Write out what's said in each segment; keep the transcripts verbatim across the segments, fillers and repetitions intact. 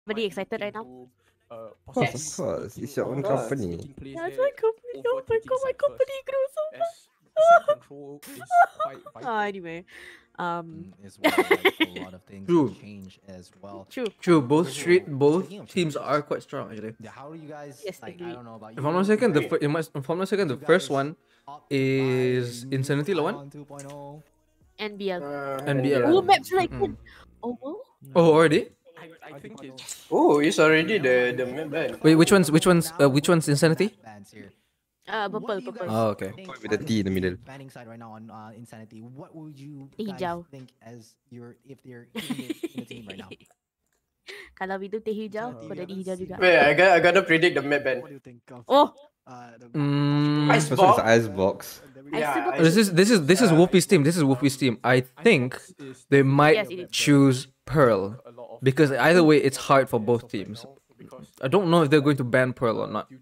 Very excited right now. Uh, Yes, of course. It's your own company. That's my company. Oh my god, my company grew so much. control is quite vital. Uh, anyway, um, As well, like, a lot of things True. change as well. true. True, both street, both Speaking of teams changes, are quite strong actually. Yeah, how do you guys Yes, like? agree. I don't know about you. If I'm not mistaken, the but fir- if I'm if I'm not mistaken, the you first guys one opt to is buy Insanity new lawan. Ion two point oh? N B L. Uh, N B L. Oh, Yeah. map selection. Oh, well. Oh, already? I, I think it's Oh, it's already the the map ban. Wait, which one's which one's uh, which one's Insanity? Bans here. Uh, What purple, do you purple. guys Oh, okay. think With the on T in the middle. banning side right now on uh, Insanity. What would you Teh guys hijau. think as your if they're in the, in the team right now? Kalau itu teh hijau, Uh, kau dari hijau juga. Wait, I got I gotta predict the map ban. What do you think of? Oh, Uh, the Mm, Ice Icebox? box. Ice box. Yeah, Yeah, I- This is this is this is Uh, Whoopi's team. This is Whoopi's team. I think they might Yes, it is. choose Pearl because either way, it's hard for both teams. I don't know if they're going to ban Pearl or not.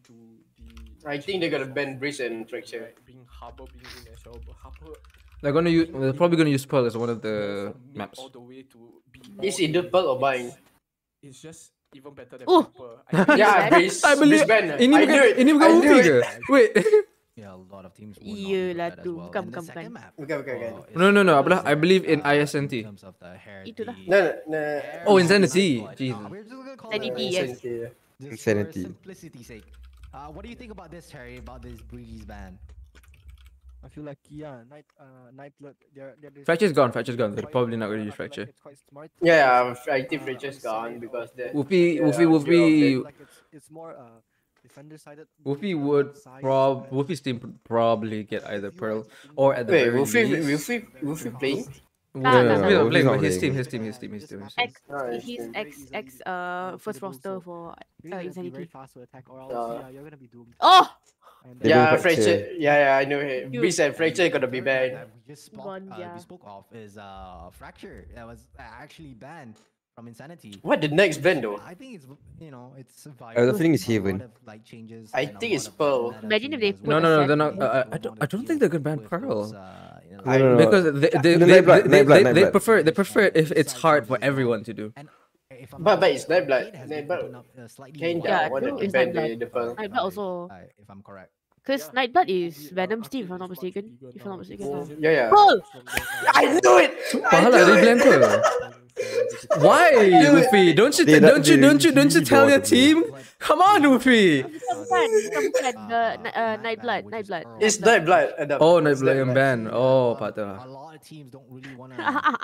I think they're gonna ban Breeze and Fracture. being Harbor being in as well, but Harbor They're gonna use. They're probably gonna use Pearl as one of the mid maps. all the way to be It's more either Pearl or Bind. It's just even better than Oh. Harbor. I think Yeah, Breeze. Breeze. I believe Breeze ban. ini I bukan knew it. ini bukan I Whoopi knew ke? it. Wait. Yeah, a lot of teams will not Iyalah do that as tu. well. Bukan, And the bukan, second bukan. map, Okay, okay, okay. uh, is No, no, no. I Pearl, believe, I believe in uh, I S N T. in terms of the Heretics. Itulah. No, no, no. Oh, Insanity. But, uh, Jesus. we're just gonna call Insanity, it yes. Insanity, yeah. just Insanity. for simplicity's sake. Uh, what do you think about this, Harry? About this Breeze ban? I feel like yeah, night uh night blood. They're, they're Fracture's gone. Fracture's gone. They're probably not gonna use I feel Fracture. like it's quite smart. Yeah, I think Uh, Fracture's on gone side because of- the Whoopi, Yeah, Whoopi, yeah, Whoopi, Like it's it's more uh defender sided. Whoopi would prob Whoopi's team would probably get either Pearl or at the wait, very Wolfie, least. Wolfie, Wolfie playing? No, Ah, no, no, no, no, Whoopi's not Whoopi's playing, not but his team, playing. his team, his team, his team. His team. X, Nice, he's nice. X X uh first roster for uh, Insanity. Very fast to attack, or else Uh, yeah, you're gonna be doomed. Oh, And Yeah, then- Fracture. Fracture. Yeah, yeah, I know it. You- Breeze and Fracture gonna be Third map banned. that we just spoke, Gone, uh, yeah. we spoke of is uh Fracture. That was uh, actually banned from Insanity. What the next ban though? I think it's you know it's. I have a feeling it's A lot Haven. of, like, changes I and a think lot it's of Pearl. meta Imagine if they changes as put No, well. no, no, a they're not. set. Uh, I, I don't. I don't think they're gonna ban With Pearl those, uh, you know, I don't know. because they they, The they, Nightblood, they, Nightblood, they, they Nightblood. prefer they prefer it if it's hard for everyone to do. And if I'm But- not but it's wrong, Nightblood. Arcade has been Nightblood putting up, uh, slightly Kinda more Yeah, wanted true, to it's ban Nightblood. the, the Pearl. Nightblood also. uh, if I'm correct. Because Nightblood is Venom's team, if I'm not mistaken. If I'm not mistaken. Oh, uh. yeah, yeah. Pearl! I knew it! I Pahala, knew they it! blame Pearl. Why, Luffy? Don't you They don't don't- you they don't you don't you tell your keyboard. team? Come on, Luffy. Bukan, bukan, bukan. The uh, Nightblood, Nightblood. It's Nightblood. Adam. Oh, It's Nightblood yang ban. Oh, Um, patah. A lot of teams don't really want to.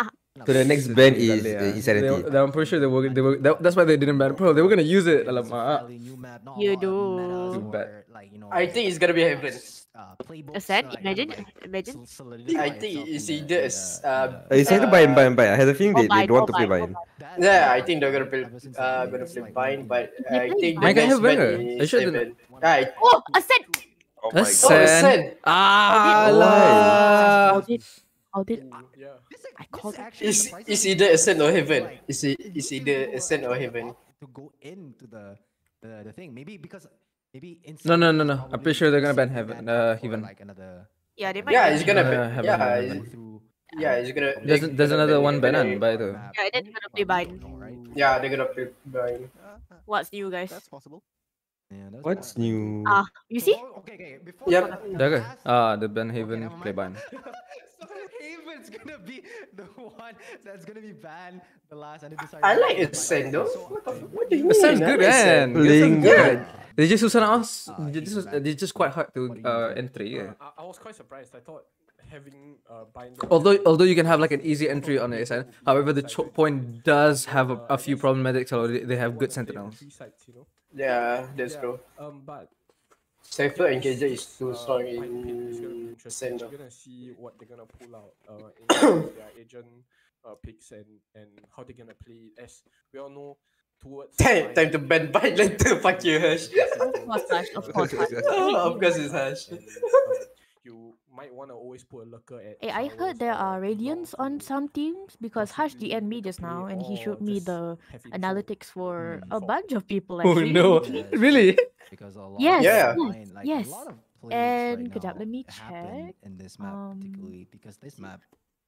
So the next ban is They- uh, Insanity. they- I'm pretty sure they were they were that, that's why they didn't ban Pearl. They were gonna use it. Alamak. You do. Too bad. I think it's gonna be Heaven. Ascent? Imagine, imagine. I think it's either as, uh, Uh, It's either Bind, Bind, Bind. I had a feeling they- they don't want to play Bind. Yeah, I think they're gonna play, uh, gonna play Bind, but I think the Mike, I next have ban Wenger. I is shouldn't- Heaven. Yeah, I- Oh, Ascent! Oh my Ascent. god. Ascent. Ah, I lah. called it. Called it. yeah. I called it. It's, it's either Ascent or Heaven. It's, e- it's either Ascent or Heaven. To go into the the, the thing, maybe because maybe No, no, no, no. I'm pretty sure they're gonna ban Heaven. Uh, Heaven. Like another. Yeah, they might. Yeah, ban it's it. gonna Uh, be. Heaven, Yeah, Heaven, it's- Through yeah, it's gonna. There's they're there's gonna another ban one Heaven banan anyway. by the. Yeah, then they're gonna play Bind. Yeah, they're gonna play Bind. What's new, guys? That's possible. Yeah, that's What's possible. new? Ah, you see? Oh, okay, okay. Before Yep. we There go. ask- Ah, the ban Haven never play mind. ban. So Haven's gonna be the one that's gonna be banned the last, and they decided. I to like ban it. Ascent though. So, What, the, okay. what do you That mean? sounds I good, like Ascent. man. That sounds good. Yeah. They just susah nak us. Uh, They just Haven ban. they just quite hard to What do you uh think? entry. Yeah. I, I was quite surprised. I thought having uh, bind. Although although you can have like an easy entry on the A S N, however the choke point does have a, a few problematics. So they, they have good sentinels. Three sides, you know. Yeah, that's Yeah, true. Um, but Cypher and K J is too uh, strong I think it's gonna be in interesting. Ascent though. We're gonna see what they're gonna pull out uh, in terms of their agent uh, picks and and how they're gonna play it. As we all know, towards Time, Bind, time to ban Bind later. Fuck you, Hash. Of course, Hush. Of course, Hush. Oh, of course it's Hash. and, um, you might want to always put a lurker at. Hey, I towers heard there or are radiants on to some teams because Hush possibly D M'd me just play now and he or showed me just the have info. analytics for Hmm. a For- bunch of people Oh actually. no! Yeah, Really? Because a lot Yes, of Yeah. mine, like, yes. a lot of plays And right kejap, now let me happen check. in this map Um, particularly because this map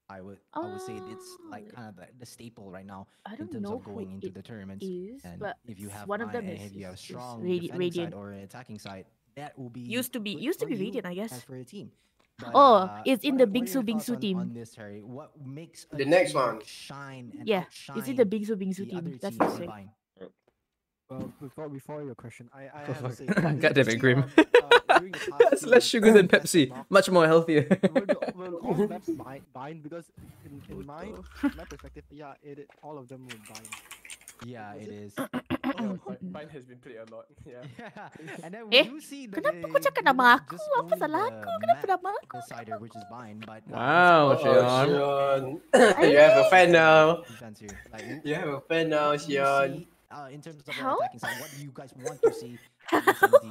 I would I would say it's like kind of the, the staple right now I in don't terms know of going who into it the tournaments. is, And but if you have one of them Bind, is, and if you have is, is strong Radi- defending Radiant. side or an attacking side, that will be Used to be good used to for be you Radiant, I guess. and for a team. But, Oh, uh, it's in what the are- what are Bingsu your Bingsu thoughts on, team. on this, Harry? What makes a The next team one. shine and Yeah, outshine it's in the Bingsu Bingsu the team. other That's teams what's in saying. Bind? Well, before before your question, I I Oh, have to fuck. say, God damn it, especially Grim. on, uh, during the past That's few less months, sugar than uh, less Pepsi. months, Much more healthier. Well, the- well, all maps bind, bind because in, in my my perspective, yeah, it, it all of them will bind. Yeah, it is. Yeah, Bi- Bind has been played a lot. Yeah. Yeah, and then Eh, we do see that kenapa they kau cakap do nama not aku? just Apa only salah the aku? Kenapa map nama aku? decider, which is Bind, but uh, Wow, also Oh, Shion. Shion. You have a fan now. defense here. Like, w- You have a fan now, what do you Shion. see, uh, in terms of the How? attacking side? What do you guys want to see in Insanity?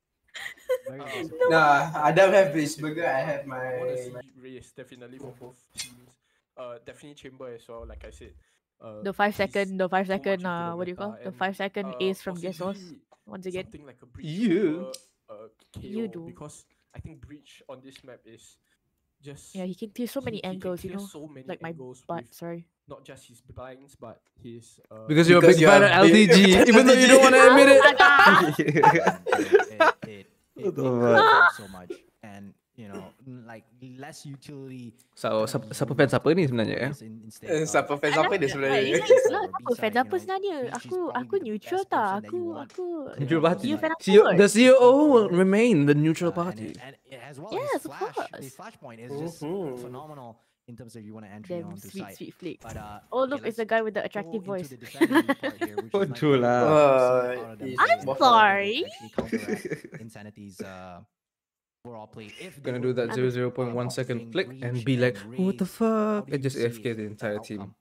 Very Um, aggressive. Nah, I don't have Definitely this burger. I have my. I want to see race definitely for both teams. Uh, definitely Chamber as well. Like I said. Uh, The five he's second, the five so much second, into the uh, what do you call? meta The and, five second uh, ace from Guess Source. possibly Once again. something like a breach You. over uh, K O You do. because I think breach on this map is just Yeah, he can clear so he- many he can angles, you clear know. so many Like my angles butt, with sorry. not just his blinds but his uh, Because you're a Because big you're fan a of L T G, big- even though you don't want to admit it. it, it, it, it, it covers so much, and you know, n- like less utility. So, kind siapa, of siapa fan siapa ni used sebenarnya ya? for this in- instead Eh, of- siapa fans apa dia Alah, sebenarnya? Iya, A-side itulah or aku B-side, fan you apa know, sebenarnya? Breach is Aku probably aku the neutral best tak? person that Aku you want aku Neutral Yeah, party. you fan like- apa C O, kot? the C O O will remain the neutral Uh, and, party. it, and it, as well, Yes, his of flash, course. his flashpoint is just Mhm. phenomenal in terms of you want to entry Damn onto sweet site. sweet flick. But uh, Oh okay, look, it's the let's guy with the go attractive into voice. the defending part here, which Oh, is like true what lah. we see Uh, out of them he's playing and waffle. how they Sorry. actually counteract Insanity's uh, overall play. If they Gonna were do that to zero I'm- zero point uh, one opt second between flick and Breach be like, and what the Raze, how fuck? do And you just see A F K the that entire team. outcome?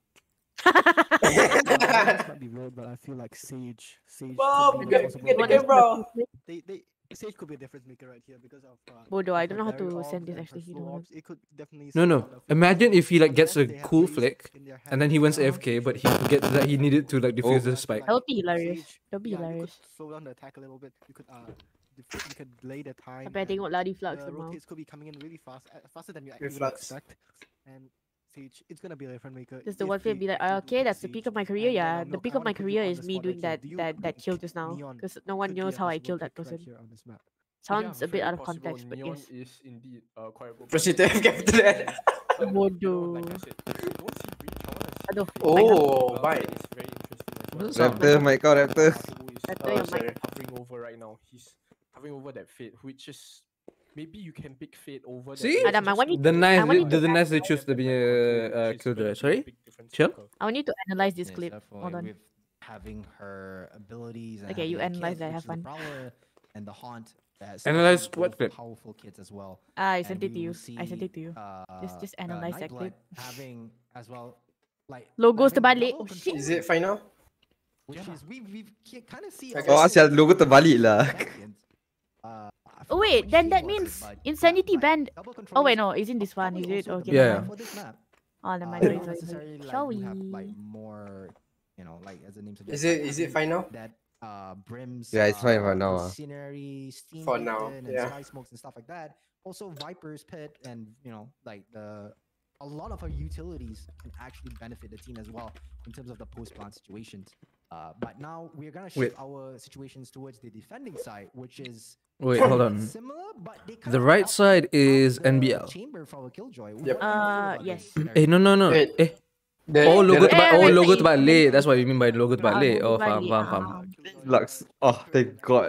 Uh, this might be weird, but I feel like Sage, Sage Bob, could be get- the possible. get the What is camera. They, they, Sage could be a difference maker right here because of. Uh, Bodoh, I of don't her know how barrier to orbs send this and her actually. You slow know. orbs. It could definitely No, slow no. down a few Imagine players. if he like But gets a once they have cool Raze flick, in their and then he hand, went uh, A F K, but he forget that he needed to like defuse Oh. the spike. That'll be hilarious. Sage, That'll be yeah, you could hilarious. slow down the attack a little bit. You could uh, def- you could delay the time. Sampai I and tengok lari flux the semua. rotates could be coming in really fast, uh, faster than you actually Reflux. expect. And Sage, it's gonna be a different maker. Just the if one thing they be like, actually ah, do okay, pick that's the Sage. peak of my career. And then, Yeah, um, the Milk, peak I of my wanna put you career on is the me spot doing right here. that Do you that that kill think just now, Neon because no one could be knows a how I possible killed that pick right person. here on this map? Sounds yeah, a bit very out of possible context, but Neon yes. is indeed uh, quite a good Proceed pick. to F K after that. But, you know, like I Bodoh. said, if we don't see breach, I want to see Aduh, fake. mic Oh, Uh, bye. Fake is very interesting as well. What's Uh, up? Raptor, mic kau, Raptor. who is, Raptor, uh, your mic. sorry. hovering over right now. He's hovering over that fate, which is maybe you can pick fate over that. See? Raze Adam, I just want to you The to- nice, I want you the, to the nice they have choose that to be back a control, uh, which is killjoy. gonna be a Sorry, big difference Chill? maker. I want you to analyze this Yes, clip. definitely, Hold on. with having her abilities and Okay, you having a analyze kit, that, which have is the fun. Prowler and the Haunt. that has Analyze actually what both clip? Powerful kits as well. Ah, I And sent it to we you. will I sent see, it to you. Uh, Just- just uh, analyze that Nightblood clip. having as well, like Logos having terbalik. double Oh, control, Is it fine now? Which is we we kind of see. I also guess- Oh, asyal logo terbalik lah. champions. Uh, I Oh forgot wait, which then team that was it, means but Insanity yeah, like, banned. double Oh control wait, is no, isn't this one? probably Is it? also Okay, the Yeah, never yeah. mind. for this map. Oh, never Uh, mind. not Sorry, sorry, necessarily sorry. like Shall we we? have like more, you know, like as the name suggests. Is it like, is it having fine now? that uh brims Yeah, it's fine for uh, now, ah. scenery, steam For now, Pitten, and yeah. sky smokes and stuff like that. Also Viper's Pit and you know like the a lot of our utilities can actually benefit the team as well in terms of the post plant situations. Uh, but now we're gonna shift Wait. our situations towards the defending side, which is Wait, hold on. similar, but they The kinda right opt side out is the N B L. chamber for our Killjoy. Yep. What do you feel Uh, about yes. this, Eh, no, no, no. Wait. Eh, The, oh, the, logo Eh, terbalik. Oh, wait, logo wait, terbalik. wait. That's what you mean by logo Ah, terbalik. logo Oh, faham, terbalik. faham, Ah, faham. ah. Lux. Oh, thank God.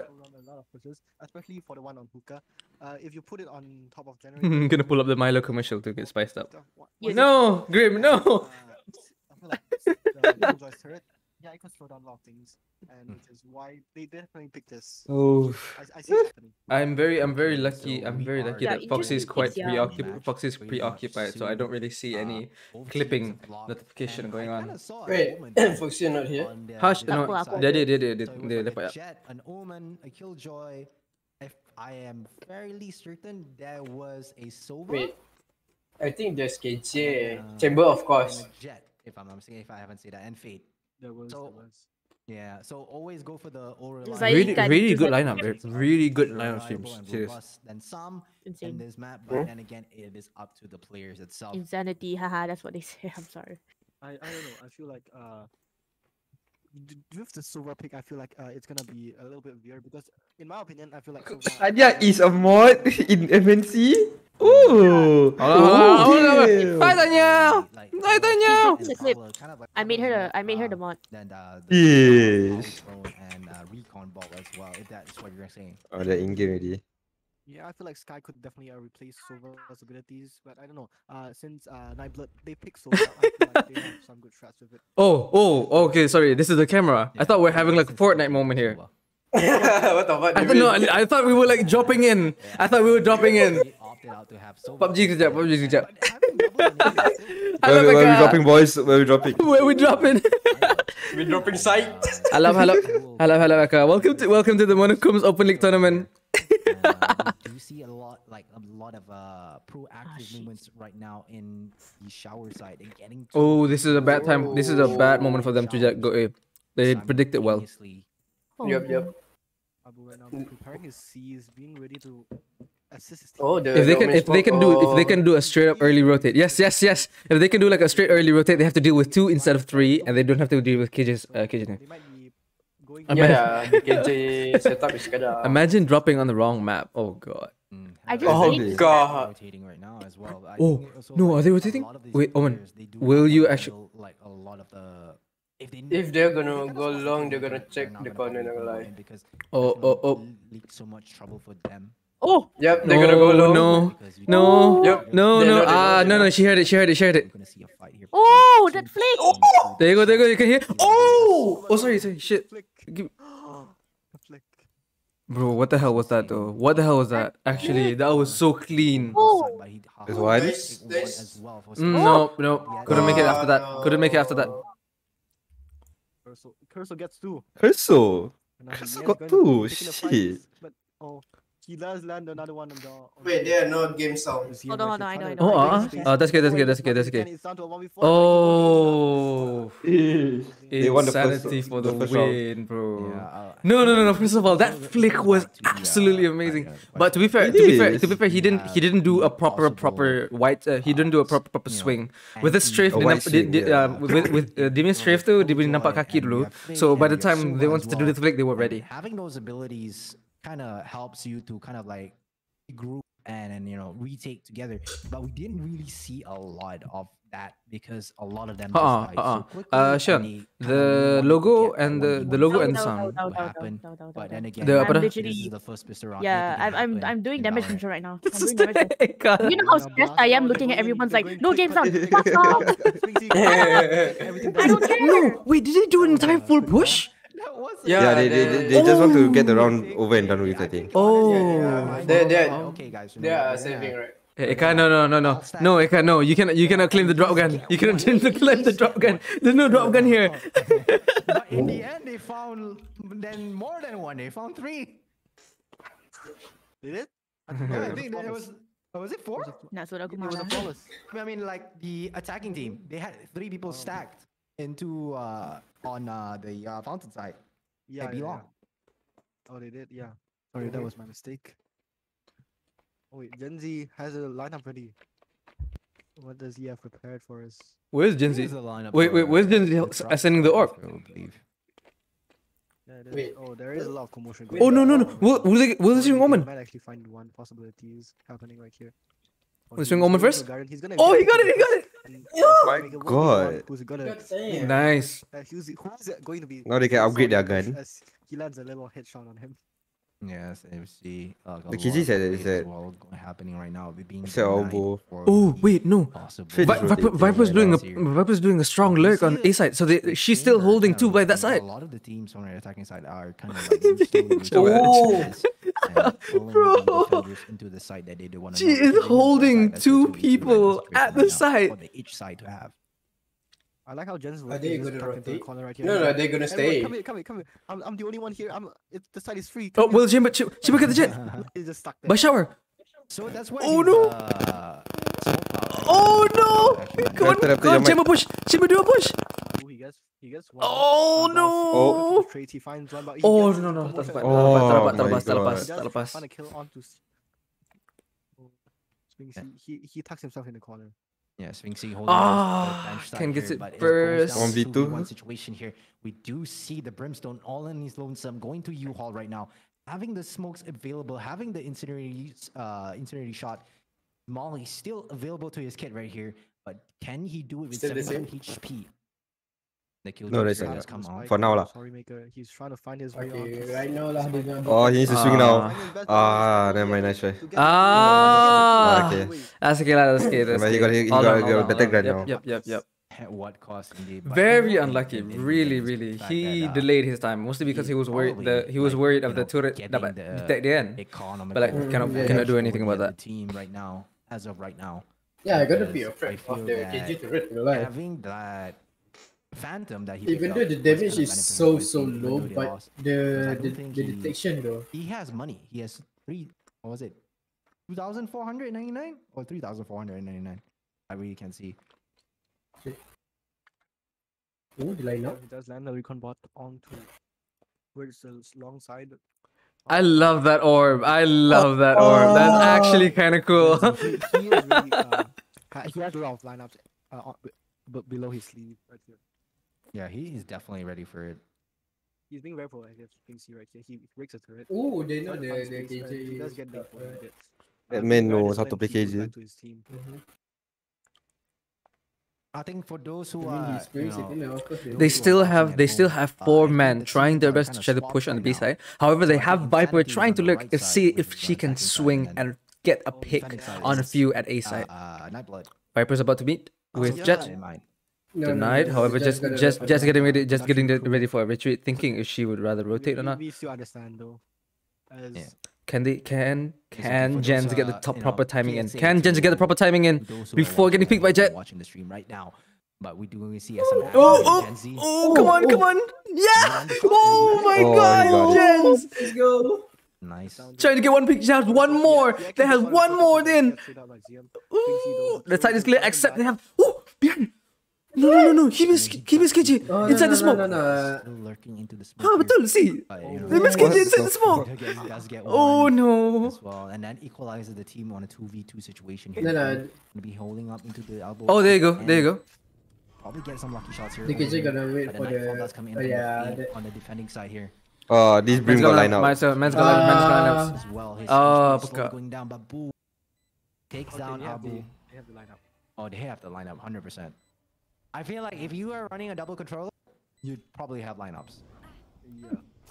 Especially for the one on hookah. Uh, if you put it on top of generator, I'm gonna pull up the Milo commercial to get spiced up. Yes. No, Grim, no. I feel like the Killjoy's turret, yeah, it could slow down a lot of things, and which is why they definitely picked this. Oh, I, I see it happening. I'm very, I'm very Okay, lucky. so I'm we very are lucky Yeah, that Foxy's interesting quite picks, yeah. preoccupied. Match Foxy's pretty much preoccupied, so I don't really see Uh, any both clipping teams have blocked, notification and going I on. kinda saw an Wait, Omen there Foxy not here? on their Hush, defending no, Aku, side. aku. dia dia dia dia dia So it was dia like dapat a up. Jet, an Omen, a Killjoy. If I am fairly certain there was a Sova. Wait, I think there's K J. and, uh, Chamber, of and course. a Jet, if I'm not mistaken, if I haven't said that, and Fate. There was, So- there was. Yeah, so always go for the oral. It's like Really, Zaid really just good like- lineup. It's really good More lineup reliable streams. and Serious. robust than some in Insane. this map, but then again, it is up to the players itself. Insanity, haha, that's what they say. I'm sorry. I, I don't know. I feel like uh, d- with the silver pick, I feel like uh, it's gonna be a little bit weird because, in my opinion, I feel like silver. Anya is a mod in M N C. Ooh. Hold on, hold on, hold on. damn. Hi, Danielle. Like, Hi, Danielle. The clip. I made her the I made her the mod. Then uh, Yes. and uh, recon ball as well. If that's what you're saying. Oh, they're in game already. Yeah, I feel like Sky could definitely uh, replace Silver's abilities, but I don't know. Uh, since uh, Nightblood they pick Silver, I feel like they have some good threats with it. Oh, oh, okay. Sorry, this is the camera. I thought we're having like a Fortnite moment here. What the fuck? I don't know. I, I thought we were like dropping in. I thought we were dropping in. They opted out to have silver. P U B G kejap, P U B G kejap. But having double enemies is still- Hello, Where, where we Becca. dropping, boys? Where we dropping? Where we dropping? We're dropping sight. Hello, hello, hello, hello, Becca. Welcome to welcome to the Monochrome's Open League tournament. Uh, we do see a lot, like a lot of uh, proactive shit. movements right now in the shower side and getting. to Oh, this is a bad time. This is a bad moment for them to just go. eh. They predicted well. simultaneously. Oh, Yep, yep. Abu right now preparing his C's, being ready to assist his team. Oh, the If they can, the if they can do, if they can do a straight up early rotate, yes, yes, yes. If they can do like a straight early rotate, they have to deal with two instead of three, and they don't have to deal with cages. Uh, cages. They might be going. I'm- Yeah, the K J setup is kinda. Imagine dropping on the wrong map. Oh god. Mm, I have just a- think- is God. rotating right now as well. I Oh, think also, no, like, are they a rotating? lot of these Wait, Omen, players, they do will have you to actu- handle, like a lot of the. If they If they're gonna they're go stop long, it, they're gonna they're check not the gonna corner, probably not gonna go lie. in because Oh, it's oh, gonna oh. lead so much trouble for them. oh, Yep, they're gonna go No, long. no, Because you no, don't- Yep. no, They no. know, they know, Ah, they no, know. no. She heard it. She heard it. She heard We're it. gonna see a fight here. Oh, between that flick! two There you go. There you go. You can hear. teams. Oh, oh, sorry, sorry. Shit, Flick. Give- A flick. bro. What the hell was that though? What the hell was that? Actually, that was so clean. Oh. There's one? There's- there's- as well for Mm, Spurs. no, no. Couldn't make it after that. Oh, Couldn't make it after that. Curso, Curso gets two. Curso. And now he Curso is got going two, to take the shit. fights, but oh, he does land another one on the. On Wait, the- they are not game sound. Is he Hold on, right hold on, in I front know, of I know. him? Oh, He's uh, facing uh, that's good, that's forward, good, that's but good, that's again, good. it's down to a one v four, but he will Oh, gain that. They won the first- insanity for the the first round. win, bro. Yeah, uh, No, no, no, no. First of all, that flick was absolutely amazing. But to be fair, to be fair, to be fair, he didn't he didn't do a proper proper white. Uh, he didn't do a proper proper swing with the strafe. A Dia white namp- dia- swing, dia- yeah. um, with with uh, dia punya strafe tu dia boleh nampak kaki dulu. So by the time they wanted to do the flick, they were ready. Having those abilities kind of helps you to kind of like group and, and you know retake together. But we didn't really see a lot of that because a lot of them just Uh-uh, died uh-uh. so quickly. Uh, and Sean, they kinda the wanted to logo get that and the- one v the one logo No, and no, sound. no, no, what no, no, happened. no, no, no, But no. then again, The apa I'm dah? this is literally- the first pistol round. Yeah, anything I'm can I'm happen I'm doing in damage Valorant. control right now. I'm doing damage control. God. You know how Now stressed blast I am round, looking at they're everyone's going- like, they're no going game quick, sound. quick, Fuck quick, off. quick, quick, quick, quick, everything I don't done. care. No, wait, did they do an entire full push? That was Yeah, Yeah, they, they, they- they, they just want to get the Oh. round over and done with, I think. Oh. Yeah, they- they- okay, guys. you know They what, are we're gonna- saving, right? Hey, Eka, no, no, no, no, no, Eka, no. You cannot, you cannot claim the drop gun. You cannot claim the claim the drop gun. There's no drop gun here. But in the end, they found then more than one. They found three. Did it? Yeah, I think that was. oh, Was it four? Nak suruh aku It was a marah. flawless. I mean, like the attacking team, they had three people stacked into uh on uh the uh, fountain side. Yeah, They yeah, belong. yeah. Oh, they did. Yeah. Sorry, that was my mistake. Oh wait, Gen Z has a lineup ready. What does he have prepared for us? Where's Gen Here's Z? the lineup Wait, for, wait, where's uh, Gen Z the hel- drop ascending the orb? I believe. Yeah, there's, Wait. oh, there is a lot of commotion. Oh no, no, no. Will, will they, will they Or swing we Omen? might actually find one possibilities happening right here. Oh, Will he swing was Omen going first? for Garen. He's gonna Oh, get he got to it, he got it. and Oh my make a one v one. God. Who's gonna? God damn. Nice. Uh, who's, who's it going to be? Now they can upgrade their Solid gun. as He lands a little headshot on him. Yes, M C. Uh, The K G said it, said- well happening right now. We're being Said denied elbow. for Oh the wait, no. possible- Fidge Vi- is Viper, rotating Viper's right doing a now. Viper's doing a strong lurk on A side, so they, she's still holding two by that side. A lot of the teams on the attacking side are kind of like slowly Show reaching it. this and pulling Bro. the defenders into the side that they do want to. She is holding two people at the side. For the each side to have. I like how Jen's Are they just gonna tucked into the rotate? corner right here. No, He's no, like, they're gonna "Everyone, stay. Come here, come here, come here. I'm, I'm the only one here. I'm. It, the side is free. Oh, Come here." will Jimbo Chip Chip at the jet He's just stuck there. by shower. So that's why. Oh, he's, no. Uh, so, uh, Oh, no. actually Come on, Raptor, come on, your chamber push, chamber do a push. Ooh, he gets he gets one. Oh, Uh, no. Valve, he trades, he finds one, but he Oh gets no no, the tak promotion. sempat, Oh tak lepas, tak my lepas, tak God. lepas, He tak does lepas. find a kill onto S- oh, Sphinxy. He he tucks himself in the corner. Yeah, Sphinxy holding Ah, the bench side Ken gets here, it but it first. goes down one v to two. two v one situation here. We do see the Brimstone all in his lonesome going to U-Haul right now, having the smokes available, having the incinerary uh incendiary shot. Molly still available to his kit right here, but can he do it with Still the seventy-one H P? The kill No, no, that's has not- come off. For now lah. Sorry, maker. He's trying to find his way Okay, onto right now lah dia nak Oh, he needs to swing now. Ah, never mind, nice try. Ah, okay. that's okay lah, that's okay. That's But he okay. got- he Hold got- on, he hold got on, better hold on. gun Yep, now. yep, yep, yep. At what cost indeed? But Very I think unlucky, in- in- in really, the really. fact He that, uh, delayed his time, mostly because he was worried. The he was like, worried you of the know, turret getting dapat the detect the end. economical But like, cannot yeah, cannot do pressure anything with about the that. team right now, as of right now. Yeah, I gotta be because afraid I feel of the that K J turret. No lie. Having that Phantom that he Even picked though up the was damage kind of is beneficial so for his so team, even low, though they but lost, because I the don't the, think the he- detection though. he has money. He has three. What was it? Two thousand four hundred ninety nine or three thousand four hundred ninety nine. I really can't see. Oh, the line up. He does land the recon bot onto towards the long side. I love that orb. I love that orb. That's actually kind of cool. he, he is really, uh, ha- he has a lot of lineups uh, on, b- b- below his sleeve right here. Yeah, he is definitely ready for it. He's being very proactive. You can see right here. He breaks a turret. Oh, they know trying to the find the space, uh, K J. He does get bait for uh, a bit. That Uh, man being very knows how to disciplined, play he goes K J. back to his team. I think for those who I mean, are, he's very you know, second now, of course. They know. who are still watching have at they still home, have uh, four I think men the trying teams their are best to kinda try to swapped push on the right B now. side. However, So they I have think Viper Insanity is trying on to the look right and side, see which if is she the can attacking side, swing and then and get a on pick defending side on a is, few at A Uh, side. uh, Nightblood. Viper's about to meet with yeah. Jet. In mind. No, no, no, Denied. no, However, just just gotta- just just getting ready, just That's getting true. the- ready for a retreat, thinking if she would rather rotate we, or not. We, we still understand though. As Yeah. Can they can Basically, can for those, Jens get the uh, top you know, proper timing in? P S A Can Jens to get the proper timing in those who are before getting watching picked by at home, Jet? watching the stream right now, but we do see some action Oh from oh Gen Z. oh! Come on, come on! Yeah! on the shot. Oh my Oh, he God, got it. Jens! Let's go. Nice. Trying to get one pick. She has one more. They have one more then. Ooh, Ooh, the side is clear. Except they have. Oh, behind. No, no, no, no. He missed. He missed K J Oh, inside no, the no, smoke. no, no. Still lurking into the smoke. Ah, here, betul. See, but, you know, they missed K J inside the smoke. Again, does get Oh one no. as well, and then equalizes the team on a two v two situation here. No, no. Gonna be holding up into the elbow. Oh, there you go. There you go. Probably get some lucky shots here. The K J over gonna here, wait but for Nightfall the- does come in oh, from the yeah, fade the- on the defending side here Oh, this Brim Man's got got line line out. Man's got man's got line man's got line Uh, ups. as well. His Oh, speed is slowly Pekka. going down, but Boo takes Okay, down they have Abu. the, they have the lineup. Oh, they have the lineup, hundred percent. I feel like if you are running a double controller, you'd probably have lineups. Yeah.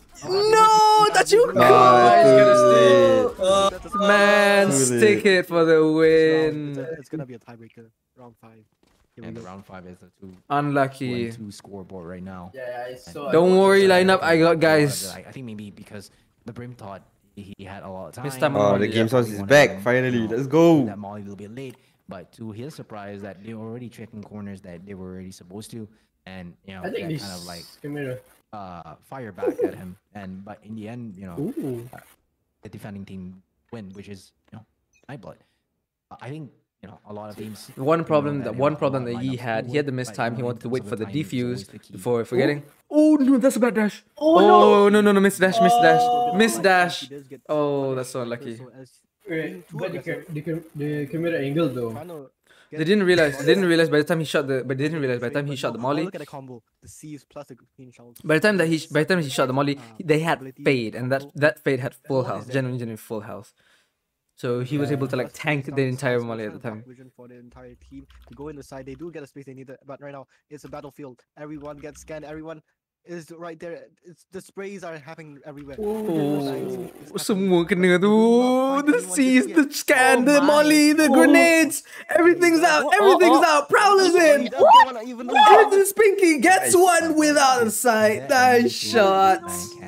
No, that's you. Ah, He's gonna too steal. Oh, man, Too stick late. it for the It's, win. a, it's gonna be a tiebreaker. Round five. Here we And the go. round five is the two, two Unlucky. and two scoreboard right now. Yeah, yeah, I saw. Don't worry, line up. I got Like, guys. I think maybe because the Brim thought he had a lot of time. This time Oh, around, the yeah. game source Probably is wanted back. them, Finally, you know, let's go. That Molly a little bit late, but to his surprise, that they were already checking corners that they were already supposed to, and you know, I think that this kind of like camera. uh fire back at him. And but in the end, you know, Ooh. the defending team win, which is you know Nightblood. Uh, I think you know a lot of teams. One you know problem that that they one have a problem lot that of he lineups had, he forward, had to miss but, time. you He know, in wanted to terms wait of for the timing is always defuse the key. before forgetting. Oh no, that's a bad dash. Oh no no no, miss dash, miss dash, miss dash. Oh, that's so unlucky. Wait, but the, ca- the, cam- the camera angle though. They didn't realize. They didn't realize by the time he shot the. But they didn't realize by the time he shot the molly. Look at the combo. The C's plus the green shells. By the time that he, by the time he shot the molly, they had fade, and that that fade had full health, genuine, genuine full health. So he was able to like tank the entire molly at the time. Vision for the entire team to go in the side. They do get the space they need, but right now it's a battlefield. Everyone gets scanned. Everyone is right there. It's the sprays are happening everywhere. Oh, semua kena tu. The C's, the scan, the molly, the grenades. Everything's out. Everything's out. Prowler's in. What? The Spinky gets one without a sight. Nice shot.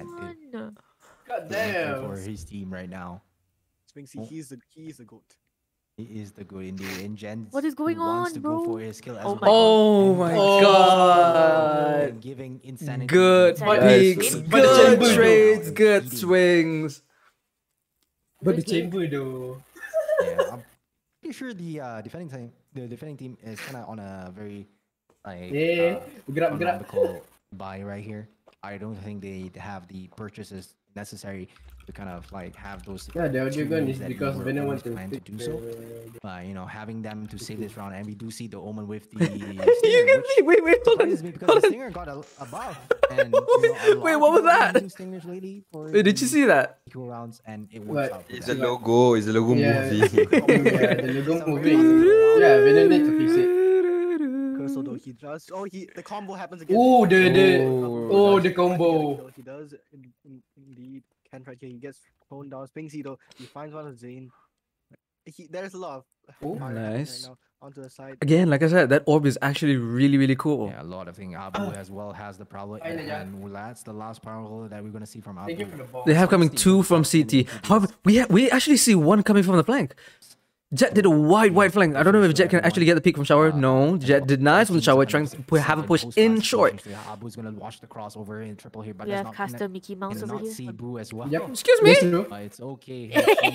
God Damn. damn. For his team right now, Spinksy, he's the he's the goat. he is the good indeed. And Jen, What is going wants on, to bro? go for his skill as Oh well. my Oh my Oh. god. And giving insanity. Good But- peaks, but the good chamber trades, though. good swings. But the chamber though. Yeah, um, pretty sure the uh, defending team, the defending team is kind of on a very like Yeah, uh, grab, grab. economical buy right here. I don't think they have the purchases necessary to kind of like have those. Yeah, the audio two gun moves is that because we were Venom always want to planned to pick do so. the- Uh, you know, having them to save this round, and we do see the Omen with the. You Stinger, can which see. Wait, wait, hold on. surprises me because the Stinger got a, a buff. And, you know, a Wait, lot what of was people are that? using Stingers lately for Wait, did you the see that? Eco rounds, and it What? works out. for It's a them. logo. It's a logo Yeah, movie. yeah, the logo Some movie. very- Yeah, Venom need to fix it. Curse, although he does. Oh, he the combo happens again. Oh, the the Oh, oh the Right combo. here, he does in, in, indeed. Can right here. He gets thrown down. Spinksy though. He finds one of Zane. He, there's a lot of Oh, fire happening nice. right now onto the side. Again, like I said, that orb is actually really, really cool. Yeah, a lot of things. Abu as well has the problem, I know, yeah. and that's the last power that we're gonna see from Abu. Thank you for the ball. They have coming two from C T. However, we ha we actually see one coming from the flank. Jet did a wide, wide flank. I don't know if Jet can actually get the peek from shower. No, Jet did nice from the shower, trying to pu- have a push in short. Abu's gonna watch the crossover in triple here, but We does have not custom connect. Mickey Mouse Does over not here. see Boo as well. Yep. Excuse me? Yes, bro. But it's okay.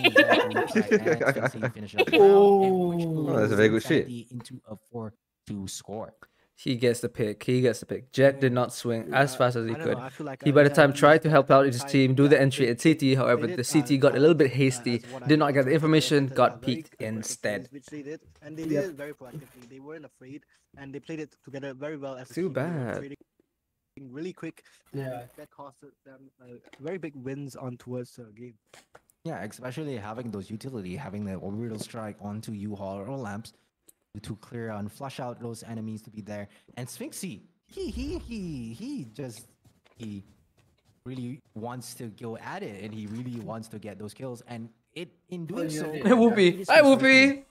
Oh, that's a very good shit. Into a four to score. He gets the pick. He gets the pick. Jet did not swing as fast as he I don't could. know, I feel like, He uh, by the Zach time used tried to the help out his time team, do the that entry they- at C T. However, they the did, C T uh, got a little bit uh, hasty, as what I did not thought, get the they information, implemented, uh, got very peeked aggressive instead. plays, which they did, and they Yep. did it very proactively. They weren't afraid, and they played it together very well as a Too team. They were bad. trading really quick. Yeah. That costed them uh, very big wins on towards the game. Yeah, especially having those utility, having the orbital strike onto U-Haul or lamps to clear and flush out those enemies to be there. And Sphinxy, he he he he just he really wants to go at it, and he really wants to get those kills. And it in doing yeah, so, yeah. Hey, Whoopi. Hi, Whoopi.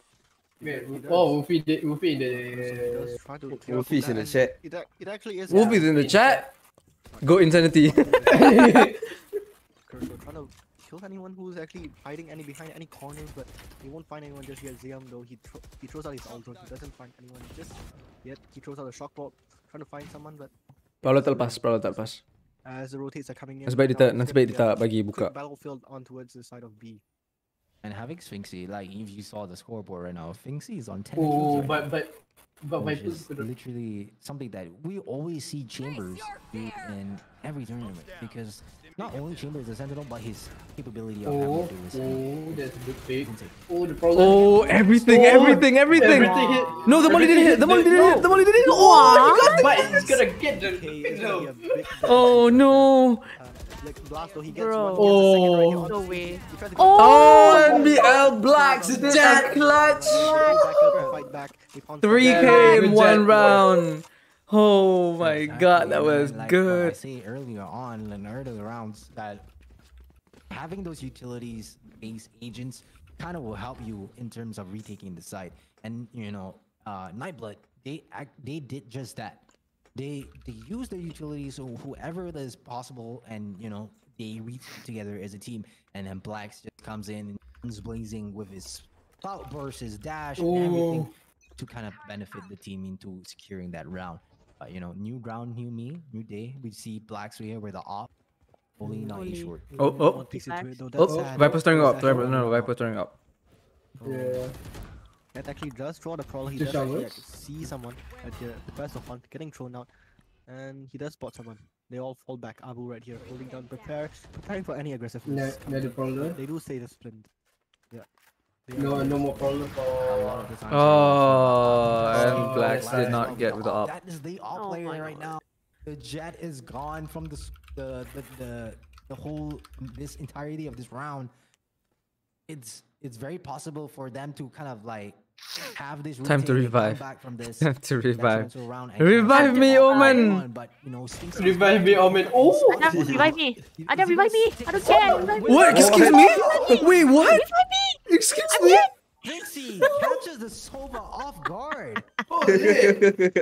Wait, oh, Wolfie did Wolfie in So he the does try to clear Wolfie's off in the and chat. It, ac- it actually is. Wolfie's in the chat. Go Insanity. Curse, trying to kill anyone who's actually hiding any behind any corners, but he won't find anyone just yet. Ziam though he thro he throws out his ultra, he doesn't find anyone just yet. He throws out a shock ball, trying to find someone, but Paolo terlepas, Paolo terlepas. as the rotates are coming in, Nasib baik right dia now, tak, it's nasib baik gonna dia be a tak bagi quick buka. battlefield on towards the side of B. and having Sphinxy, like if you saw the scoreboard right now, Sphinxy is on ten Oh, kills right but now, but but which Vipers is couldn't. literally something that we always see Chambers do in every tournament, because not only Chambers is a sentinel, but his capability of Oh, having to do is oh, that's a good pick. insane. Oh, the problem. Oh, everything, Oh, everything, everything. Everything hit. No, the molly didn't hit. The molly didn't hit. The molly didn't hit. Oh, Aw. he got the But it's gonna get the Okay, pick it's gonna be though. a big Oh no. uh, like blast though he gets Bro. one, he gets a second right here Oh. on No the way. He tries to go- Oh, N B L Blacks Jet clutch. They back up and fight back. They pound three Yeah, K good in Jet, one boy. round. Oh my god, that Exactly, was and like good. What I say earlier on in earlier rounds that having those utilities based agents kind of will help you in terms of retaking the site. And you know, uh, Nightblood, they act, they did just that. They they use their utilities so whoever that is possible, and you know they reach together as a team. And then Blacks just comes in and guns blazing with his clout burst, his dash, and everything to kind of benefit the team into securing that round. Uh, you know, new round, new me, new day. We see Blacks here with the op, only not a Only. short. Oh, No oh, one takes it to it, though. oh, That's sad. Viper's turning up. That's sad. Viper, no, no, Viper's turning up. Yeah. That actually does throw the crawl. He The does actually showers? like, see someone at the, the best of fun getting thrown out, and he does spot someone. They all fall back. Abu right here, holding down, prepare, preparing for any aggressiveness. No, no the problem. They do stay disciplined. Yeah. They are No, doing no it. more problem A lot for. of the times Oh, they and also- Blacks did Blacks not of get the with the op. op. That is the op Oh player my right now. The Jet is gone from the s- the the the, the whole this entirety of this round. It's it's very possible for them to kind of like have this Time to routine and come revive. back from this. Time to next revive. mental round and kind of Revive get me, the op Omen. on, But you know, Sphinx is Revive going me, to- Omen. Oh! Adam, revive me. Adam, revive me. I don't care. Revive me. What? Excuse me? Wait, what? Excuse me? Sphinxy catches the Sova off guard. Oh, yeah.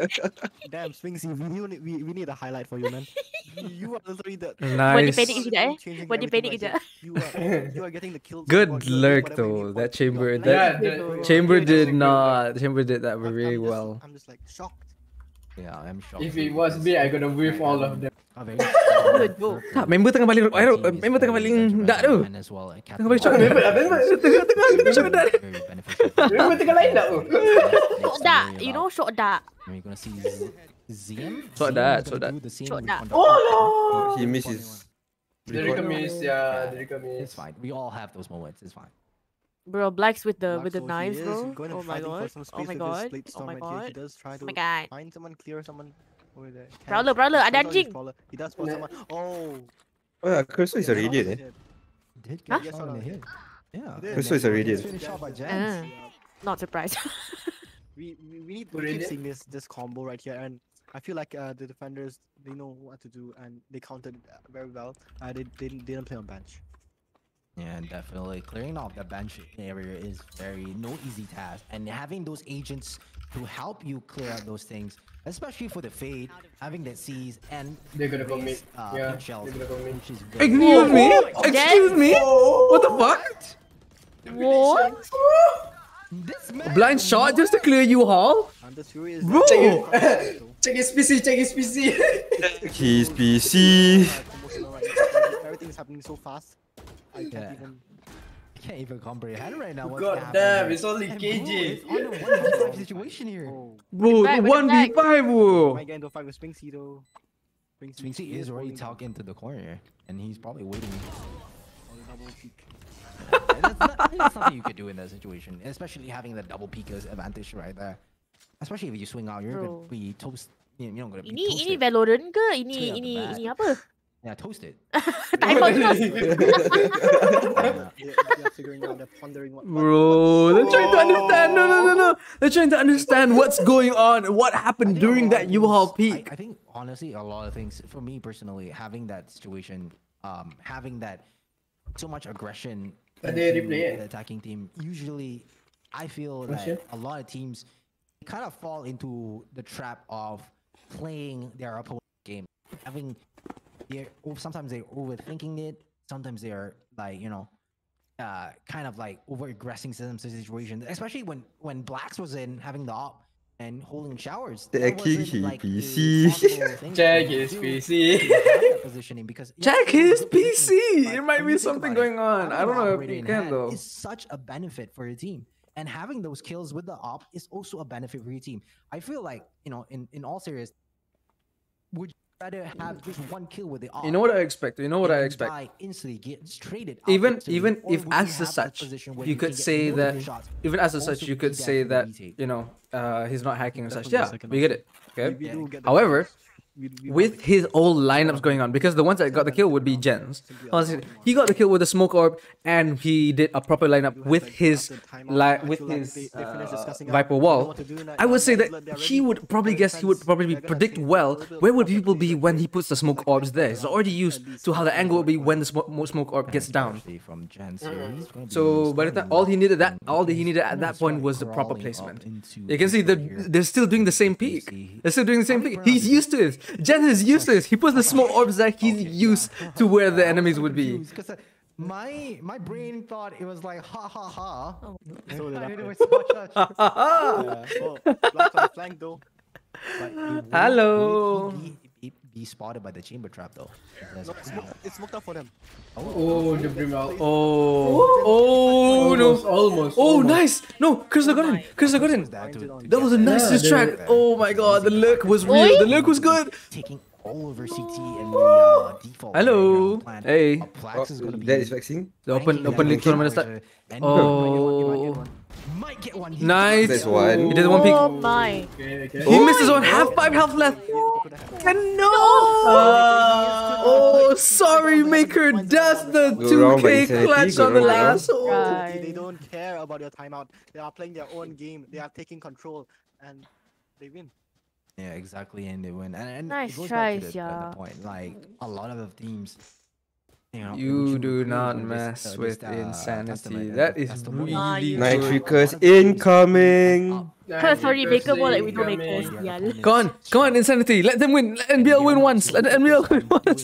Damn, Sphinxy, we, need- we, we need a highlight for you, man. You are literally the. Buat dia Nice. panic kejap eh. changing Buat dia everything panic right kejap. here. You are, you are getting the kills. Good you are doing lurk whatever you though. need, That but chamber, you are that Yeah, playing. the- chamber Yeah, did that's not. Chamber did that I'm- I'm really just- well. I'm just like shocked. Yeah, I'm shocked. If it was me, I'm gonna whiff all of them. A very Good joke. Tak, member tengah paling aero, member tengah paling dark tu. and as well, a Tengah paling shot. Member member tengah tengah tengah shot dark. very beneficial. Member tengah line tak tu? Shot dark, you know, shot dark. And we're gonna see Z- Ziam. Shot Ziam that, gonna shot that. do the same Shot with that. Conduct. Oh no! He missed his. The recommends, yeah, the It's recommends. fine. We all have those moments. It's fine. Bro, Blacks with the Black with the Soul, he knives, is bro. going and Oh my fighting for god. some Oh space my with his god. plate Oh storm my right here. He god. does try Oh to my god. find someone, clear someone over there. Can- Prowler, Prowler, he ada throws out his anjing. Prowler. He does spot Nah. someone. Oh! Oh yeah, Cursor is a Yeah, radiant, eh? hit. Did Huh? get shot in the head. Yeah. He did. Cursor is a radiant. Finished off by Jens. Ah, not surprised. We, we, we need to Really? keep seeing this this combo right here, and I feel like uh, the defenders, they know what to do and they countered uh, very well. Uh, they, they didn't- they didn't play on bench. Yeah, definitely. Clearing off the bench area is very no easy task, and having those agents to help you clear out those things, especially for the fade, having that C's and They're gonna commit. raise, uh, Yeah, pink shells, they're gonna commit. which is very Excuse me? Oh, Excuse me? What the fuck? What? This man. Blind shot just to clear you, Hall? And the Fury is Bro! Check his P C, check his P C. His P C. Everything's happening so fast. I can't Yeah. even. I can't even comprehend right now what's God happening damn, here. it's only And K bro, J. it's on a one v five situation here. Oh, Bro, Back, one v five, bro. might get into a fight with Spinksy though. Spinksy is already tucked into the corner, and he's probably waiting. on the double peak. And that's, not, that's nothing you could do in that situation, especially having the double peekers advantage right there. Especially if you swing out, you're Bro. gonna be toast. You know, you're gonna be Ini ini toasted. Valorant ke? Ini Straight out the ini bat. ini apa? Yeah, toasted. Timeout terus. Uh, they, they are figuring out, they're pondering what. what- Bro, they're trying to understand. No, no, no, no. They're trying to understand what's going on, what I happened think a during lot that of U-Haul things- peak. I, I think honestly, a lot of things for me personally, having that situation, um, having that so much aggression But they into replay it. the attacking team. Usually, I feel Question? that a lot of teams kind of fall into the trap of playing their opponent's game, having they're oh, sometimes they're overthinking it, sometimes they're like you know. Uh, kind of like over aggressing some situations, especially when when Blacks was in having the op and holding showers. that Checking wasn't, like, a P C. possible thing Check for him his to P do C. to have that positioning because yeah, Check it was his good P positioning, C. but There might when be you think something about it, going on. having I don't an know if operator you in can hand though. is such a benefit for your team, and having those kills with the op is also a benefit for your team. I feel like you know, in in all seriousness, would you rather have just one kill with the op? You know what I expect? You know what and I you expect? die instantly, get traded out Even instantly, even or if would you as have that such, position where you can could get say multiple that shots, even as also such, you be could there say for the that retake? you know uh, he's not hacking and That's such. from the Yeah, second we get option. it. Okay. We, we do get the However, kills. We- we want with the his kills. old lineups going on, because the ones that got the kill would be Jens. Honestly, he got the kill with the smoke orb, and he did a proper lineup You have, with like, his after timeout, li- I with feel like his they- they finished uh, discussing out, Viper they know wall. what to do now, I would now say they're- that they're he ready. would probably Their guess he would defense, probably they're gonna predict change a well little bit where of would cover people be position when to he puts the smoke like orbs there. around He's already at used least to how the one angle will be point when the one. smoke, smoke orb gets down. Especially from Jens here, he's gonna be So by the time starting all he needed that and all that he he's needed at that almost point like was the proper crawling up placement. into You can see the the here. they're still doing the same You peak. see- They're still doing the same How many peak. He's rounds used to it. Jen is used to it. He puts the smoke orbs there. He's used to where the enemies would be. Because my my brain thought it was like ha ha ha. So did I I. did it with so much- Yeah. Oh, Black on the flank though. But it would- Hello. would he be, be spotted by the chamber trap though? That's- No, it's smoked, it's smoked up for them. Oh, the brim out. Oh, oh no. Almost, almost. Oh, almost. nice. No, Krista got in. Krista got in. that to- That was a nice Yeah, distract. the- Oh my god, the lurk was real. Oi. The lurk was good. taking all over C T and the uh, default. Hello. plan. Hey. Uh, Plax is Oh, gonna be that is vexing. The open flanking open that league tournament chamber, start. and Oh, might get one. He nice. That's one. He did one peek. Oh my. Okay, okay. He missed his own half five health left. And no. Oh, sorry, Maker does the Go two wrong by K insanity, clutch go on the wrong by last They, one. Right. they don't care about your timeout. They are playing their own game. They are taking control, and they win. Yeah, exactly, and they win. And, and Nice it goes tries, back to the, yeah. the point. Like a lot of the teams, you know, You which do agree not with this- mess uh, this, with uh, insanity. testament, That uh, is testimony. Ah, really you- Night good. Trickers incoming. Cause sorry, Baker more like we don't make Coming. posts, yeah. Come on, come on, insanity. Let them win. Let N B L win once. Let the N B L win once.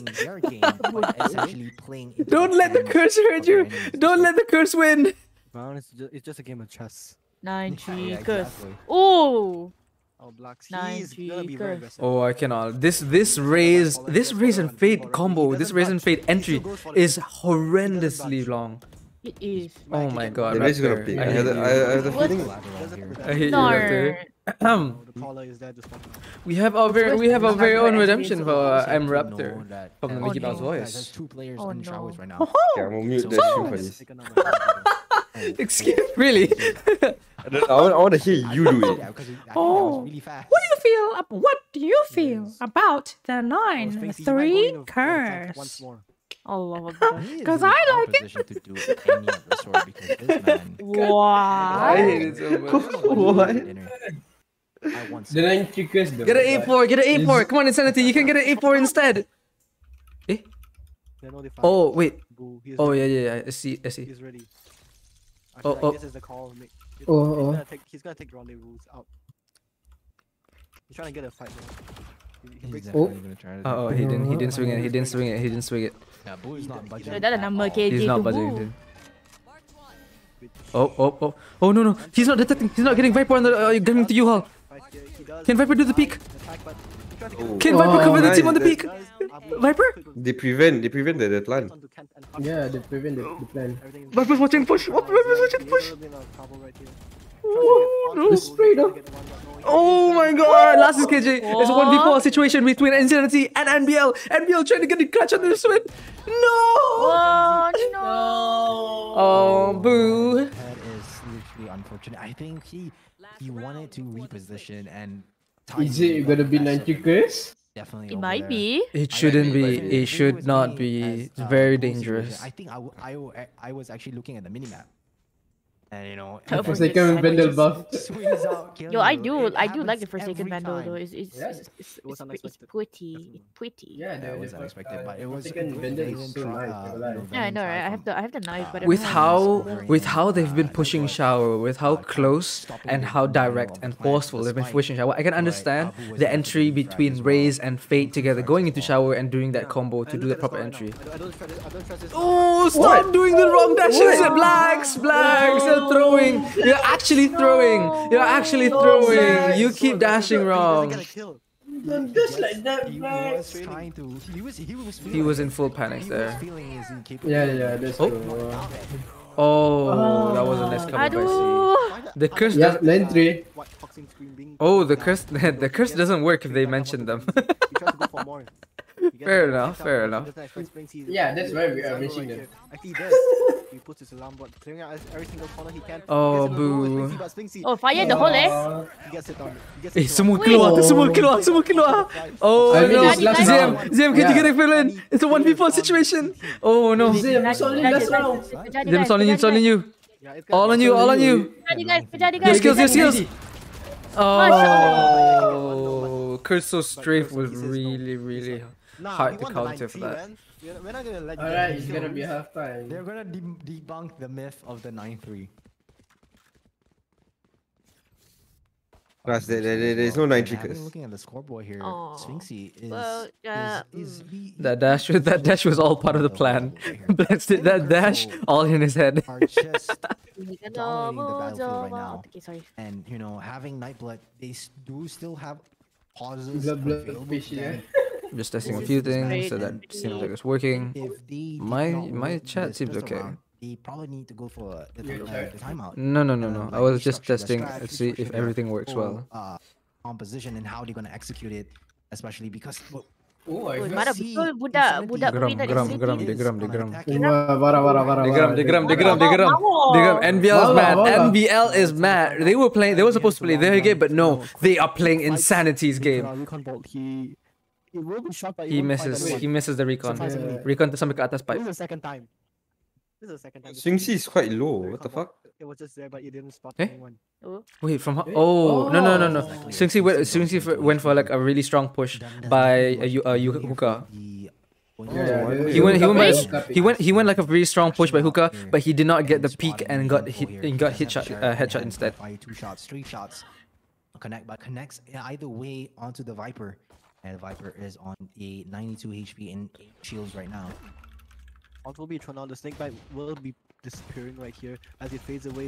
Don't let the curse hurt you. Don't let the curse win. Man, it's just, it's just a game of chess. Nine Yeah, cheekers. exactly. Oh, Oh, Blacks. Nine, He's three, gonna be very curve. aggressive. Oh, I cannot. This this raise this raise and fade combo, this raise and fade entry is horrendously long. It is. Oh my god, The race is gonna Raptor. pick. I I hate have the, you. I, I have the What? feeling. I hate you, No. Raptor. No, the caller is there to stop now. We have our very we have our very own redemption for uh, M Know Raptor that, from the uh, Mickey no. Mouse guys, there's voice. two players Oh, on no. showers right now. Okay, I'm gonna mute So- that shit for this. Take a number. Excuse really? I, don't, I, want, I want to hear you do it. Yeah, because I think that Oh. was really fast. What do you feel? ab- What do you feel Yes. about the Oh, nine Sphinxy, you might go three in a- for the flank Once curse? more. Allah Akbar. He is 'Cause in I a like it. position to do any of the sort because this man. What? I hate it so much. What? Dinner. I want The nine triggers though. Get an A four, get an A four. Come on, Insanity, you can get an A four instead. Eh? They know they found Oh it. wait. Boo, he is Oh ready. yeah yeah yeah. I see I see. He's ready. I Oh, feel like oh. this is the call. Make, it- Oh, he's oh. gonna take. He's gonna take rendezvous out. He's trying to get a fight. Bro. He, he He's breaks definitely the gonna try to. Oh, oh he didn't he didn't swing it. He didn't swing it. He didn't swing it. Yeah, Boo is not budging. So that's a at number all. K J He's not to budging. Boo. Dude. Oh oh oh oh no no. He's not detecting. He's not getting Viper on the uh, getting to U-Haul. fight here. He does. Can Viper do the peek? Attack, but he tries to Oh. get Can Viper cover the nice, team on the that- peak? Guys, Abu- Viper? They prevent, they prevent the, the plan. onto Kent and Huck. Yeah, they prevent the, the plan. Everything is Viper's watching push. Viper's Viper's watching push. Oh, The spray though. Oh my god, last is K J. It's a one v four situation between Insanity and N B L. N B L trying to get the clutch on this win. No! Oh no! Oh, boo. That is literally unfortunate. I think he he wanted to reposition and. Is it gonna be nine triggers? Definitely. It over might there. be. It I shouldn't agree, be. but It if should was not me be. as, It's uh, very Boo's situation, dangerous. I think I, w- I, w- I was actually looking at the minimap. And you know, Oh, if Forsaken it Vandal just buff. swings out, kills Yo, I you, do, it I do like the happens Forsaken every Vandal time. though. It's it's Yeah. it's, it's, it's, It was pre- it's unexpected. pretty. Definitely. It's pretty. Yeah, That the, was the, unexpected, uh, but it was a Forsaken good Vandal is valiant so try- nice, uh, I you like. know, Yeah, I valiant know, try right? I from, have the I have the knife, but uh, With everyone how else- very with end, how they've been uh, pushing Nightblood, Shower, with how uh, kind of close stopping and the how middle direct of and the plan forceful they've been despite pushing Shower, I can what understand Abu was the able to entry do frag between as well, Raze and Fate into together, frag going as into well. Shower and doing that Yeah. combo I to look do the at proper score right entry. now. I don't, I don't trust this. I don't trust this. Oh, stop doing the wrong dashes! Blacks, blacks, you're throwing. You're actually throwing. You're actually throwing. You keep dashing wrong. Don't just like that, He man. was trying to. He was. He was. He was in feeling full it. panic He there. was feeling his incapable. Yeah, yeah, that's Oh. true. Oh, that was a nice cover by C. Aduh. The curse Yeah, does. nine three. Oh, the curse. The curse doesn't work if they mention them. Fair enough, fair enough. Yeah, that's why we are mentioning them. Actually, he does. He puts his alarm bot, clearing out every single corner he can. Oh, Gets in the row, boo. Sphinxy, but Sphinxy, Oh, fire the hole eh. Uh, he gets it down. He gets Eh, it semua down. keluar, Wait. semua keluar, semua keluar. Oh I mean, no, it's last Zem, round. Zem, can you Yeah. get a fill in? It's a one v four situation. Oh no, Zem, it's only last round. Zem, it's all on you, it's all on you. Yeah, it's gonna All on be- you, all on you. Jadi guys, jadi Your guys. skills, your skills. Masya Oh, curse so strafe was really, really Nah, hard we to won the counter nine for three, that. man. We're, we're not gonna let you Alright, get it's killed. gonna be half time. They're gonna de debunk the myth of the nine three. Plus, there, there, there- there's no nine triggers. Looking at the scoreboard here, Aw. Sphinxy is Well, uh, is, is he, That dash, was- that dash was all part of the plan. Blacks did that dash all in his head. are just Dominating dominating the battlefield right now. Okay, sorry. and you know having Nightblood, they s- do still have pauses Blood, blood, available fish, to yeah. them. Just testing a few things, so that seems like it's working. If they did My- not my win chat this seems pistol okay. round, they probably need to go for a, the, Your time- chat. the timeout. No, no, no, no. Um, I like was just restructure the testing strat, to see restructure if their everything works whole, well. Uh, composition and how they're gonna execute it, especially because well, Oh, I Oh, got mana see betul budak Insanity budak Geram, Marina geram, City geram, is- dia geram, dia on an geram. attacking Wah, Vara, vara, vara, They vara. gram, they gram, they gram, they gram. Mawar. They gram. N B L is Wala, mad. wala. N B L is mad. They were playing. They were supposed to play their game, but no, they are playing Insanity's game. Recon bolt, he, he will be shot, but He won't find misses. anyone. He misses the recon. Surprisingly. Recon to sampai ke atas This pipe. is the second time. This is the second time. this Sphinxy is quite low. recon What the bolt, fuck? It was just there, but you didn't spot Eh? anyone. Oh. Wait, from ho- oh no no no no. Oh. Sphinxy went. Sphinxy f- went for like a really strong push by a, Yu- a Yu- hookah. the Yeah, yeah, He went. He went. By, Really? he went. He went like a really strong push by hookah, but he did not get the peak and got hit. And got hit shot. Uh, headshot instead. Fire two shots, three shots. Connect, but connects either way onto the Viper, and Viper is on a ninety-two H P and eight shields right now. Alt will be thrown out. The snake bite will be disappearing right here as it fades away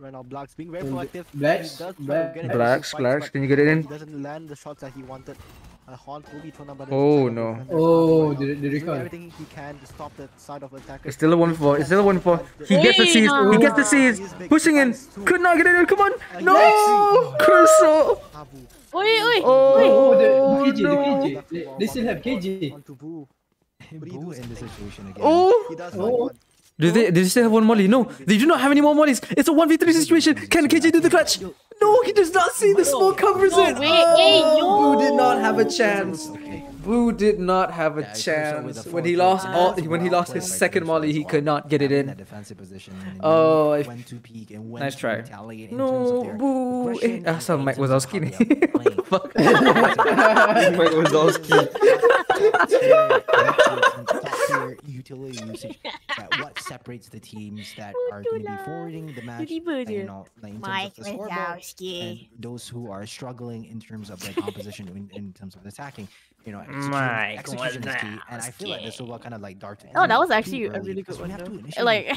right now. Black's being very proactive. Blacks, He does try to Black- get into Blacks, fights, Blacks, but can you get it in? He doesn't land the shots that he wanted. Uh, Haunt will be thrown up by the Oh, side of no. defenders. Oh, Right the- now. the He's doing recall. everything he can to stop that side of attacker. It's still a one four. It's still a one four. He gets the seize. He gets the seize. Pushing in. Could not get it in. Come on. No. Curso. Abu. Oi, oi, Oh, Oh, the K J, no. the K J. They, they still have K J. Onto Boo. What do you Boo do? in this situation again. Oh. He does Oh. what he wants. Do they, do they still have one molly? No. They do not have any more mollies. It's a one v three situation. Can K J do the clutch? No, he does not see the smoke covers No it. way. Hey, Oh, yo. Boo did not have a chance. Okay. Boo did not have a Yeah, it's also with chance. the When he four lost kills, all, it's when he well lost his played by second Curso molly, as he well. could not get it Having in. that defensive position and Oh, knowing if- when to peek and when Nice to try. retaliate in terms of No, their Boo. Eh, aggression and asal in Mike terms of Wazowski how ni. they are playing. Fuck. Mike Wazowski. Top-tier utility usage. That what separates the teams that are going to be forwarding the match, Tiba and, je. you know, like in terms Mike of the scoreboard, and Wazowski. those who are struggling in terms of their composition, in, in terms of attacking. You know, execution, Mike execution is key, and I feel like this is what kind of like dark. Oh, that was actually a really good one, though. Like,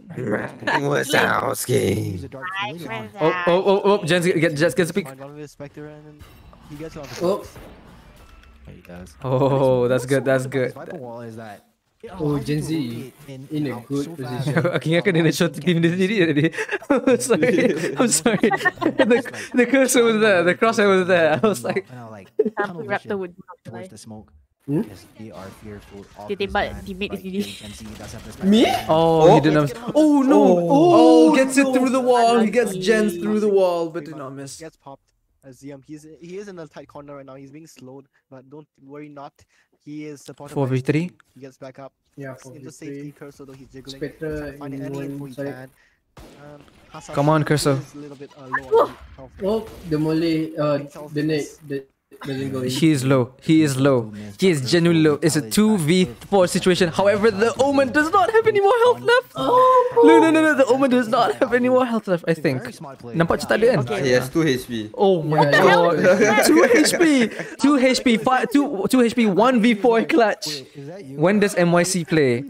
Wazowski. Oh, oh, oh, oh. Jens, get, Jens gets a pick. Find one with Spectre and then he gets off. Oh, He does. Oh, that's good, that's good. Viper wall is that. Oh, Gen Z in a good position. Akhirnya kan dia nak shot team dia sendiri tadi. I'm sorry. I'm sorry. The, the cursor was there. The crosshair was there. I was like, kind of like Sample tunnel Raptor vision would not towards fly. the smoke. Hmm? Because they are fearful of Dia this tembak man, teammate right? sendiri. They can see he does have this Me? back- oh, he didn't have. Oh no! Oh, gets it through the wall. He gets Unlucky. Jens through the wall, but did not miss. Gets popped. As Z M, he's he is in a tight corner right now. He's being slowed, but don't worry, not. He is supported. four v by three. He gets back up. Yeah, Into safety. four v three. Cursor though he's jiggling. Spectre Find in any one info he side. can. Um, Hasashi Come on, Cursor. is a little bit uh, low on health. Oh, the molly, uh, the neck that doesn't go in. He is low. He is low. He is genuinely low. It's a two v four situation. However, the Omen does not have any more health left. No, no, no, no. The Omen does not have any more health left, I think. Very smart play. Nampak cerita dia kan? He has two H P. Oh my Yeah, god. yeah. two H P. two H P. Five, two, two H P. one v four clutch. Wait, is that you? When does M Y C play?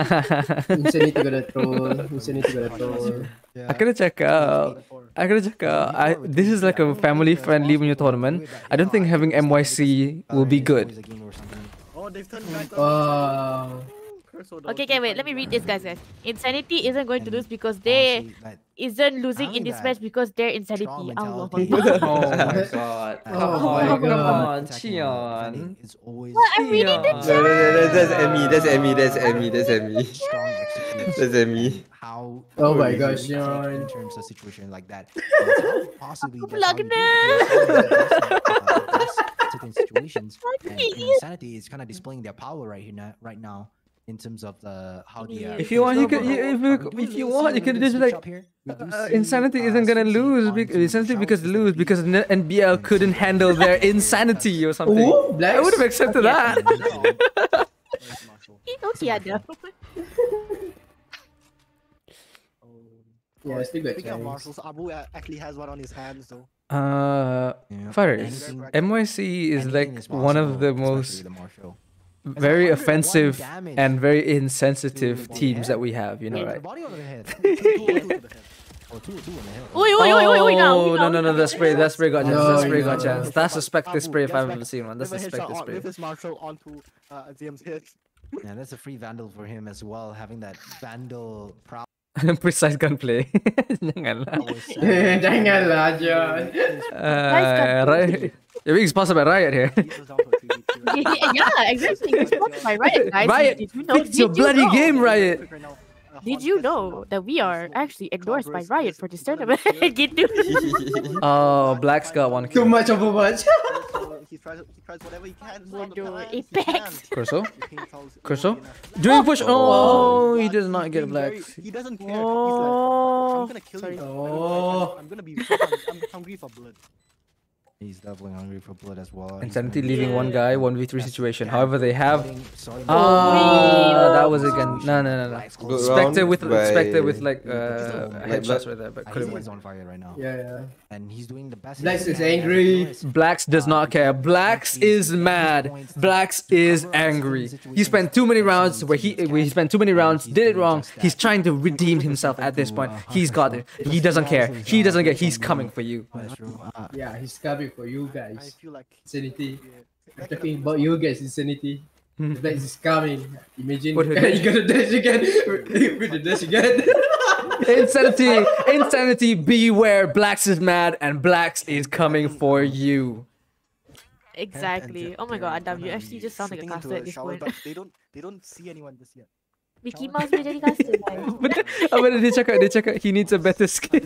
Insanity gonna troll. Insanity gonna troll. I gotta check out. I gotta check out. I, this is like a family-friendly mini tournament. I don't think having M Y C will be good. Oh, they've turned back. Wow. Cursor though, Okay, he's okay, wait. Let me read this, guys. guys. Insanity isn't going to lose because they isn't losing in this match because they're insanity. Allah. Oh my god. Oh Come my on, come God. on, Chion. It's always What? I'm reading the No, no, no, no, that's Emmy, that's Emmy, that's Emmy, that's Emmy. strong execution. That's Emmy. How Oh my you gosh, take Sean. in terms of situation like that. That's how possibly that's how you do Lagna. it. Certain situations. And Fucking Insanity is kind of displaying their power right here now, right now in terms of the how they are. If you want, you can. You, if you, if you want, you can just be like. Uh, Insanity isn't gonna lose. Be- insanity because lose because N- NBL couldn't handle their insanity or something. Oh, I would have Blacks. accepted that. Okay, ada. Yeah, still got Speaking of chance. marshals, Abu a- actually has one on his hands though. Uh, Yeah. Faris, Anything- M Y C is anything like is one of possible, the especially most the Marshall. very one hundred one offensive damage and very to insensitive the teams head. that we have. You know, Yeah, right? the body over the head. Two, two, two to the head. Oh, two, two on the head. Oi, oi, oi, oi, oi, now. Oh no no no! That spray, that spray got chance. No, That spray got no. chance. That's a spectre spray if Gets I've back ever seen one. That's with a a headshot spectre on- spray. With his marshal onto uh, Z M's head. Yeah, that's a free vandal for him as well, having that vandal proud. Precise gunplay. Janganlah. Janganlah, John. Uh, right. You're being sponsored by Riot here. He goes down for a three v two right now. Yeah, exactly. It's sponsored by Riot, guys. Riot, Did you know? fix your Did you bloody know? game, Riot. Right now, uh, Did Haunt you gets know slowed. that we are actually endorsed by Cloudburst Riot gets for this a little tournament? bit Gitu. Oh, Black's got one Too kill. much of a much. So he tries, he tries whatever he can. to stop the Bodoh, plan. He Apex. can. Corso? The pain fouls won't Corso? be enough. Doing push. Oh, he Black, does he's not get being Black. very- He doesn't care. He's like, Oh. I'm gonna kill you. Sorry. I don't care. Oh. I'm gonna be. I'm, I'm hungry for blood. He's definitely hungry for blood as well. Insanity leaving one guy, one v three situation. However, they have. Sorry, Ah, that was again. No, no, no, no. Good Spectre round with by- Spectre with like uh headshots right there, but couldn't win. He's on fire right now. Yeah, yeah. And he's doing the best. Blacks he is can. angry. Blacks does not care. Blacks is mad. Blacks is angry. He spent too many rounds where he where he spent too many rounds, did it wrong. He's trying to redeem himself at this point. He's got it. He doesn't care. He doesn't care. He's coming for you. Yeah, he's coming for you I guys. feel like Insanity. I'm talking about you guys, Insanity. The Blacks is coming. Imagine What you did- gonna dash again. With the dash again. Insanity, insanity, beware. Blacks is mad and Blacks is coming for you. Exactly. Oh my god, Adam, you actually just sound like a shooting into caster at this shower, point. but they don't they don't see anyone just yet. Mickey Mouse boleh jadi caster, guys. Apa dia cakap? Dia cakap he needs a better skill.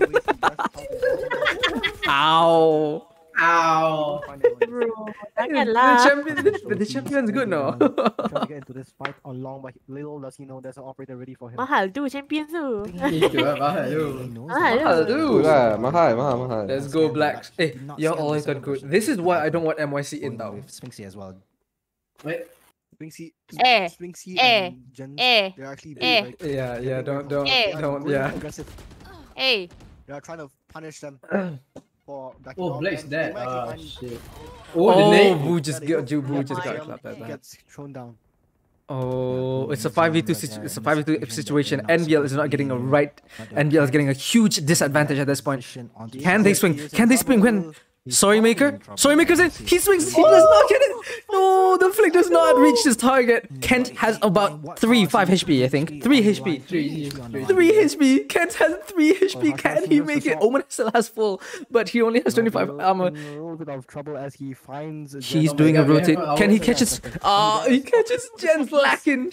Ow. Ow. Bro, The janganlah. champion, the, the champion's good now. Trying to get into this fight on long, but little does he know there's an operator ready for him. Mahal tu champion tu. Itu lah, mahal tu. Mahal tu. Mahal tu. Itulah, mahal, mahal, mahal. Let's go Blacks. Eh, you're always done good. This is why I don't want M Y C in now. Sphinxy as well. Wait. Sphinxy, Eh, Sphinxy eh, and Jens, eh, they're actually eh. very, like, Yeah, yeah, don't, don't, Eh. don't, really yeah. aggressive. Hey, They are trying to punish them for backing Oh, off, Blake's and dead. they might Ah, actually shit. find- Oh, the Oh, name. Boo just Yeah, got, they Ju- Boo don't- just got Liam clapped that He bad. gets thrown down. Oh, it's a five v two situ- it's a five v two situation. N B L is not getting a right. N B L is getting a huge disadvantage at this point. Can they swing? Can they swing when? Sorry Maker? Sorry Maker's in. He swings. He does not get it. No, the flick does not reach his target. Kent has about three, five H P, I think. Three H P. Three H P. Kent has three H P. Can he make it? Omen still has full, but he only has twenty-five armor. In a little bit of trouble as he finds. He's Oh my doing a God, we rotate. have Can he hours catch and it? Ah, he catches Jen's lacking.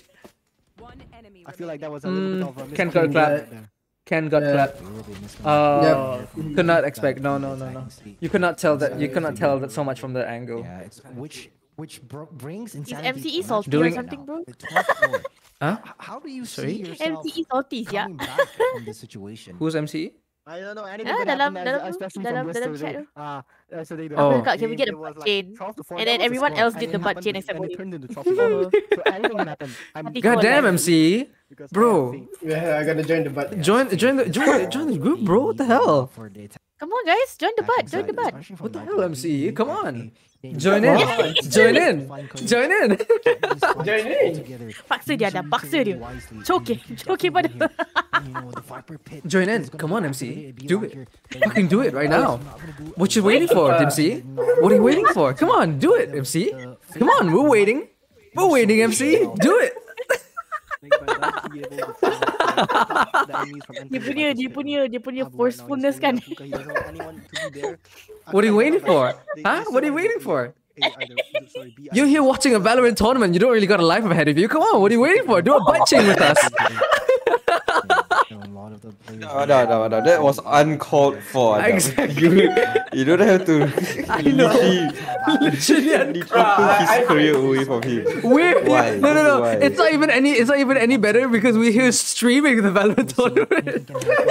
I feel like that was a little bit Mm, of a Ken got miscommunication clapped. there. Ken got Yeah. clapped. Uh, could not expect. No, no, no, no. You could not tell that. You could not tell that so much from the angle. Yeah, it's which which bro brings is insanity. M C E to salty Doing- or something, bro? the twelfth floor. Huh? H- How do you Sorry? see yourself M C E salty, yeah. coming back from this situation? Who's M C? I don't know anything Ah, could dalam- happen, dalam- as- especially dalam- from dalam yesterday. chat tu. Ah, yesterday the Oh. whole Kak, can we game, get a it was butt like chain? twelve to four, And that then was the everyone score, else and did it the butt happened chain except when for it you. turned into twelve to four. So anything can happen. I'm Hati God kau damn lah. M C. because I Bro. have faith. Yeah, I gotta join the butt. Join, join the, join, join the group, bro. What the hell? For daytime Come on, guys, join the butt, join the butt. especially from What the night hell, to M C? day, Come they- on. they- Join they- in. on. Join in. Join in. Join in. Paksa dia, Adam, paksa dia. Choke, choke pada. Join in. Come on, M C. Do it. Fucking do it right now. What you waiting for, M C? What are you waiting for? Come on, do it, M C. Come on, we're waiting. We're waiting, M C. Do it. Like, by that, be able to stop the enemies from Dia entering punya, the dia fight. punya, dia punya Abu right now, he's forcefulness holding kan. up hookah, he doesn't want anyone to be there. I What are you feel like waiting they- for? they- Huh? they What are you still waiting want for? A either, sorry, B You're either. here watching a Valorant tournament. You don't really got a life ahead of you. Come on, what are you waiting for? Do a butt chain with us. No, no, no, no. That was uncalled for. Adam. Exactly. You, you don't have to I know. literally Literally. took his career away from him. We're Why? no, no, no. Why? It's not even any. It's not even any better because we're here streaming the Valorant tournament.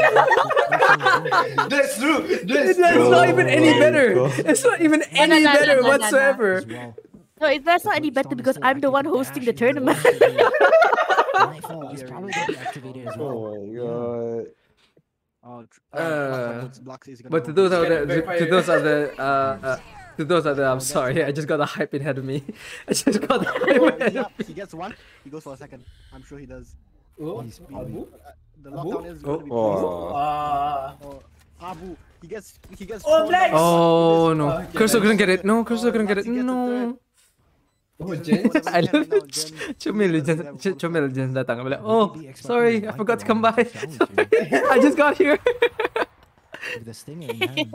That's true. That's It's true. not even any Oh better. my God. It's not even No, no, any no, no, better no, no, no. whatsoever. No, it, that's not any better because I'm the one hosting the tournament. Nightfall is probably gonna be activated as well. Oh my god. Oh, tr- Uh, Blacks- Blacks is gonna But to go those out Can there, verify to it. those out there, uh, uh, to those out there, I'm sorry. I just got the hype ahead of me. I just got the hype Oh, ahead yeah, of me. he gets one. He goes for a second. I'm sure he does. Oh, He's being- Abu? uh, the lockdown is Oh. gonna be Oh. Ah. Oh, Abu. He gets. He gets. Oh, thrown Blacks! down. Oh no, Okay, Crystal couldn't get it. No, Oh, Crystal couldn't get it. Maxi gets the No. Oh, Jen. I love it. Chumil just Chumil just datang. I'm like, oh, sorry, I forgot to come by. I just got here. With the stinger in hand.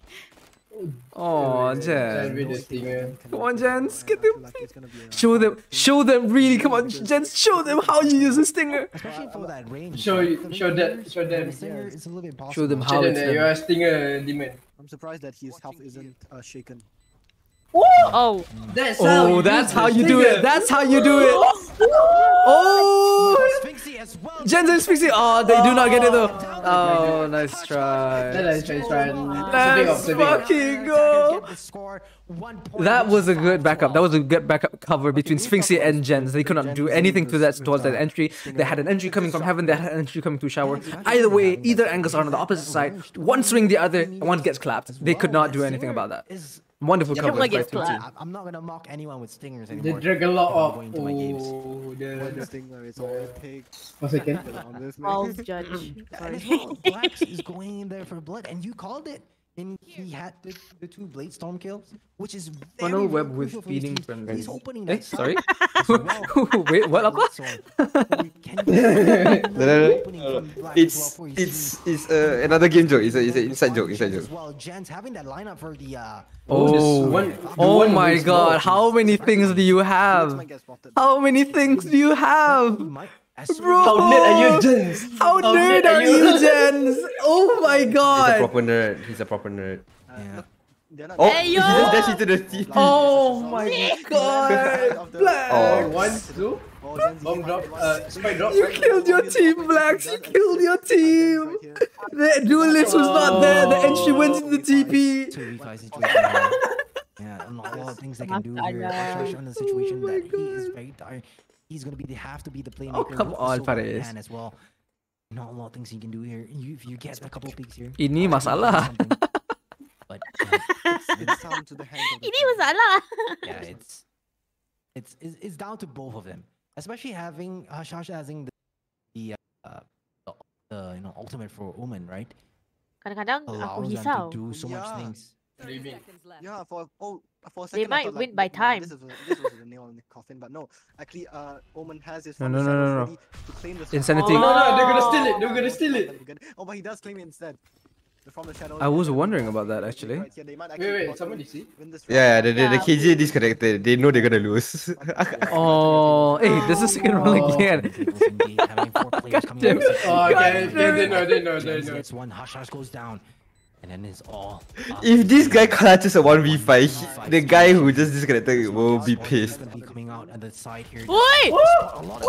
Oh, Jen Jen. with the stinger. Come on, Jens. Get I feel them. like it's gonna be a- Show them. Show them really. Come on, Jens. Show them how you use a stinger. Especially for that range. Show right? you- For the show that- range, show the them. stinger is a little bit Show them possible. how Show it's them that you done. are stinger demon. I'm surprised that his health isn't uh, shaken. Oh, That's how Oh, you that's use how the you do it. stinger. That's how you do it. Oh. Sphinxy as well. Gens and Sphinxy. Oh, they do not get it though. Oh, nice try. Nice try, try. Let's fucking go. That was a good backup. That was a good backup cover between Sphinxy and Gens. They could not do anything to that towards that entry. They had an entry coming from heaven. They had an entry coming through shower. Either way, either angles are on the opposite side. One swing the other. One gets clapped. They could not do anything about that. Wonderful cover. Everyone gets clapped. I'm not gonna mock anyone with stingers anymore. The drag a lot of. Going to my games. Oh, One the. stinger is all it takes. One second. On this False man. judge. And as Sorry. well, Blacks is going in there for blood, and you called it. And he had the, the two Blade Storm kills, which is very, Funnel very web with crucial for his feeding teams. friendly. He's opening Eh, that sorry? side as well. Wait, what? Apa? No, no, no. It's it's it's uh, another game joke. It's a it's an inside joke. Inside joke. Well, Jens having that lineup for the uh Oh, one- oh one my moves god, more. how many things do you have? How many things do you have? he might as soon Bro! as- How nerd are you, Jens? How How nerd nerd are are you, you? Jens? Oh my He's a god! proper nerd. He's a proper nerd. Yeah. Oh, Hey, he yo! just dashed into the team. Oh my god! Black! Oh, one, two. Bomb drop. Uh, spike drop. You killed your team, Blacks! You killed your team! The duelist was not there, the entry went to the T P! two v five situation here. Yeah, and a lot of things they can do here. Ashash in the situation that he is very tired. He's gonna be they have to be the playmaker. Oh, come with the on, silver in Faris. hand as well. Not a lot of things he can do here. You, if you get a couple of picks here. Ini masalah. But yeah, it's, it's, Sound to the hands of the Ini champion. masalah. yeah, it's, it's it's it's down to both of them, especially having Hashash having the the, uh, the, the you know ultimate for Omen, right? Kadang-kadang aku Allows them risau. to do so much Yeah. things. Yeah, for oh, for a They second I might thought, win like, by nah, time. This, is, this was the nail in the coffin, but no. Actually, uh, Omen has his No, from no, the no, no, shadows no. ready to claim the Insanity. No, no, they're gonna Oh. steal it. They're gonna steal it. Oh, but he does claim it instead. From the shadows. I was wondering about that actually. Right here, they might Wait, actually wait, possibly somebody see? win this Yeah, yeah, round. the, the, the K J disconnected. They know they're gonna lose. Oh, hey, this is second roll Oh. again. Tables indeed, having four players coming damn out. it. Oh, okay. God They, they know, they know, they Jens know. gets one, Hashash goes down, and then it's all. up If to this guy Jens. clutches a one v five, one v the guy who just disconnected will be One pissed. gonna be coming out at the side here. Oi! A lot of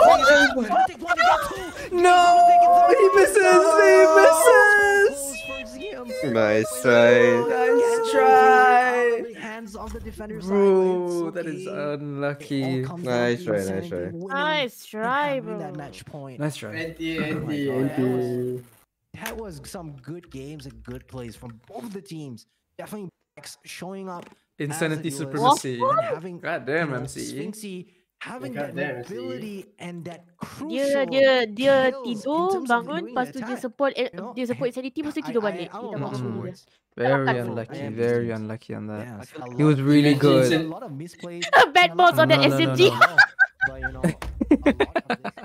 No, he misses, he misses. Nice try. Nice try. Hands on the defender's Bro, side, that it's is okay. unlucky. It all comes down Nice to try, nice Insanity try. winning Nice and try, having that bro. match point. Nice try. Anti, Oh my anti, God, that was- anti. That was some good games and good plays from both the teams. Definitely Blacks showing up. as a Insanity duelist supremacy. and having, God damn, you know, M C. Sphinxy having God that damn, M C. mobility and that Dia crucial dia dia kills in tidur, terms of bangun, doing lepas the tu dia attack. support eh, You know, dia support Insanity, lepas tu I- tidur I- balik. I Dia don't tak know buat apa Mm. semua dia. Very Makan, bro. unlucky, I am very pissed. unlucky on that. Yes, a He was lot- really Imagine good. Sin- a lot of misplays. Bad and a balls lot on that No, no, S M no, G. no. But you know, a lot of this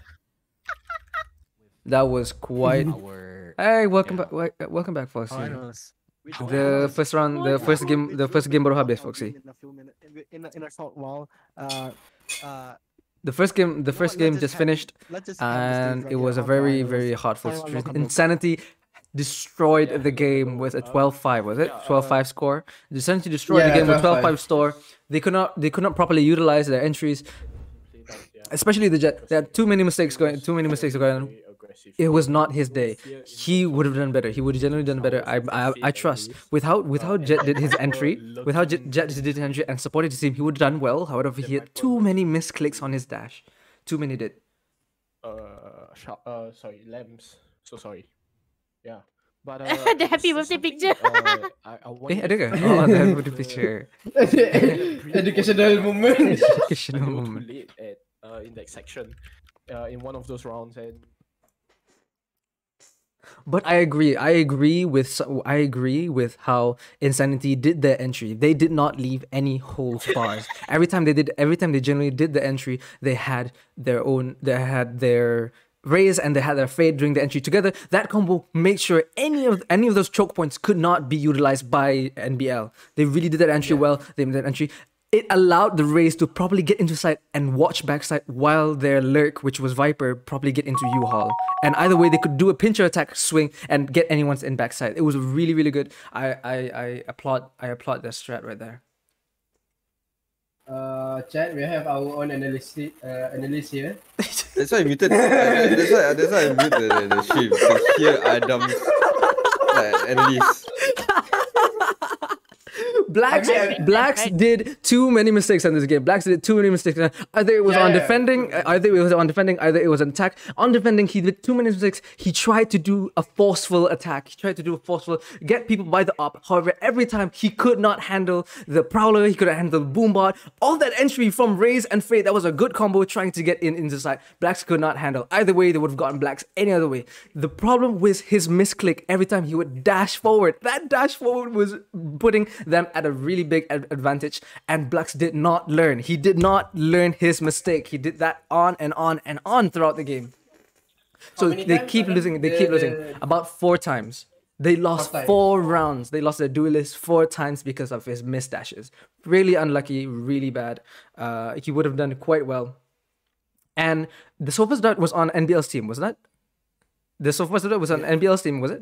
That was quite. our Hey, welcome Yeah. back. wel- uh, Welcome back, Foxy. Finals. The first round, the first game, the first game baru habis, Foxy. In a few minutes, in a, in a short while. Uh, uh, The first game, the know first what, let's game just just have- finished, let's just have the stage and right it here. was a How very, finals. very hard fought Final situation. look on the- Insanity destroyed Yeah, the game with a uh, twelve five, was it? yeah, uh, twelve five score. Insanity destroyed the Yeah, game with twelve twelve five score. They could not, they could not properly utilize their entries, especially the Jet. They had too many mistakes going, too many mistakes going on. It was not his day. He would have done better. He would have generally done better. I, I, I trust. With how, with how Jet did his entry, with how Jet, Jet did his entry and supported his team, he would have done well. However, he had too many misclicks on his dash. Too many did. Uh, sharp, uh, sorry, lamps. So sorry. Yeah. But uh, The happy it's birthday something, picture. Uh, I, I Eh, wonder ada ke? if- Oh, that would be picture. Educational moment. I Educational go too moment. late at uh, in that section, uh, in one of those rounds, and But I agree. I agree with so- I agree with how Insanity did their entry. They did not leave any holds bars. Every time they did, every time they generally did the entry, they had their own. They had their raise and they had their fade during the entry together. That combo made sure any of any of those choke points could not be utilized by N B L. They really did that entry well. They did that entry. It allowed the Rays to probably get into side and watch backside while their lurk, which was Viper, probably get into U-Haul. And either way, they could do a pincher attack swing and get anyone's in backside. It was really, really good. I, I, I applaud I applaud their strat right there. uh, chat, we have our own analyst, uh, analyst here. That's why I muted. uh, that's why. That's why I muted the, the, the stream to hear Adam's uh, analyst. Blacks, Blacks did too many mistakes in this game. Blacks did too many mistakes. Either it was Yeah, on yeah. defending, either it was on defending, either it was on attack. On defending, he did too many mistakes. He tried to do a forceful attack. He tried to do a forceful, get people by the op. However, every time he could not handle the Prowler, he couldn't handle the Boombot. All that entry from Raze and Fate, that was a good combo trying to get in into the side. Blacks could not handle. Either way, they would have gotten Blacks any other way. The problem was his misclick every time he would dash forward. That dash forward was putting them at a really big ad- advantage, and Blacks did not learn. He did not learn his mistake. He did that on and on and on throughout the game. So many they times, keep Adam? losing. They The- keep losing. the- About four times. They lost Four times. four rounds. They lost their duelist four times because of his missed dashes. Really unlucky. Really bad. Uh, he would have done quite well. And the Sofa's Dart was on N B L's team, was that? The Sofa's Dart was on N B L's team, was it?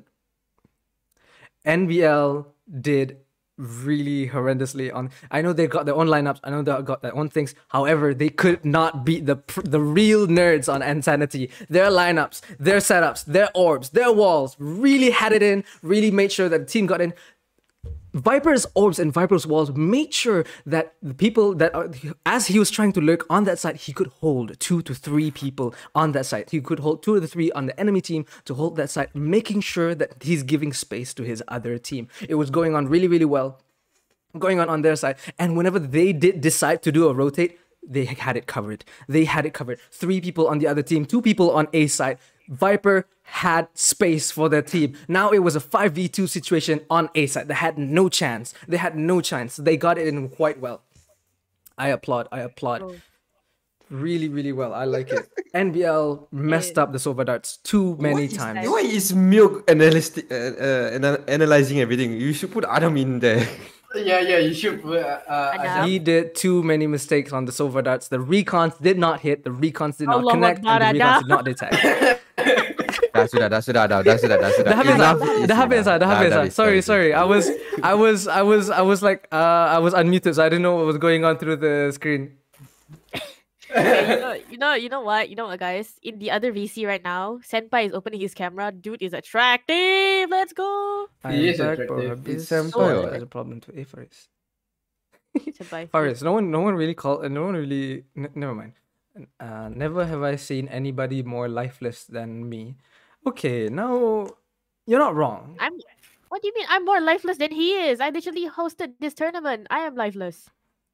N B L did really horrendously on. I know they got their own lineups. I know they got their own things. However, they could not beat the pr- the real nerds on Insanity. Their lineups, their setups, their orbs, their walls really had it in. Really made sure that the team got in. Viper's orbs and Viper's walls made sure that the people that are, as he was trying to lurk on that side, he could hold two to three people on that side. He could hold two to three on the enemy team to hold that side, making sure that he's giving space to his other team. It was going on really, really well, going on on their side. And whenever they did decide to do a rotate, they had it covered. They had it covered. Three people on the other team, two people on A side. Viper had space for their team. Now it was a five v two situation on A side. They had no chance. They had no chance. They got it in quite well. I applaud. I applaud. Oh. Really, really well. I like it. N B L messed up the Sova Darts too many times. Why is Milk analysti- uh, uh, anal- analyzing everything? You should put Adam in there. Yeah, yeah, you should. Uh, uh, Adam. He did too many mistakes on the Sova Darts. The recons did not hit. The recons did not Allah connect. Akbar, And the recons Adam. did not detect. Dah sudah, dah sudah, dah, dah sudah, dah sudah. Dah habis Enough ah. is Dah habis ah. enough. Dah habis dah ah. habis, Sorry, dah habis. sorry. I was, I was, I was, I was like, uh, I was unmuted, so I didn't know what was going on through the screen. Okay, you know, you know, you know what? You know what, guys? In the other V C right now, Senpai is opening his camera. Dude is attractive. Let's go. He is I'm back for attractive. a bit. It's Senpai So or there's what? a problem to A Faris. Senpai. Faris, no one, no one really called. No one really. N- never mind. Uh, never have I seen anybody more lifeless than me. Okay, now you're not wrong. I'm. What do you mean? I'm more lifeless than he is. I literally hosted this tournament. I am lifeless.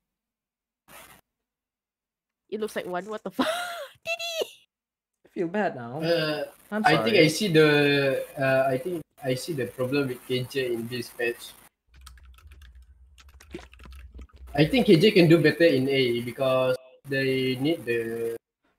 It looks like one. What the fuck? I feel bad now. Uh, I'm I sorry. think I see the. Uh, I think I see the problem with K J in this patch. I think K J can do better in A because they need the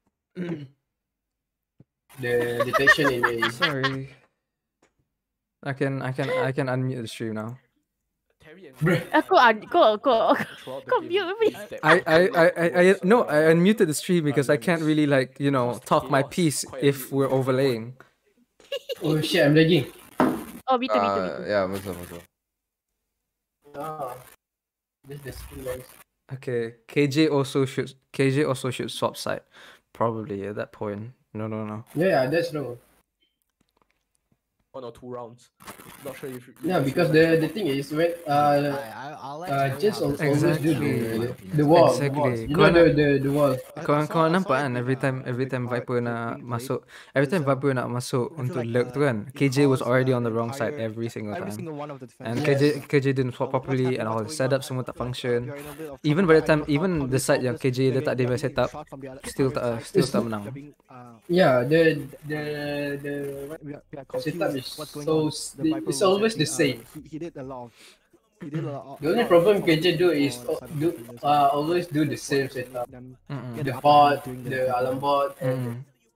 the detection in A. Sorry. I can, I can, I can unmute the stream now. Terry and Bruh. Uh, go on, go, go. throughout the go game, mute me. step I, up I, I, I, I towards, no, uh, I unmuted the stream because I can't really like, you know, Caused talk my chaos piece quite a if bit we're with everyone. overlaying. Oh shit, I'm lagging. Oh, me too, me too, me Uh, too. yeah, betul, betul. Ah, this is the skill guys. Okay, K J also should, K J also should swap side, probably at that point. No, no, no. Yeah, yeah, that's wrong. one or two rounds. Not sure if you Yeah, guys because remember. the the thing is when I, uh I, I'll let uh Terry just have al- this always Exactly. do the opinion. the wall, the Exactly. walls. You Kau know the nak- the the wall. I- Kau I kau saw- I nampak saw kan it every in, time uh, every big time part Viper when nak we played. masuk every time There's a- Viper nak masuk I feel untuk like, lurk tu uh, kan K J was because, already uh, on the wrong side entire- every single Every time. single one of the And defenders. K J K J didn't swap So what's properly happening, and all what's the going on, setup semua I tak feel like, uh, function. we are in a bit of Even trouble. by the I time know how even from the this side yang focus, K J they're letak getting- dia they're set getting up shot from the other- still opposite tak side. still It's- tak menang. They're being, uh, Yeah, the the the we are, we are setup confused is what's going so on. s- The the- Viper it's was always the actually, same. uh, he, he did a lot of he did a lot, The only a lot problem of K J do forcing is for uh, the side of do defenders. uh always do the That's same what made setup. them Mm-mm. get The the upper hand bot, during the the alarm bot, and Mm.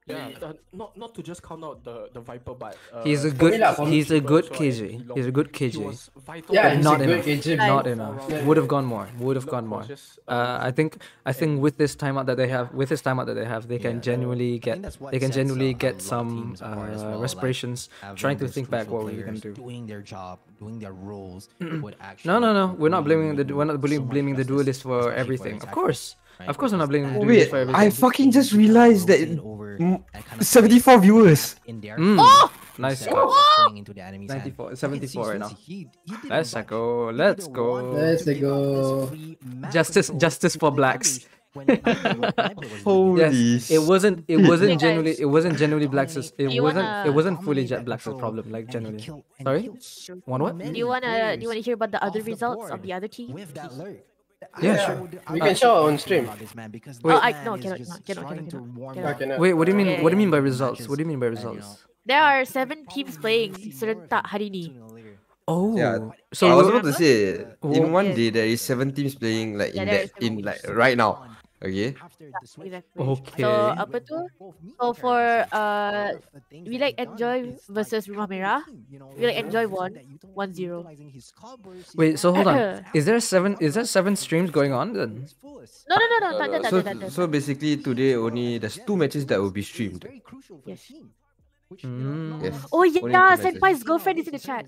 Yeah, uh, not not to just count out the the Viper, but uh, He's a for good. me lah, for me. He's a good So, K and J. he He's a good K He J. was vital. Yeah, But he's not a good enough. K J. Not Nice. enough. Yeah. Would have gone more. Would have Look gone more. was just, Uh, I think. I think with this timeout that they have, with this timeout that they have, they can Yeah. genuinely I get. think that's what They can sets, genuinely uh, a get lot of some teams apart as uh, well, like, respirations. having Trying to these think back crucial what we can players do. doing their job, doing their roles would actually. No, no, no. We're not really blaming the. make We're not so blaming much blaming the justice, duelists for especially everything. it's Of actually, course, right? of course, we're not Because blaming the that duelists Wait, for I everything. fucking just teams realized that rotate over mm, and kind of seventy-four play viewers. in their Mm. favor Nice instead go. of playing into the enemy's hand. ninety-four, You can see seventy-four right now. Swissy, he- he didn't Let's budge. go. He Let's didn't go. want to Let's give up go. this free map Justice, control justice to for the blacks. English when Nightmare- Nightmare was Holy really Yes, it wasn't. It Wait, wasn't guys. genuinely. It wasn't genuinely blacks. It You wasn't. wanna- It wasn't fully dominate Jet that Blacks' control, problem. Like and he genuinely. killed- and he Sorry? killed so One what? many Do you wanna do you players wanna hear about the other off the results of board the other team? with that lurk. Yeah, I sure. would- We I can would show say on anything stream. about this man because Wait. this Oh, I- man no, is cannot, just cannot, cannot, trying to cannot, warm cannot. up cannot. Wait, what do you mean? Yeah, What do you mean by yeah. results? What do you mean by And, you results? know, There are seven teams playing serentak hari ni. Oh, Yeah. so I was we're- about to say, in Oh. one Yes. day there is seven teams playing like in Yeah, there that is seven in like teams. right now. Okay. Exactly. Okay. So apa tu? So for uh, we like Enjoy versus Rumah Merah. We like Enjoy won one zero. Wait, so hold on. Is there seven? Is there seven streams going on then? No no no no, tak ada, tak So, ada, tak ada. so basically today only there's two matches that will be streamed. Yes. Mm. Yes. Oh Only two yeah, matches. Senpai's girlfriend is in the chat.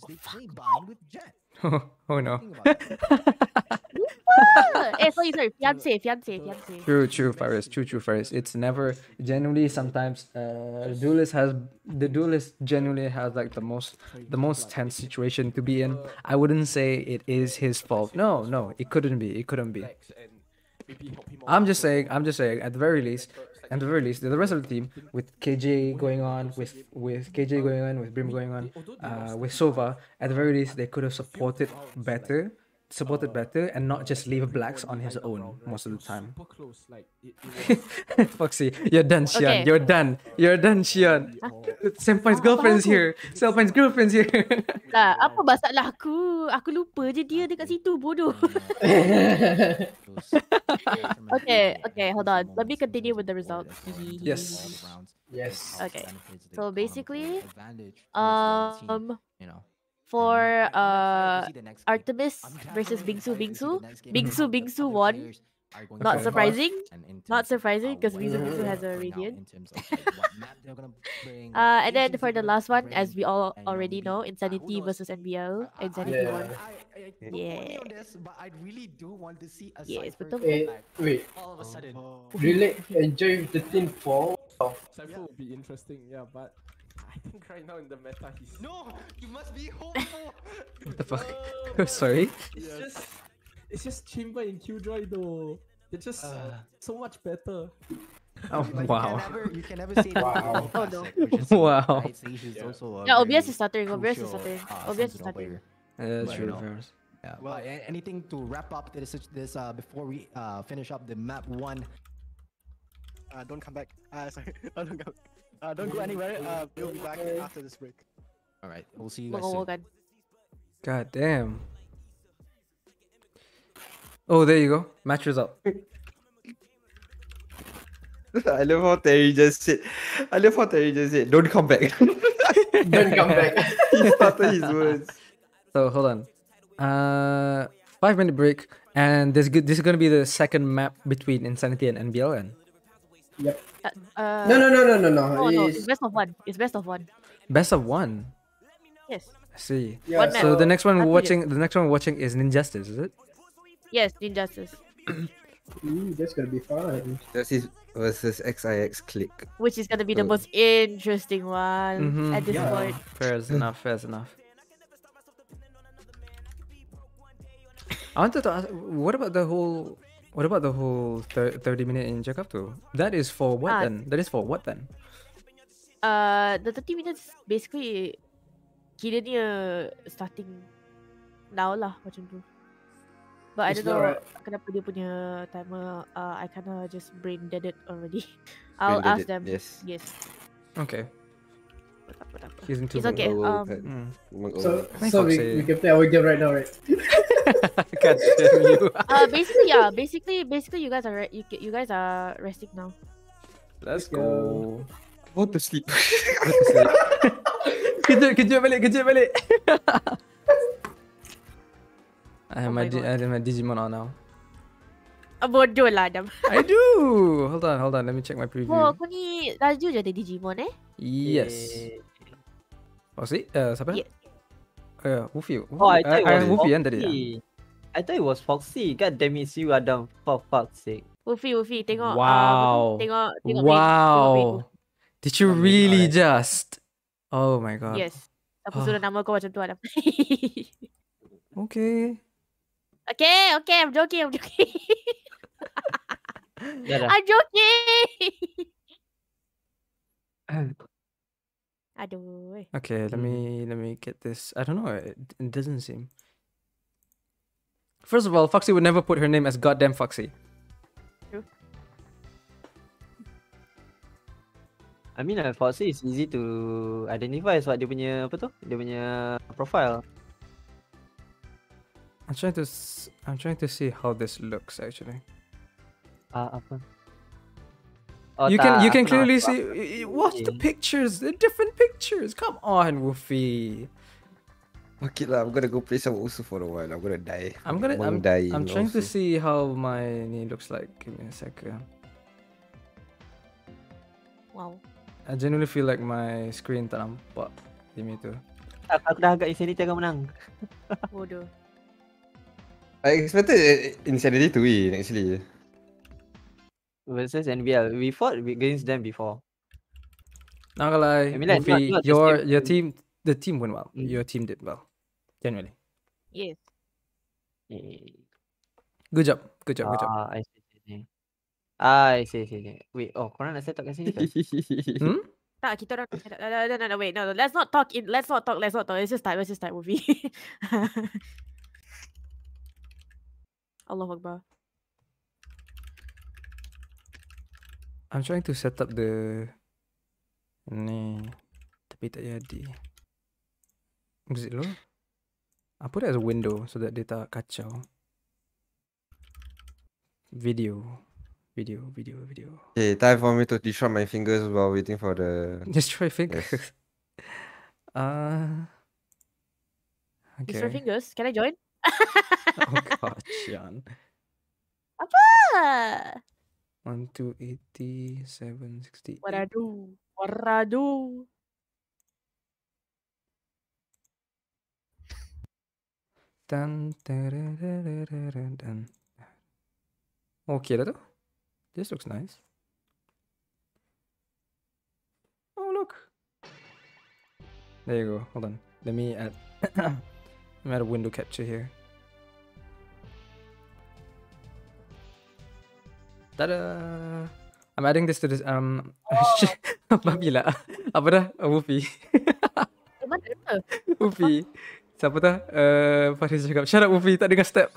Oh no. eh, sorry, sorry, fiance, fiance, fiance. True, true, Faris. True, true, Faris. It's never genuinely. Sometimes, uh, the duelist has the duelist genuinely has like the most the most tense situation to be in. I wouldn't say it is his fault. No, no, it couldn't be. It couldn't be. and maybe help him out I'm with just the- saying. I'm just saying. At the very least, at the very least, the rest of the team with K J going on, with with K J going on, with Brim going on, uh, with Sova. At the very least, they could have supported better, supported better, and not just leave Blacks on his own most of the time. Super close, like it, it was Foxy, you're done, Xian. Okay. You're done. You're done, Xian. Senpai's girlfriend's here. Senpai's girlfriend's here. Tak, apa masalah aku? Aku lupa je dia dekat situ, bodoh. Okay, okay, hold on. Let me continue with the results. Yes. Yes. Okay. So basically, um, Um, you know, for uh Artemis versus Bingsu Bingsu, Bingsu Bingsu won. Not Okay. surprising. Not surprising because Bingsu Bingsu has a radiant. Uh, and then for the last one, as we all already know, Insanity versus N B L. Insanity Yeah. won. Yeah. Yeah. But I really do want to see a Yes, Cypher betul. Eh, wait. all of a sudden. Really enjoy the team fall. Cypher would be interesting, yeah, but I think right now in the meta he's No, you must be hopeful. What the fuck? Sorry. It's just it's just Chamber and Killjoy though. They're just so much better. Oh Like, wow. You can never, you can never say that. Wow. Oh, no. Wow. Right, Sage is also a Yeah, O B S very is stuttering. O B S is crucial, stuttering. uh, O B S is sentinel stuttering. player. Yeah, that's But, true. you know, Faris. Yeah. Well, a- anything to wrap up this this uh before we uh finish up the map one. Uh, don't come back. Uh, sorry. Oh, don't go. Uh, don't go anywhere. Uh, we'll be back after this break. All right, we'll see you guys soon. Mengowokan. God damn. Oh, there you go. Match result. I love how Terry just said. I love how Terry just said, "Don't come back." Don't come back. He started his words. So hold on. Uh, five minute break, and this good. This is gonna be the second map between Insanity and N B L. And Yep. Uh, uh, No, no, no, no, no, no. Oh no, It's, it's best of one. It's best of one. best of one. Yes. I see. yeah, One map. So the next one we're Happy watching, the next one we're watching is Ninjustice, is it? Yes, Injustice. Ooh, that's gonna be fun. That's his versus X I X click. Which is gonna be the Uh, most interesting one Mhm. at this Yeah. point. Fair enough. Fair enough. I wanted to ask, what about the whole, what about the whole thir- thirty minute in Jakarta? That is for what Ah. then? That is for what then? Uh, the thirty minutes basically kiranya starting now lah macam tu. But It's I don't not know right. kenapa dia punya timer. Uh, I kinda just brain dead it already. I'll Branded ask it, them. Yes. Yes. Okay. Tak apa, tak apa. He's into It's okay. Oh, Um, okay. Mm. So, Thanks, so we, Foxy. we can play our game right now, right? God damn you. uh, basically, yeah. Basically, basically, you guys are re- you, you guys are resting now. Let's go. go. Go to sleep. Kejut, kejut balik, kejut balik. I have Oh my, my Di- I God. have my Digimon on now. Ah, bodoh lah Adam. I do. Hold on, hold on. Let me check my preview. Oh, kau ni Raju je ada Digimon eh? Yes. Eh, Oh, see? Uh, siapa? Yeah. Oh, yeah. Woofy. Oh, I thought it I, was Woofy kan tadi. Foxy. I thought it was Foxy. God damn it, you Adam. For fuck's sake. Wufi, Wufi, tengok. ah, apa Wow. tu? Tengok, tengok main. Tengok main. Wow. Did you Tengok main, really alright. just? Oh my god. Yes. Apa suruh nama kau macam tu Adam? Okay. Okay, okay, I'm joking, I'm joking. Dah dah. I'm joking. Aduh. eh. Okay, let Hmm. me let me get this. I don't know. It, it doesn't seem. First of all, Foxy would never put her name as goddamn Foxy. I mean, uh, Foxy is easy to identify sebab dia punya apa tu? Dia punya profile. I'm trying to s- I'm trying to see how this looks actually. Ah, apa? Oh, you can you tak, can aku nak clearly masuk. see. y- y- Watch the Okay. pictures. The different pictures. Come on, Woofy. Okay lah, I'm gonna go play some Usu for a while. I'm gonna die. I'm gonna. I'm, die. I'm trying to see how my knee looks like. Give me a second. Wow. I genuinely feel like my screen tak nampak di tu. Tak, aku dah agak Insanity akan menang. Bodoh. I expected uh, Insanity to win actually. Versus N B L. We fought against them before. Not gonna lie, I mean, like, not- Woofy, not the your same your team. team, the team went well. Mm. Your team did well, genuinely. Yes. Eh. Good job, good job, good job. Ah, I see, see, see. Ah, I see, see, see. Wait, oh, korang nak set up kat sini ke? Hmm? Tak, kita orang. No, no, no, no, wait, no, no. Let's not talk. In, let's not talk. Let's not talk. Let's just start. Let's just start movie. Allah Akbar. I'm trying to set up the ni, tapi tak jadi. Is it low? I put it as a window so that dia tak kacau. Video, video, video, video. Okay, time for me to destroy my fingers while waiting for the. Destroy fingers. Yes. Uh, Mister okay. Fingers, can I join? Oh god, Sean. Ah, One, two, eighty, seven, sixty. what I do? What I do? Dun, tararararara, dun. Okay, dah tu. This looks nice. Oh look. There you go. Hold on. Let me add. Let me add a window capture here. Ta-da! I'm adding this to this. Um. Babi lah. Apa dah? Oh, Woofy. Eh, mana? Woofy. Siapa dah? Uh, Faris cakap. Shut up, Woofy. Tak dengar step.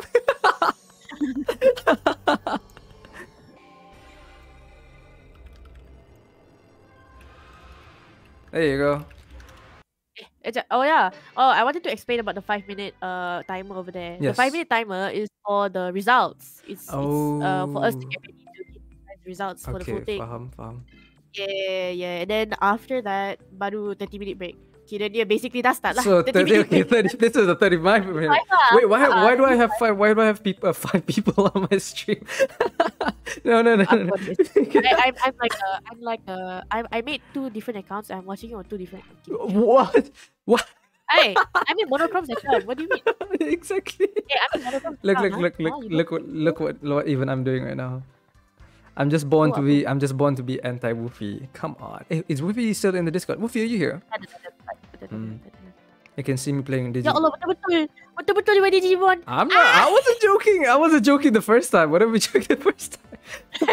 There you go. Eh, jap. Oh yeah. Oh, I wanted to explain about the five minute uh timer over there. The Yes. five minute timer is for the results. It's, it's uh for us to Oh. get ready to get the results for the Okay, voting. faham, faham. Yeah, yeah. And then after that, baru thirty minute break. Kira dia basically dah start lah. So thirty thirty, minute okay, break. thirty, this is a thirty-five minute. Five lah. Wait, why Ah, why do I have five? Why do I have people uh, five people on my stream? no, no, no, no. no. I, I'm, I'm like a, I'm like a, I, I made two different accounts. I'm watching it on two different. accounts. What? What? Hey, I'm in Monochrome's account. What do you mean? Exactly. Hey, I'm in Monochrome's Look, account. look, look, huh? look, Huh? You look, what, look what, what even I'm doing right now. I'm just born Oh, to apa? be. I'm just born to be anti-Woofy. Come on. Eh, is Woofy still in the Discord? Woofy, are you here? Ada, ada, ada, ada, ada, Hmm. ada, ada. You can see me playing Ya Digimon. Allah, betul-betul. Betul-betul dia main Digimon. I'm not. I wasn't joking. I wasn't joking the first time. What are we joking the first time?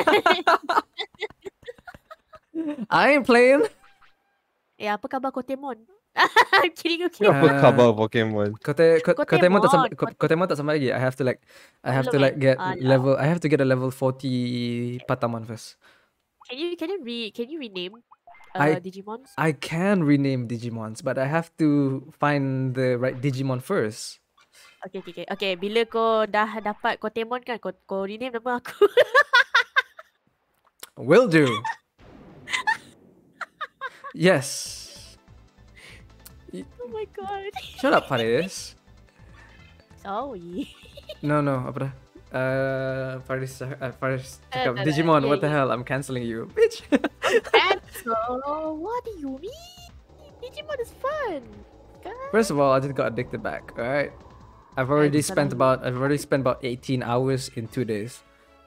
I ain't playing. Eh, apa khabar Kotemon? I'm kidding, I'm kidding. Apa Uh, khabar Pokemon? Kote, Kote, Kotemon tak sampai. Kotemon, Kotemon tak sampai lagi. I have to like. I have to Belum, like eh? get Ah, ya. level. I have to get a level forty Patamon first. Can you can you re can you rename I- uh, Digimons? I can rename Digimons, but I have to find the right Digimon first. Okay, okay, okay. Okay, bila kau dah dapat Kotemon kan, kau, kau rename nama aku. Will do. Yes. Oh my god. Shut up, Paris. Sorry. No, no, apa dah? Uh, Paris, uh, Paris Uh, cakap, no, no, Digimon, yeah, what the yeah. hell? I'm cancelling you, bitch. Cancel? What do you mean? Digimon is fun. God. First of all, I just got addicted back. All right, I've already salah spent you. about I've already spent about eighteen hours in two days.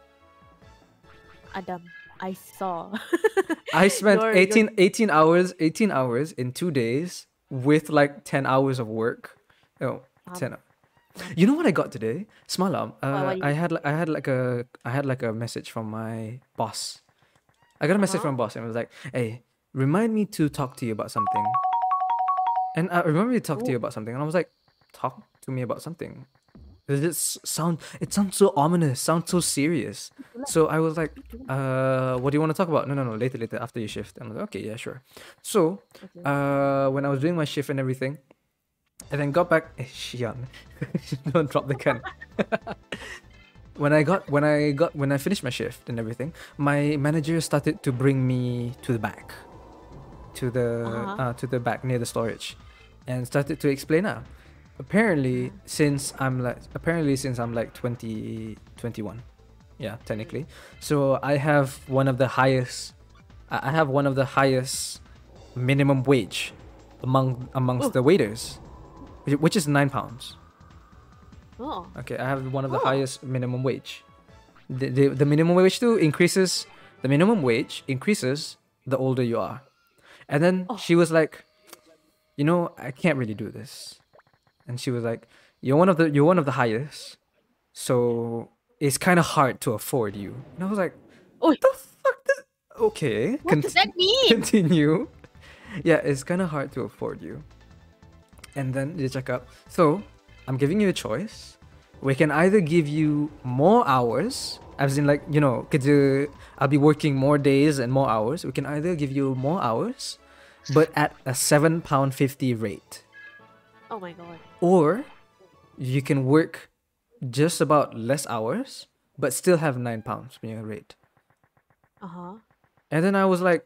Adam, I saw. I spent Your- eighteen, eighteen hours, eighteen hours in two days with like ten hours of work. Oh, Um, ten. You know what I got today? Semalam, uh, what you- I had li- I had like a I had like a message from my boss. I got a message Uh-huh. from boss and it was like, "Hey, remind me to talk to you about something." And I remember to talk to you about something, and I was like, "Talk to me about something." Does it s- sound? It sounds so ominous. Sounds so serious. So I was like, "Uh, what do you want to talk about?" No, no, no. Later, later, after you shift. And I was like, "Okay, yeah, sure." So, uh, when I was doing my shift and everything, and then got back. Eh, Shion, don't drop the gun. when I got when I got when I finished my shift and everything, my manager started to bring me to the back, to the Uh-huh. uh, to the back near the storage, and started to explain now. Apparently, since I'm like apparently since I'm like twenty, twenty-one, yeah, technically. So I have one of the highest. I I have one of the highest minimum wage among amongst Ooh. the waiters, which- which is nine pounds. Oh. Okay, I have one of the Oh. highest minimum wage. The, the the minimum wage too increases. The minimum wage increases the older you are. And then Oh. she was like, you know, I can't really do this. And she was like, you're one of the you're one of the highest, so it's kind of hard to afford you. And I was like, Oi. the fuck? Does... Okay, What does that mean? continue. Yeah, it's kind of hard to afford you. And then they check up. So I'm giving you a choice. We can either give you more hours, as in like, you know, kerja, I'll be working more days and more hours. We can either give you more hours, but at a seven pound fifty rate. Oh my god. Or you can work just about less hours, but still have nine pounds punya rate. Uh huh. And then I was like,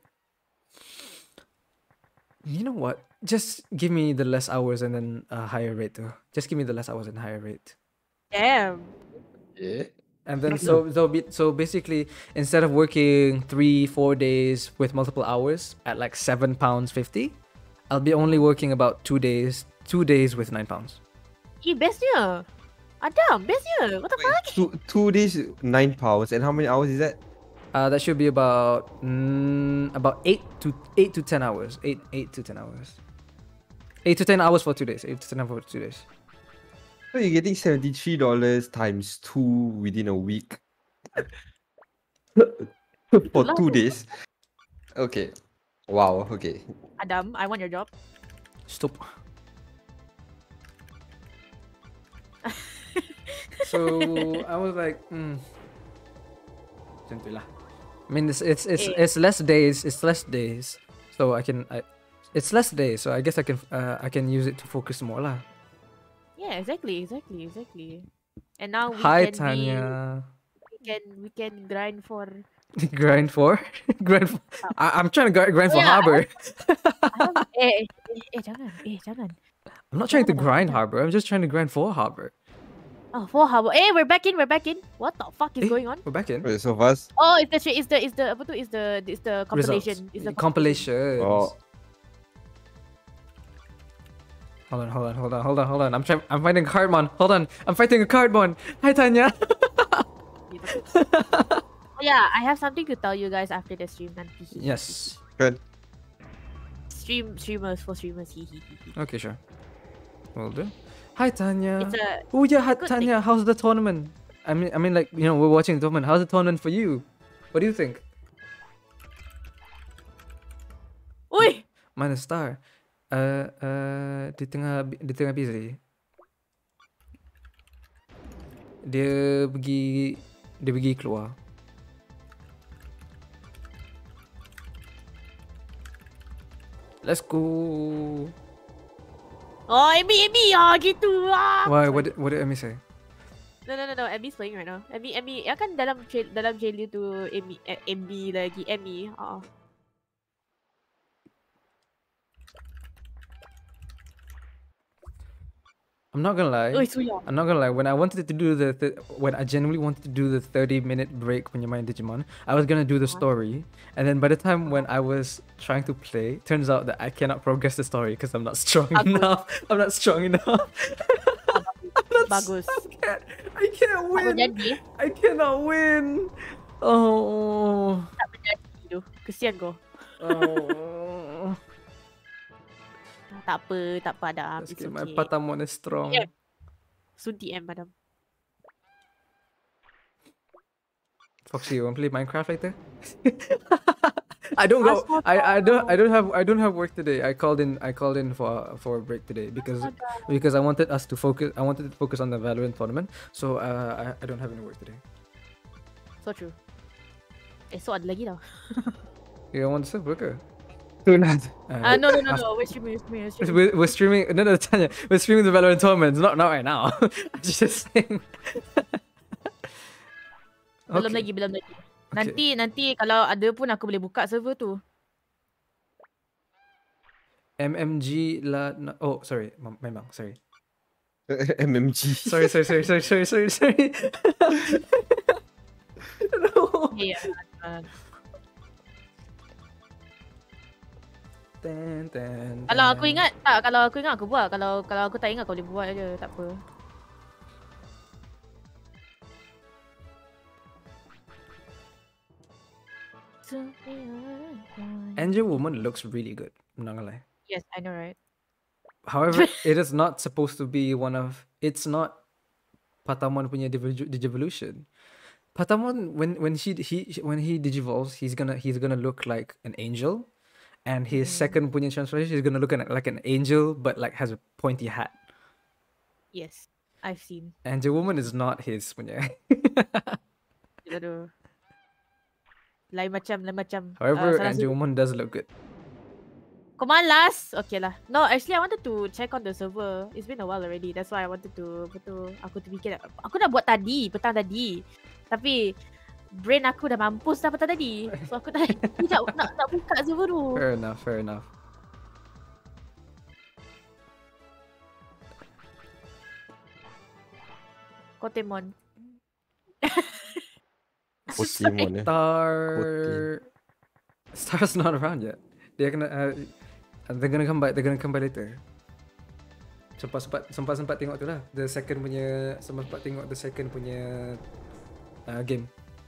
you know what? Just give me the less hours and then a higher rate too. Just give me the less hours and higher rate. Damn. Yeah. And then so so be, so basically instead of working three four days with multiple hours at like seven pounds fifty, I'll be only working about two days two days with nine pounds. Eh, bestnya. Adam, bestnya. What the fuck? Two two days, nine pounds, and how many hours is that? Uh, that should be about mm, about eight to eight to ten hours. Eight eight to ten hours. Eight to ten hours for two days. Eight to ten hours for two days. So you're getting seventy three dollars times two within a week for two days. Okay. Wow. Okay. Adam, I want your job. Stop. So I was like, hmm. Macam tu lah. I mean, it's it's it's, Eh. it's less days. It's less days. So I can I, it's less days. So I guess I can uh, I can use it to focus more lah. Yeah, exactly, exactly, exactly. And now we Hi can Tanya. be, we can we can grind for. grind for grind. For, I, I'm trying to gr- grind for Yeah, I- Harbor. Adam, eh, eh, eh, jangan, eh, jangan. I'm not trying to Jangan, grind jangan. Harbor. I'm just trying to grind for Harbor. Oh, for how? Eh, we're back in, we're back in. What the fuck Eh, is going on? We're back in. Wait, so fast. Oh, it's the tra- it's the it's the apa tu? It's the it's the Results. compilation. It's the Compilations. Oh. Hold on, hold on, hold on, hold on, hold on. I'm trying. I'm fighting a cardmon. Hold on. I'm fighting a cardmon. Hi Tanya. Oh, yeah, I have something to tell you guys after the stream. Nanti. Yes. Good. Stream streamers for streamers. He he he. he. Okay, sure. Will do. Hi Tanya. It's a Oh yeah, hi good Tanya. How's the tournament? I mean, I mean, like you know, we're watching the tournament. How's the tournament for you? What do you think? Oi! Mana star? Uh, uh, di tengah di tengah busy. Dia pergi dia pergi keluar. Let's go. Oh, Emmy, Emmy, ah, gitu ah. Why? What did, what did Emmy say? No, no, no, no. Emmy's playing right now. Emmy, Emmy, ya kan dalam trail, dalam trailer tu Emmy, eh, Emmy lagi, Emmy. Ah. I'm not gonna lie. Oi, Suya. I'm not gonna lie. When I wanted to do the th- when I genuinely wanted to do the thirty minute break when you're playing Digimon, I was gonna do the Uh-huh. story, and then by the time when I was trying to play, turns out that I cannot progress the story because I'm not strong Bagus. enough. I'm not strong enough. Bagus. I can't. I can't Tak win. menjadi. I cannot win. Oh. Tak menjadi tu. Kesian kau. Oh. Tak apa, tak apa Adam. Let's It's get my okay. Patamon is strong. Yeah. Sunti M Adam. Foxy, you wanna play Minecraft later? I don't go. Astaga. I, I don't. I don't have. I don't have work today. I called in. I called in for for a break today because because I wanted us to focus. I wanted to focus on the Valorant tournament. So uh, I I don't have any work today. So true. Esok ada lagi tau. You want to say work? Tunat. Ah, no, no, no, no. We're streaming, we're streaming, we're streaming. We're, we're streaming. No, no, Tanya. We're streaming the Valorant tournament. Not not right now. I'm just saying. Belum Okay. lagi, belum lagi. Nanti, nanti kalau ada pun aku boleh buka server tu. M M G la. No, oh, sorry. Mem- Memang. Sorry. M M G. Sorry. Sorry. Sorry. Sorry. Sorry. Sorry. Sorry. No. Ya, yeah. Ten, ten, Kalau aku ten. ingat, tak, kalau aku ingat aku buat. Kalau kalau aku tak ingat aku boleh buat je, tak apa. Angel Woman looks really good. I'm not gonna lie. Yes, I know, right? However, it is not supposed to be one of. It's not Patamon punya digiv- digivolution. Patamon when when he he when he digivolves, he's gonna he's gonna look like an angel, and his second punya transformation is gonna look an, like an angel but like has a pointy hat. Yes, I've seen. Angel Woman is not his punya. Aduh. Lain macam, lain macam. However, salah Angel satu- Woman does look good. Kau malas? Okay lah. No, actually I wanted to check on the server. It's been a while already. That's why I wanted to, betul, aku terfikir, aku dah buat tadi, petang tadi. Tapi, brain aku dah mampus dah petang tadi. So aku dah tidak nak, nak buka server tu. Fair enough. Fair enough. Kotemon. Pokemon ya. Star. Star's not around yet. They're gonna. Uh, they're gonna come back. They're gonna come back later. Sempat sempat sempat sempat tengok tu lah. The second punya sempat sempat tengok the second punya uh, game.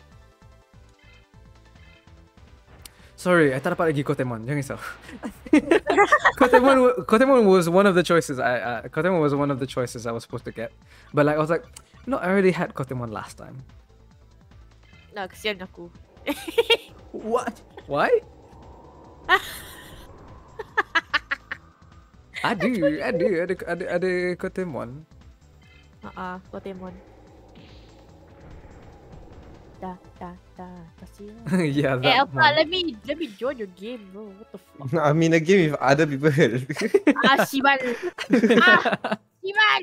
Sorry, I tak dapat lagi Kotemon. Jangan risau. Kotemon, wa- Kotemon was one of the choices. I, uh, Kotemon was one of the choices I was supposed to get. But like I was like, no, I already had Kotemon last time. Nah, kesian aku. What? Why? Ada, ada, ada, ada, ada Kotemon. Haa, Kotemon. Dah, dah, dah. Kasih lah. Yeah, Eh, that apa? one. Let me, let me join your game, bro. What the fuck? I'm in a game with other people. Ah, Shiban. Ah, Shiban.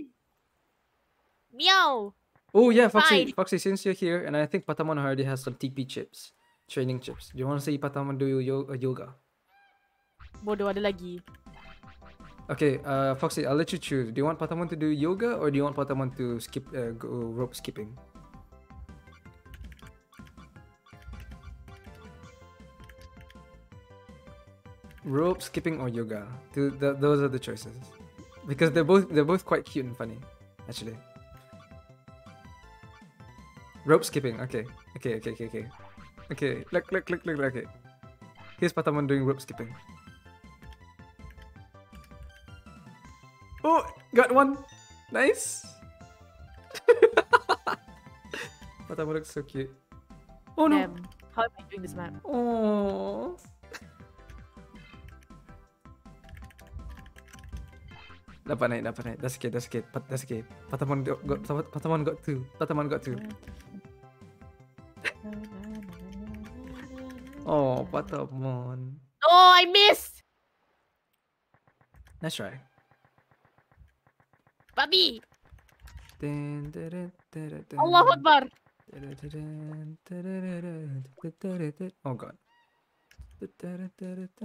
Meow. Oh yeah, Foxy, Fine. Foxy, since you're here, and I think Patamon already has some T P chips, training chips. Do you want to see Patamon do yo- uh, yoga? Bodoh, ada lagi. Okay, uh, Foxy, I'll let you choose. Do you want Patamon to do yoga or do you want Patamon to skip uh, go rope skipping? Rope skipping or yoga? Th- th- those are the choices, because they're both they're both quite cute and funny, actually. Rope skipping. Okay, okay, okay, okay, okay. Okay, look, look, look, look, look. Okay, here's Patamon doing rope skipping. Oh, got one. Nice. Patamon looks so cute. Oh no. Damn. How am I doing this map? Oh. Dapat naik, dapat naik. That's okay, that's okay. Pat, that's okay. Patamon got, got Patamon got two. Patamon got two. Oh, Patamon. Oh, I missed. Nice try. Babi. Dun, dun, dun, dun, dun, dun. Allahu Akbar. Dun, dun, dun, dun, dun, dun, dun, dun, dun, dun. Oh god.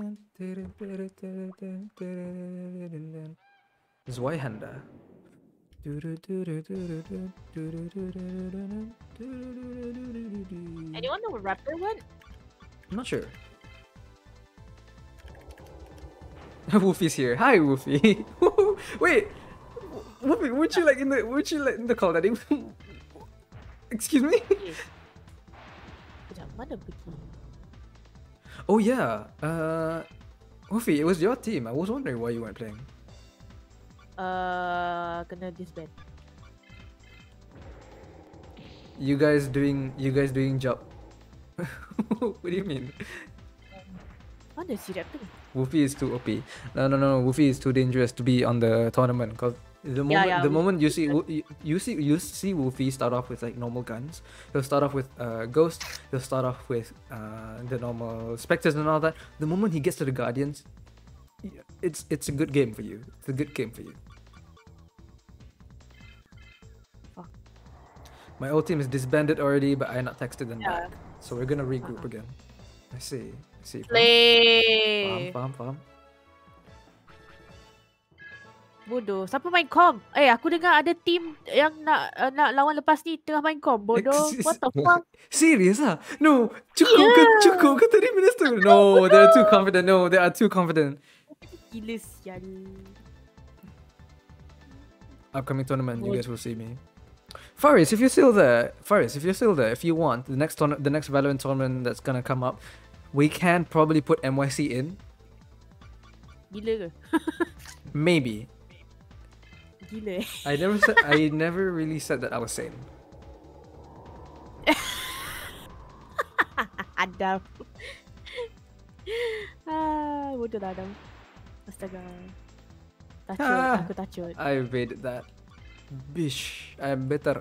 Zweihander. Anyone know what rapper went? I'm not sure. Woofy's here. Hi, Woofy. Wait, Woofy, weren't you like in the weren't you like in the call that? Excuse me. Sekejap, mana pergi? Oh yeah. Uh, Woofy, it was your team. I was wondering why you weren't playing. Uh, kena disband. You guys doing you guys doing job. What do you mean? Mana si rapper? Woofy is too O P. No, no, no. Woofy is too dangerous to be on the tournament. Cause the moment, yeah, the we- moment you see, Wo- you, you see, you see Woofy start off with like normal guns. He'll start off with uh, Ghost. He'll start off with uh, the normal Spectres and all that. The moment he gets to the Guardians, y- it's it's a good game for you. It's a good game for you. Fuck. My old team is disbanded already, but I not texted them Yeah. back. So we're gonna regroup Uh-huh. again. I see. I see. Play. Paham, paham, paham. Bodoh. Siapa main com? Eh, aku dengar ada team yang nak uh, nak lawan lepas ni tengah main com. Bodoh. What the fuck? Serious ah? No, cukup ke cukup ke thirty minutes tu? No, they're too confident. No, they are too confident. Gila sial. Upcoming tournament, you guys will see me. Faris, if you're still there, Faris, if you're still there, if you want the next tourna- the next Valorant tournament that's gonna come up, we can probably put M Y C in. Gila ke? Maybe. Gila. I never said. I never really said that I was sane. Adam. Ah, bodoh lah Adam. Astaga. Tacut, Ah. aku tacut. I evaded that. Bish, I'm better.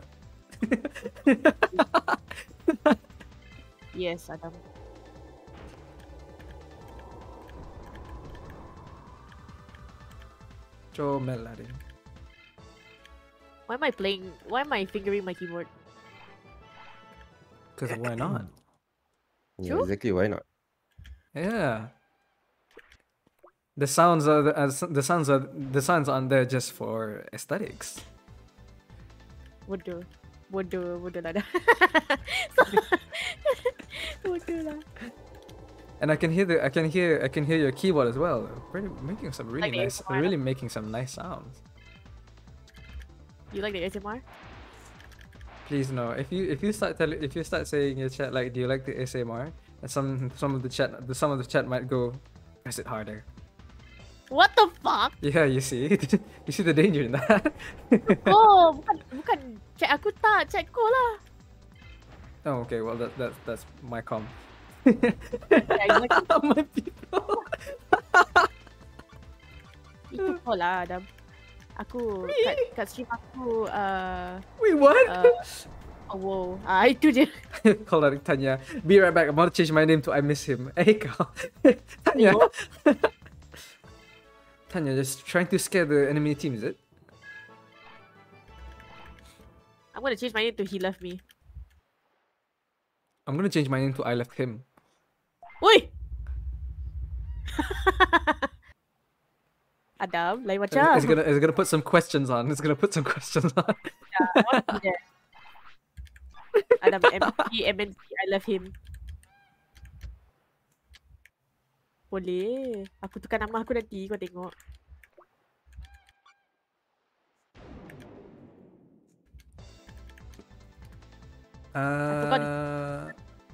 Yes, Adam. Comel lah dia. Why am I playing? Why am I fingering my keyboard? Cause why not? Yeah, True. exactly. Why not? Yeah. The sounds are the, uh, the sounds are the sounds aren't there just for aesthetics. Bodoh. Bodoh, bodoh lah dah. Bodoh lah. And I can hear the I can hear I can hear your keyboard as well. Really making some really Like the nice A S M R? really making some nice sounds. You like the A S M R? Please no. If you if you start telling if you start saying in your chat like do you like the A S M R? And some some of the chat the some of the chat might go press it harder. What the fuck? Yeah, you see, you see the danger in that. Oh, bukan bukan chat aku tak, chat kau lah. Oh, okay. Well, that that that's my com. Yeah, you like- My people. Itu kau lah Adam. Aku kat, kat stream aku uh, Wait, what? uh, oh wow. Ah itu je. Hold on, Tanya. Be right back. I'm gonna change my name to I miss him. Hey, kau. Tanya. Tanya, just trying to scare the enemy team, is it? I'm gonna change my name to he left me. I'm gonna change my name to I left him. Oi! Adam, lain It's, macam. it's gonna it's gonna put some questions on. It's gonna put some questions on. Yeah, I want to be there. Adam, M P, M N P, I love him. Boleh. Aku tukar nama aku nanti, kau tengok. Uh...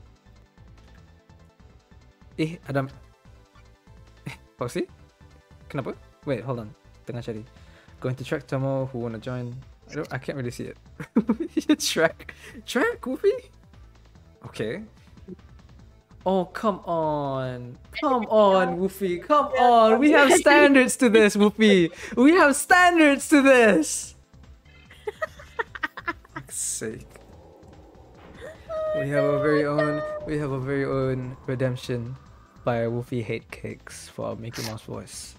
Eh, Adam. Eh, Fauzi? Kenapa? Wait, hold on. Tengah cari. Going to track Tomo who wanna join. I don't I can't really see it. track track Goofy? Okay. Oh come on. Come on, Woofy. Come on. We have standards to this, Woofy. We have standards to this. Fuck's sake. We have a very own we have a very own redemption by Woofy Hate Cakes for Mickey Mouse voice.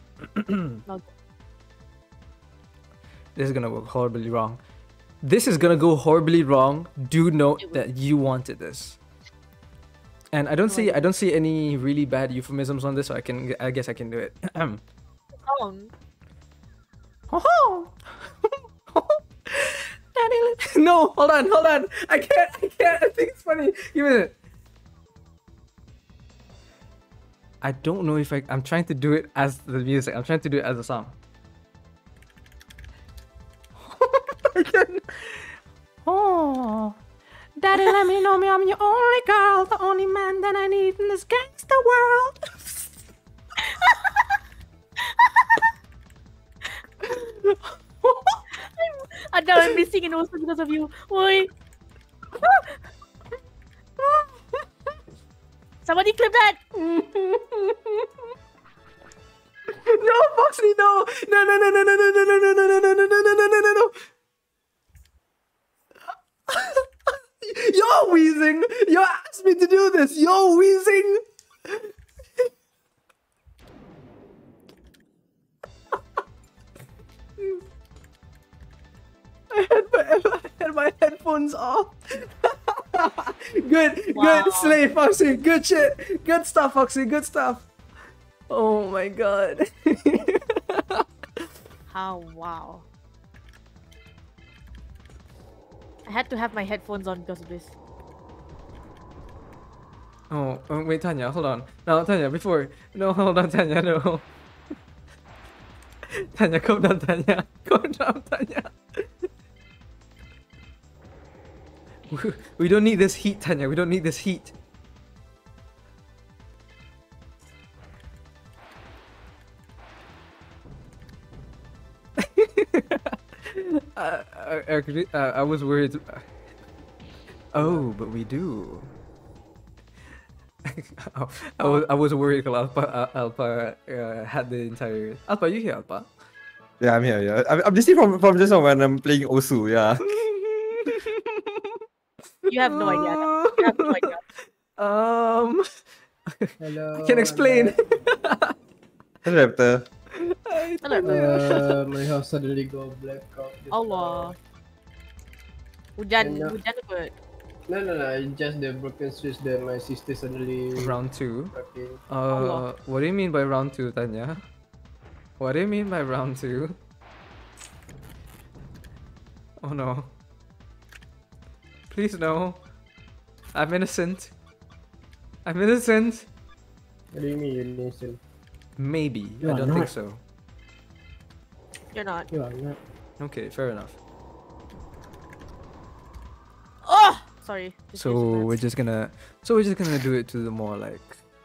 This is gonna go horribly wrong. This is gonna go horribly wrong. Do note that you wanted this. And I don't see I don't see any really bad euphemisms on this, so I can I guess I can do it. Song. feel it. No, hold on, hold on. I can't, I can't. I think it's funny. Give me a minute. I don't know if I. I'm trying to do it as the music. I'm trying to do it as a song. Again. Oh, Daddy, let me know me I'm your only girl, the only man that I need in this gangster world. I know I'm missing and also because of you. Oi. Somebody clip that. No, Foxy, no, no, no, no, no, no, no, no, no, no, no, no, no, no, no, no, no, no. You're wheezing. You asked me to do this. You're wheezing. I had my, I had my headphones off. Good, Wow. good, slay, Foxy. Good shit. Good stuff, Foxy. Good stuff. Oh my god. How wow. I had to have my headphones on because of this. Oh, oh, wait, Tanya, hold on. No, Tanya, before. No, hold on, Tanya, no. Tanya, calm down, Tanya. Calm down, Tanya. We- We don't need this heat, Tanya. We don't need this heat. uh, uh, actually, uh, I was worried. Oh, but we do. oh, I was I was worried kalau Alpha uh, Alpha uh, had the entire. Alpha, you here, Alpha? Yeah, I'm here. Yeah, I'm, I'm listening from from just now when I'm playing Osu. Yeah. You have no idea. You have no idea. Um, Hello. I can explain. Hello, Raptor. Hi, Hello. Tanya. Uh, my house suddenly go blackout. Allah. Hujan, Enak. hujan apa? No, no, no. It's just the broken switch that my sister suddenly. Round two. Okay. Uh, what do you mean by round two, Tanya? What do you mean by round two? Oh no. Please no. I'm innocent. I'm innocent. What do you mean you're innocent? Maybe. You I are don't think not. so. You're not. You are not. Okay, fair enough. Oh! Sorry. Just So use your we're hands. just gonna so we're just gonna do it to the more like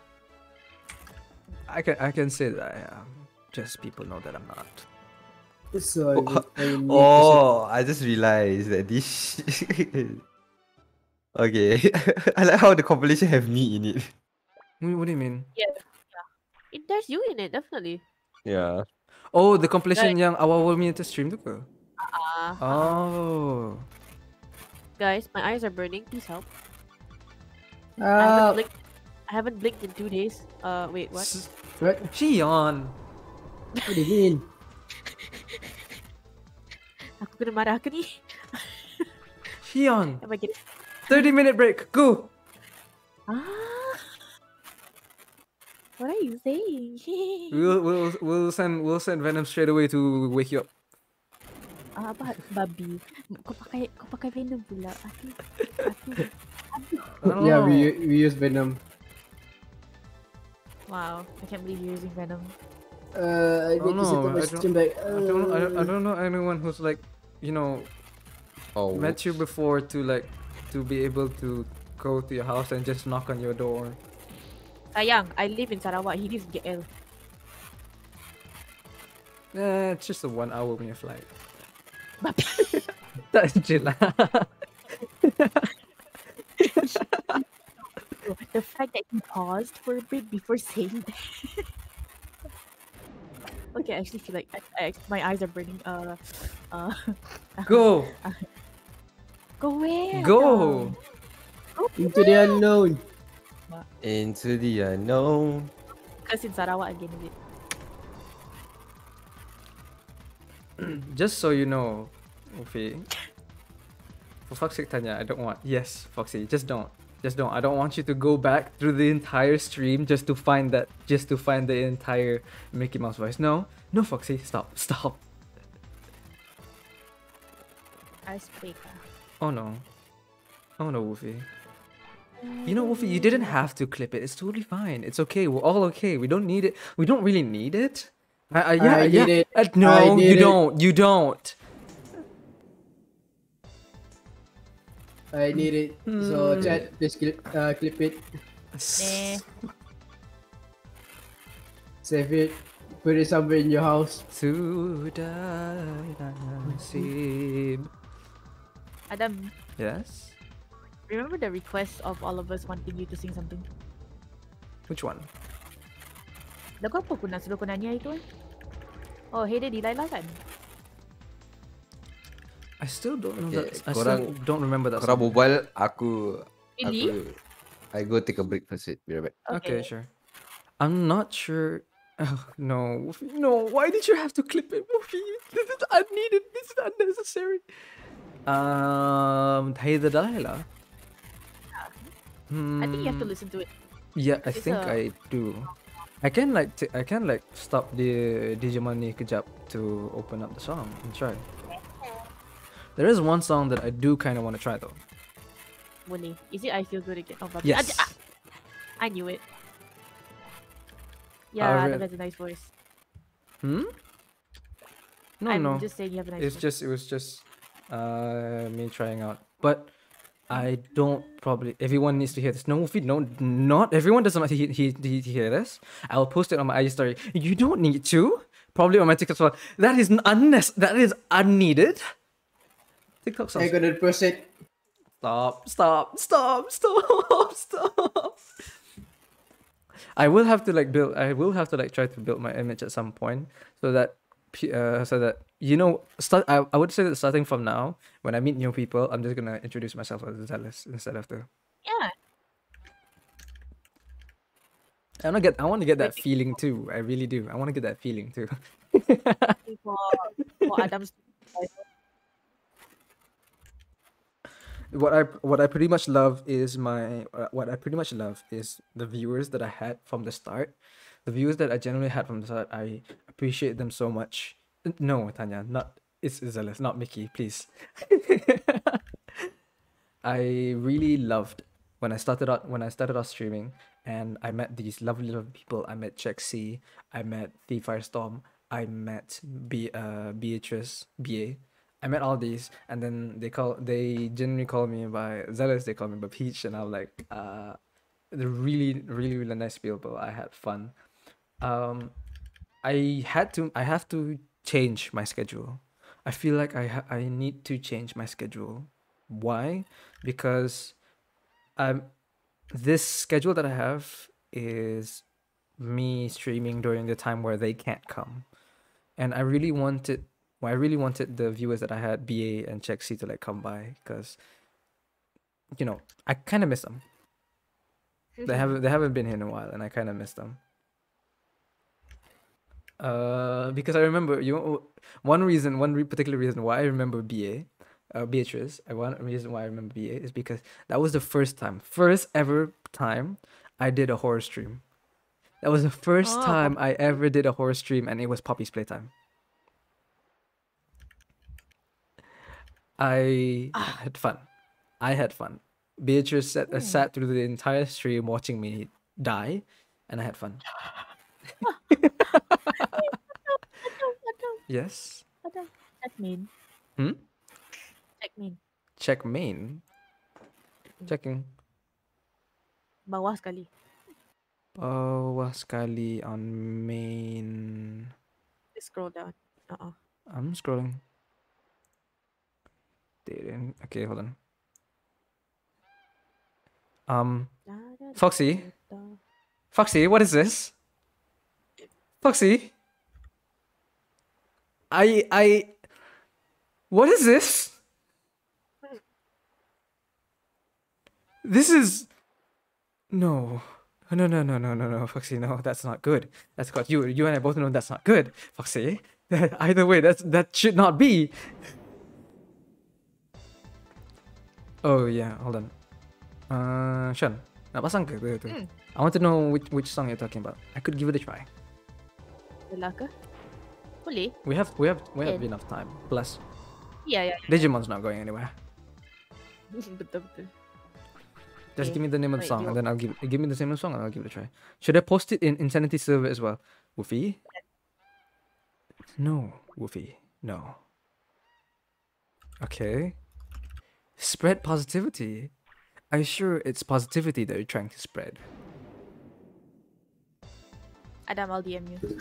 I can I can say that I am. Just people know that I'm not. So Oh, I need to Oh, I just realized that this. Okay, I like how the compilation have me in it. What what do you mean? Yeah. Yeah. It, there's you in it, definitely. Yeah. Oh, the compilation yang awal-awal minute stream tu ke? Ah. Oh. Guys, my eyes are burning. Please help. I Uh, haven't blinked. I haven't blinked in two days. Uh, wait, what? S- what? Xion. What do you mean? Aku kena marah ke ni? Xion. Am I getting... thirty minute break. Go. Ah. What are you saying? We'll we'll we'll send we'll send Venom straight away to wake you up. Ah, apa babi? Kau pakai kau pakai Venom pula. Aduh. Aduh. Yeah, Oh. we we use Venom. Wow, I can't believe you're using Venom. Uh, I Oh, need to set no, up my I system back. I don't, I don't I Uh, don't know anyone who's like, you know, Oh. met you before to like to be able to go to your house and just knock on your door. Sayang, I live in Sarawak. He lives in K L. Eh, it's just a one hour when you flight. Babi. Tak je lah. The fact that he paused for a bit before saying that. Okay, I actually feel like I, I, my eyes are burning. Uh, uh. Go, Go where? go. Go into the unknown. Into the unknown. Because in Sarawak again, is it? Just so you know, Ufi. For fuck's sake, Tanya, I don't want. Yes, Foxy, just don't. Just don't. I don't want you to go back through the entire stream just to find that, just to find the entire Mickey Mouse voice. No, no, Foxy, stop, stop. Icebreaker. Oh no. Oh no, Wolfie. You know, Wolfie, you didn't have to clip it. It's totally fine. It's okay. We're all okay. We don't need it. We don't really need it. Uh, uh, yeah, I yeah. did it. Uh, I no, did you it. don't. You don't. I need it. So Hmm. chat, please clip, uh, clip it, Nah. save it, put it somewhere in your house. Sudah nasib. Adam, Yes? remember the request of all of us wanting you to sing something? Which one? Lagu apa aku nak suruh kau nyanyi hari tu eh? Oh, Hey Daddy Laila kan? I still don't know Okay, that. I korang- still don't remember that Korang song. mobile, aku... Really? Aku, I go take a break first. Wait, be right back. Okay, sure. I'm not sure. Oh, no, Wolfie, no. Why did you have to clip it, Wolfie? This is unneeded. This is unnecessary. Um, Hey the Delilah. I think you have to Hmm, listen to it. Yeah, I It's think a- I do. I can like t- I can like stop the Digimon ni kejap to open up the song and try. There is one song that I do kind of want to try though. Boleh. Is it I Feel Good Again? Oh, bagus. Yes. Ah, ah, I knew it. Yeah, re- Adam has a nice voice. Hmm? No, I'm no. just saying you have a nice It's voice. just it was just uh me trying out. But I don't probably everyone needs to hear this. No, Wolfie, no, not everyone doesn't want to hear, hear, hear, hear this. I'll post it on my I G story. You don't need to. Probably on my TikTok as well. That is unnecessary. That is unneeded. TikTok I sounds. got it percent. Stop! Stop! Stop! Stop! Stop! I will have to like build. I will have to like try to build my image at some point so that, pe- uh, so that you know, start. I, I would say that starting from now, when I meet new people, I'm just gonna introduce myself as Zealous instead of the. Yeah. I want to get. I want to get that feeling too. I really do. I want to get that feeling too. For, for Adam's what I what I pretty much love is my uh, what I pretty much love is the viewers that I had from the start, the viewers that I genuinely had from the start. I appreciate them so much. N- No, Tanya, not it's Zealous, not Mickey, please. I really loved when I started out when I started out streaming, and I met these lovely, lovely people. I met Check C, I met The Firestorm, I met B uh Beatrice B A. I met all these, and then they call they genuinely call me by Zealous. They call me by Peach, and I'm like, uh, they're really, really, really nice people. I had fun. Um, I had to. I have to change my schedule. I feel like I ha- I need to change my schedule. Why? Because I'm this schedule that I have is me streaming during the time where they can't come, and I really wanted. Well, I really wanted the viewers that I had, B A and Check C, to like come by because, you know, I kind of miss them. They haven't they haven't been here in a while, and I kind of miss them. Uh, because I remember you know, one reason, one re- particular reason why I remember B A, uh, Beatrice. uh, One reason why I remember B A is because that was the first time, first ever time I did a horror stream. That was the first Oh, time I ever did a horror stream, and it was Poppy's playtime. I had fun. I had fun. Beatrice sat, uh, sat through the entire stream watching me die, and I had fun. Yes. Adam, check main. Hmm? Check main. Check main. Checking. Bawah sekali. Bawah sekali on main. Just scroll down. Uh-uh. I'm scrolling. Didn't. Okay, hold on. Um, Foxy. Foxy, what is this? Foxy. I I. What is this? This is. No. No, no, no, no, no, no, Foxy, no, that's not good. That's got you. You and I both know that's not good, Foxy. Either way, that's that should not be. Oh yeah, hold on. Uh, Sean, nak pasang ke tu? Hmm. I want to know which which song you're talking about. I could give it a try. Yelah ke? Boleh. We have we have we have Can. enough time. Plus, Yeah, yeah. Digimon's not going anywhere. Betul betul. Just Okay. give me the name of the Wait, song, you- and then I'll give give me the name of the song, and I'll give it a try. Should I post it in Insanity server as well? Woofy? No, Woofy. No. Okay. Spread positivity. Are you sure it's positivity that you're trying to spread? Adam, I'll D M you.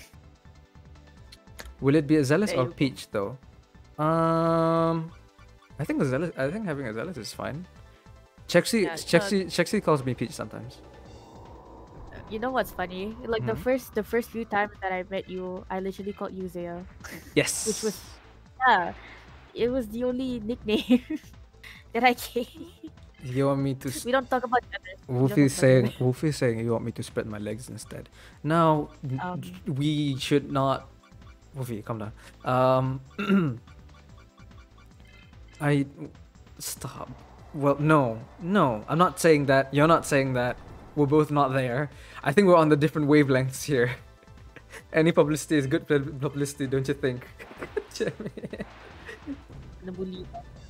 Will it be a zealous There or you go. peach though? Um, I think a zealous. I think having a zealous is fine. Chexy, Yeah, Chexy, Chexy calls me peach sometimes. You know what's funny? Like the Mhm. first the first few times that I met you, I literally called you Zaya. Yes. Which was yeah. It was the only nickname that I gave. You want me to? s- We don't talk about each other. We don't Wolfie talk about saying, each other. Wolfie saying, you want me to spread my legs instead. Now, n- Um. j- we should not. Wolfie, calm down. Um, I stop. Well, no, no. I'm not saying that. You're not saying that. We're both not there. I think we're on the different wavelengths here. Any publicity is good pub- publicity, don't you think? The bully.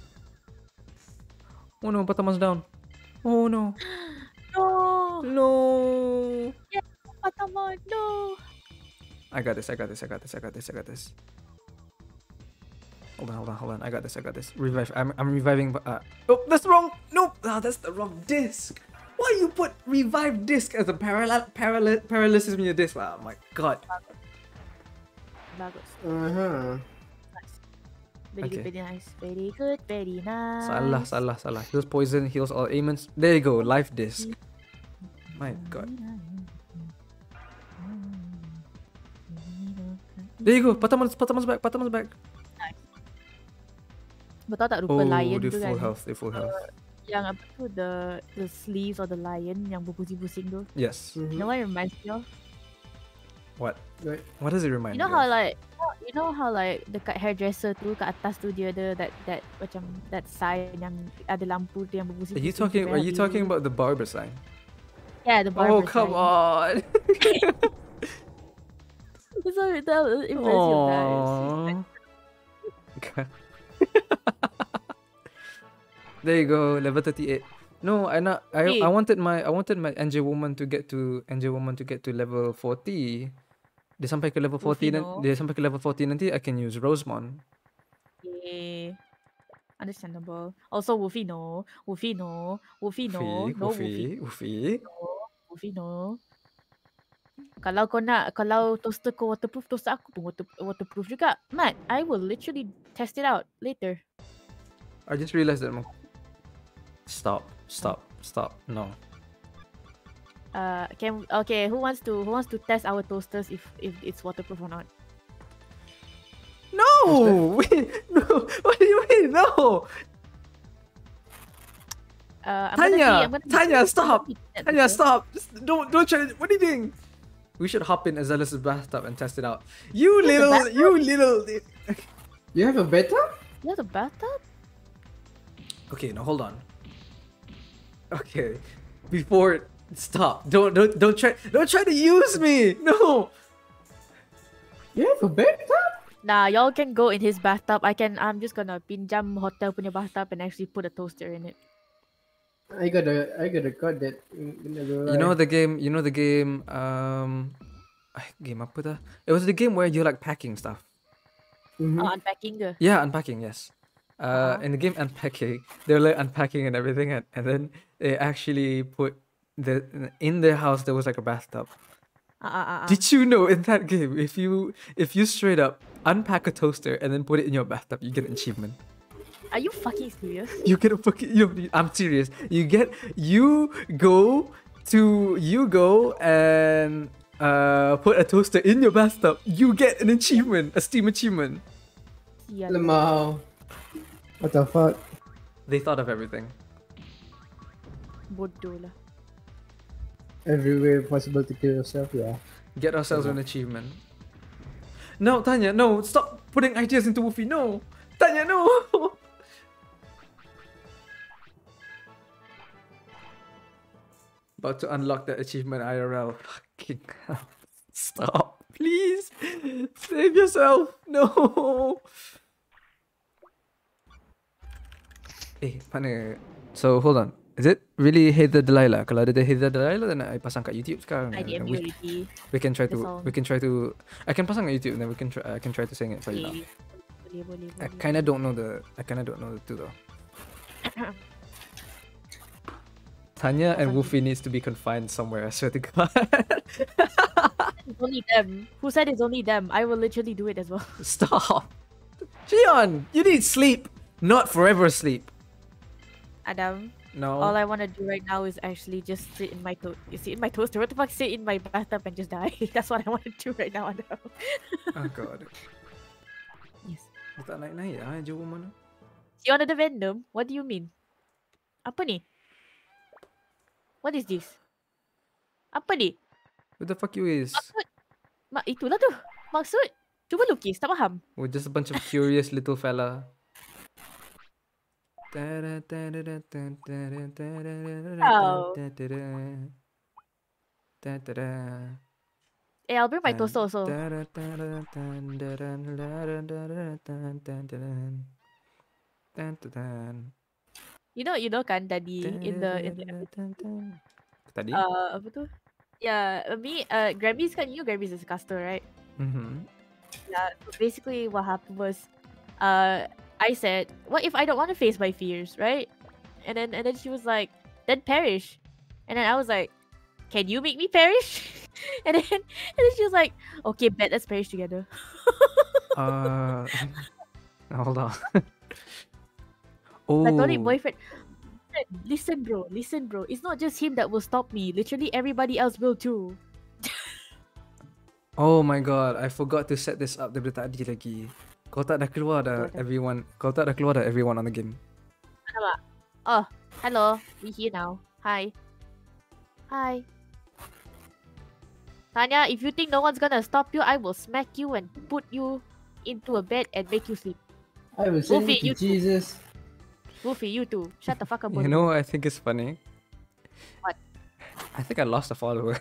Oh no, Patama's down. Oh no. No. No. Yeah, Patama, no. I got this, I got this, I got this, I got this, I got this. Hold on, hold on, hold on. I got this, I got this. Revive. I'm, I'm reviving. but, Uh, oh, that's wrong. Nope. Ah, that's the wrong disc. Why you put revive disc as a parallel paral paralysis in your disc? Oh my god. Bagus. Uh-huh. Very Okay. good, very nice. Very good, very nice. Salah, salah, salah. Heals poison, heals all ailments. There you go. Life disc. My god. There you go. Patama's, Patama's back. Patama's back. Betul tak rupa Oh, lion they tu full kan? health. They full health. Yang apa tu, the the sleeves of the lion yang berpusing-pusing tu. Yes. You know what it reminds me of? What? Right. What does it remind You know you how of? like you know how like dekat hairdresser tu kat atas tu dia ada that that macam that sign yang ada lampu tu yang berpusing. Are you talking? Are you talking about the barber sign? Yeah, the barber Oh come sign. on. So it, that, it reminds me of that. Aww. Okay. There you go, level thirty-eight. No, I not. I Hey. I wanted my I wanted my N J woman to get to N J woman to get to level forty. Dia sampai ke level forty Wolfie, nan, no. dia sampai ke level forty nanti I can use Rosemon. Yeah. Understandable. Also, Wolfie no, Wolfie no, Wolfie no, Woofy, no woofy, Wolfie, woofy. no, Wolfie no. Kalau kau nak, kalau toaster kau waterproof, toaster aku pun water, waterproof juga. Mat, I will literally test it out later. I just realized that. I'm- Stop, stop, stop. No. Uh, can okay? Who wants to who wants to test our toasters if if it's waterproof or not? No! Wait, no! What do you mean? No! Uh, I'm gonna Tanya, be, I'm gonna be- Tanya, I'm stop! gonna be that Tanya, toaster. stop! Just don't, don't try. What are you doing? We should hop in Azelis' bathtub and test it out. You There's a little, bathtub? you little. You have a beta? You have a bathtub? Okay, now hold on. Okay, before stop. Don't, don't, don't try. Don't try to use me. No. You have a beta? Nah, y'all can go in his bathtub. I can. I'm just gonna pinjam hotel punya bathtub and actually put a toaster in it. I got a I got a card that never You know the game. You know the game. Um, ay, game apa dah? It was the game where you're like packing stuff. Mhm. Oh, unpacking ke? Yeah, unpacking. Yes. Uh, Uh-huh. in the game unpacking, they're like unpacking and everything, and, and then they actually put the in their house there was like a bathtub. Uh, uh, uh, uh. Did you know in that game if you if you straight up unpack a toaster and then put it in your bathtub, you get an achievement. Are you fucking serious? You get a fucking. You, I'm serious. You get you go to you go and uh put a toaster in your bathtub. You get an achievement, a Steam achievement. Sial. Lemau. What the fuck? They thought of everything. Bodoh lah. Everywhere possible to kill yourself, yeah. Get ourselves an achievement. No, Tanya, no, stop putting ideas into Woofy. No, Tanya, no. About to unlock that achievement I R L. Fucking hell. Stop, please. Save yourself. No. Eh, mana? So hold on. Is it really Hey the Delilah? Kalau ada Hey the Delilah, then I pasang kat YouTube sekarang. I D M we, you already. we can try The to. song. We can try to. I can pasang kat YouTube, and then we can try. I can try to sing it for you now. Boleh, boleh, boleh, I boleh. kind of don't know the. I kind of don't know the two though. Tanya and Wolfie needs to be confined somewhere. I swear to God. It's only them. Who said it's only them? I will literally do it as well. Stop. Shion, you need sleep, not forever sleep. Adam. No. All I want to do right now is actually just sit in my to- sit in my toaster. What the fuck? Sit in my bathtub and just die. That's what I want to do right now, Adam. Oh God. Yes. Dia tak naik-naik ah, jauh mana? You wanted the Venom? What do you mean? Apa ni? What is this? Apa ni? What the fuck you is? Maksud? Mak itulah tu. Maksud? Cuba lukis. Tak faham. We're just a bunch of curious little fella. Eh, I'll bring my toaster also. You know, you know kan tadi in the in the Tadi? uh apa tu? Yeah, me uh Grammys kan, you know Grammys is a caster, right? Mm-hmm. Yeah. So basically, what happened was, uh, I said, "What if I don't want to face my fears, right?" And then and then she was like, "Then perish," and then I was like, "Can you make me perish?" and then and then she was like, "Okay, bet let's perish together." uh, hold on. Oh. Platonic boyfriend. Listen, bro. Listen, bro. It's not just him that will stop me. Literally, everybody else will too. Oh my God, I forgot to set this up daripada tadi lagi. Kau tak dah keluar dah everyone. Kau tak dah keluar dah everyone on the game. Alamak. Oh, hello. We here now. Hi. Hi. Tanya, if you think no one's gonna stop you, I will smack you and put you into a bed and make you sleep. I will send Wolfie, you to you Jesus. Wolfie, you too. Shut the fuck up. You know what I think is funny? What? I think I lost a follower.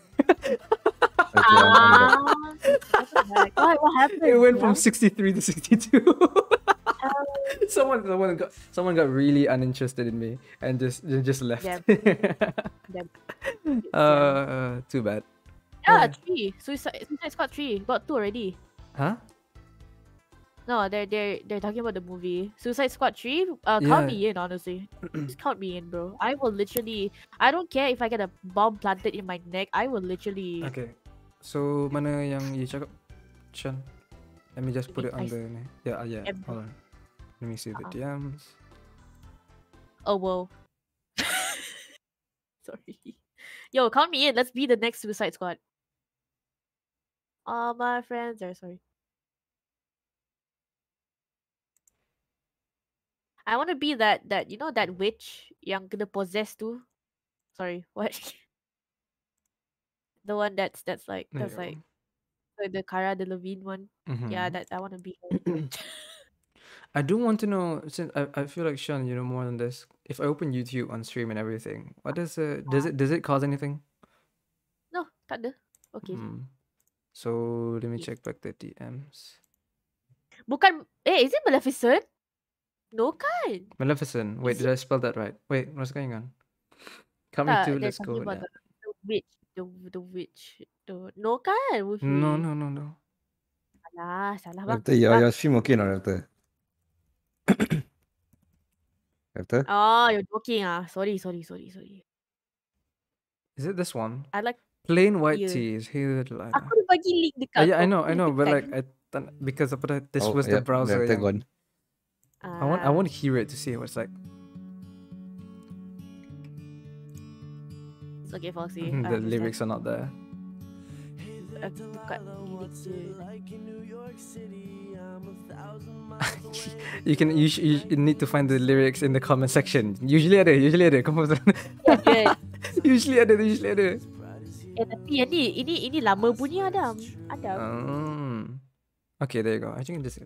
Ah, why? What happened? It went from Yeah? sixty-three to sixty-two. someone, someone got, someone got really uninterested in me and just, just left. Damn. Damn. uh, too bad. Yeah, three. Suicide, Suicide Squad three. Got two already. Huh? No, they're they're they're talking about the movie Suicide Squad three. Uh, count Yeah. me in, honestly. Just count me in, bro. I will literally. I don't care if I get a bomb planted in my neck. I will literally. Okay. So mana yang you cakap, Sean? Let me just put it on I- the. Yeah, uh, yeah. M. Hold on. Let me see the Uh-uh. D Ms. Oh whoa. Sorry. Yo, count me in. Let's be the next Suicide Squad. All my friends are sorry. I want to be that that you know that witch yang kena possessed tu. Sorry, what? The one that's that's like There that's you like the, the Cara Delevingne one. Yeah, Mhm. that I want to be. her. I do want to know, since I, I feel like Sean, you know more than this. If I open YouTube on stream and everything, what does uh, does it does it cause anything? No, tak ada. Okay. Hmm. So let me Yes. check back the D Ms. Bukan. Eh, is it Maleficent? No kan? Maleficent. Wait, Is did I spell that right? Wait, what's going on? Come me Tak, too. they're Let's go. talking about now. the, the witch. The the witch. The no kan? Wolfie? No, no, no, no. Salah, salah bang. Raptor, your, Bang. your stream okay not, Raptor? Raptor? Oh, you're joking ah. Sorry, sorry, sorry, sorry. Is it this one? I like. Plain white Yeah. teas. Here, Aku Lila. dah bagi link dekat Uh, yeah, I kau. know, Kau I know, but tekan. like I tan- because apa dah- this Oh, was the yep, browser. Raptor yang- gone. I want, I Ah. want to hear it to see what it's like. It's okay, Foxy. I the understand. lyrics are not there. Aku buka lirik je. You can you, sh- you sh- you need to find the lyrics in the comment section. Usually ada, usually ada. Come on. Yeah, yeah. usually ada, usually ada. Eh, tapi yang ni, ini ini lama punya Adam. Adam. Um, okay, there you go. I think this.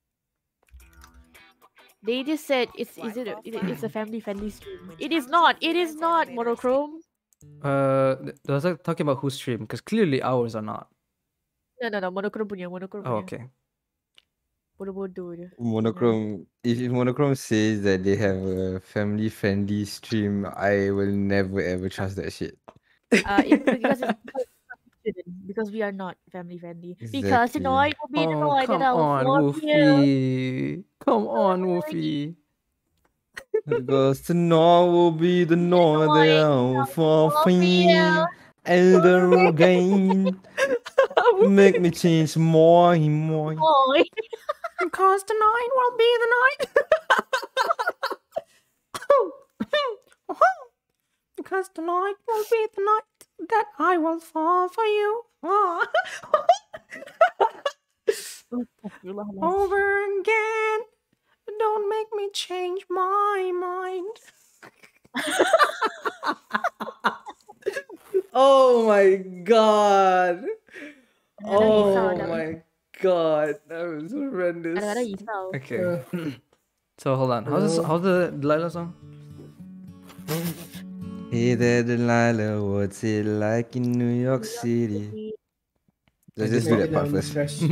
They just said it's is it, a, it it's a family friendly stream. It is not. It is not monochrome. Uh, th- was I talking about whose stream? Because clearly ours are not. No, no, no. Monochrome punya. Monochrome punya. Oh, okay. Bodoh-bodoh je. Monochrome. If, if Monochrome says that they have a family-friendly stream, I will never ever trust that shit. Uh, it, because it's because because we are not family friendly. Because Exactly. tonight will be the Oh, night come that I will on, fall for you. Woofy. Come on, Woofy. Because tonight will be the night that I will fall for you. Elder again. Make me change more and more. Oh, Because tonight will be the night. Because tonight will be the night that I will fall for you. Over again. Don't make me change my mind. Oh my god. Kadang-kadang risau Oh dah. my god. That was horrendous. Kadang-kadang risau. Okay. So hold on. How's this, how's the Delilah song? Hey there, Delilah, what's it like in New York City? Let's just do that part first.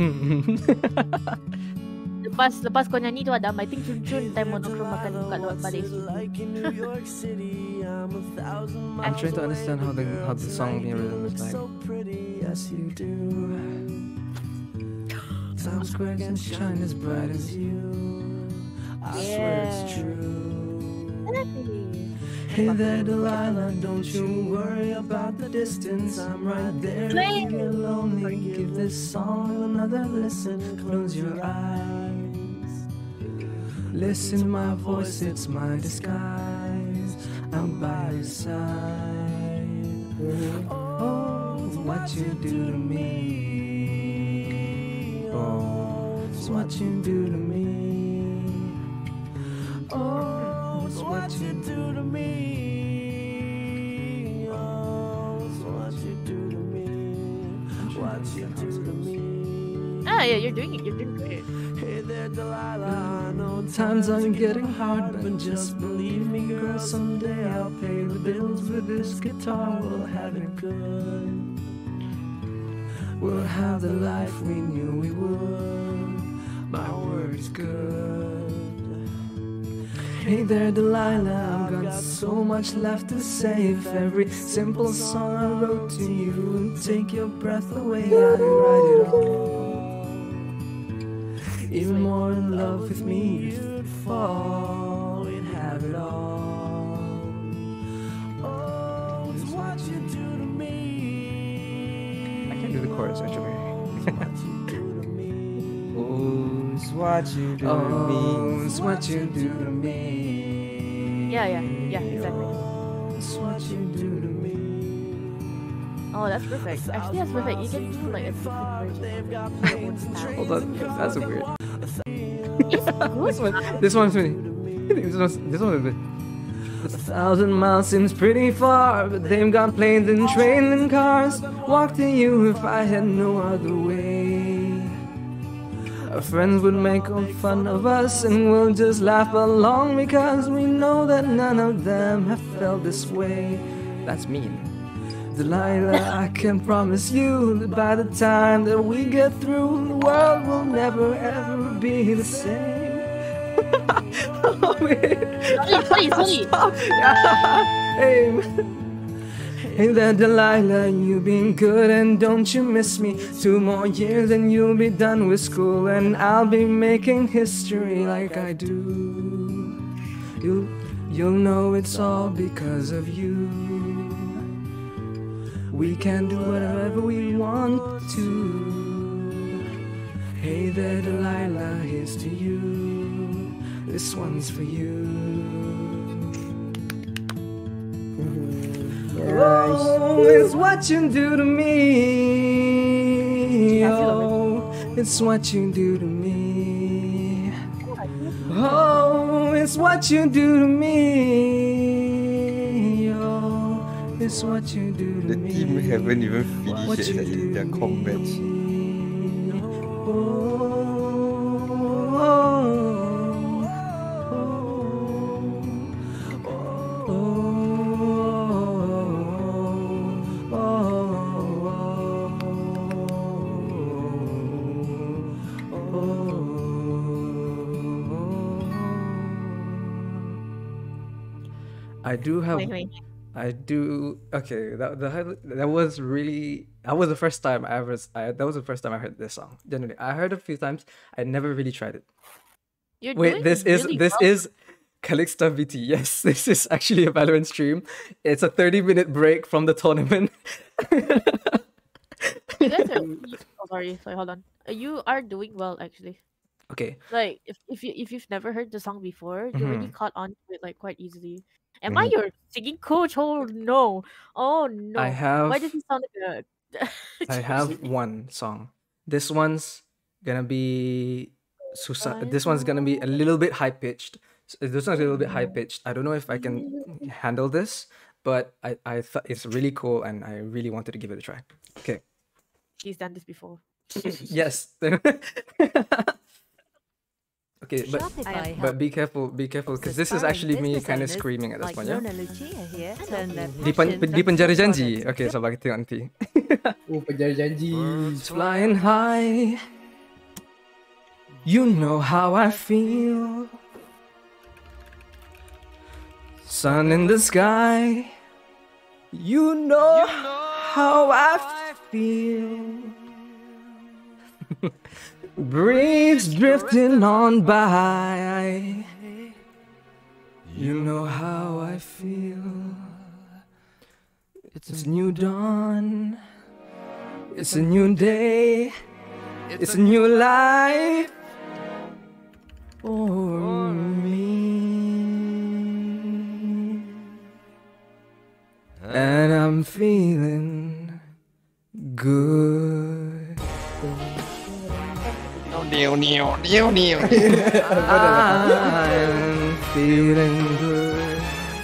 Lepas lepas kau nyanyi tu Adam, I think cun-cun time Monochrome akan buka lewat balik. I'm trying to understand how the how the song rhythm is like. Yes, you do. Times Square can shine as bright as you. I swear it's true. Hey there, Delilah, don't you worry about the distance. I'm right there. If you get lonely, give this song another listen. Close your eyes. Listen, my voice, it's my disguise. I'm by your side. Oh, what you do to me. Oh, it's what you do to me. Oh, it's what you do to me. Oh, it's what you do to me. What you do to me. Ah, yeah, you're doing it. You're doing great. Hey there, Delilah, I know times are getting hard, but just believe me, girl, someday I'll pay the bills with this guitar. We'll have it good. We'll have the life we knew we would. My word is good. Hey there, Delilah, I've got so much left to say. If every simple song I wrote to you would take your breath away, I'd write it all. Even more in love with me, you'd fall, you'd have it all. Oh, it's what you do to me. I can't do the chorus, actually. Oh, it's what you do to Oh, me. it's what you do to me. Yeah, yeah, yeah, exactly. It's what you do to me. Oh, that's perfect. Actually, that's perfect. You can do like a different version of your own style. Hold on, that's weird. It's good. This one, this one's me. This one's, this one is good. A thousand miles seems pretty far, but they've got planes and trains and cars. Walk to you if I had no other way. Our friends would make fun of us and we'll just laugh along because we know that none of them have felt this way. That's mean. Delilah, I can promise you that by the time that we get through, the world will never ever be the same. Oh, man. Sorry, sorry, sorry. Hey, hey there, Delilah, you've been good and don't you miss me? Two more years and you'll be done with school and I'll be making history like I do. You'll, you'll know it's all because of you. We can do whatever we want to. Hey there, Delilah, here's to you. This one's for you. Oh, it's what you do to me. Oh, it's what you do to me. Oh, it's what you do to me. Oh, it's what you do to The me. team haven't even What finished you yet, do their to combat. me. Oh, oh, oh, oh, oh. I do have. Wait, wait. I do. Okay, that the highlight- that was really. That was the first time I ever. I, that was the first time I heard this song. Generally, I heard it a few times. I never really tried it. You're Wait, doing this is really this well. is Calixta V T. Yes, this is actually a Valorant stream. It's a thirty minute break from the tournament. You guys are. Oh, sorry. Sorry. Hold on. Uh, You are doing well, actually. Okay. Like, if if you if you've never heard the song before, you already Mhm. caught on to it like quite easily. Am I Mhm. your singing coach? Oh no! Oh no! I have. Why does he sound like a? I have one song. This one's gonna be Susa. I This one's gonna be a little bit high pitched. This one's a little bit high know. pitched. I don't know if I can handle this, but I I thought it's really cool and I really wanted to give it a try. Okay. He's done this before. Yes. Okay, but Shopify but be careful, be careful, because this is actually me kind of screaming at this point, yeah. Nona Lucia here turn their Di, pan, passions di into penjara products. janji. Okay, sabar kita tengok nanti. Oh, penjara janji. Birds flying high. You know how I feel. Sun in the sky. You know how I feel. Breeze drifting on by. You know how I feel. It's a new dawn. It's a new day. It's a new life for me. And I'm feeling good. Neo, neo, neo, neo. I'm feeling good.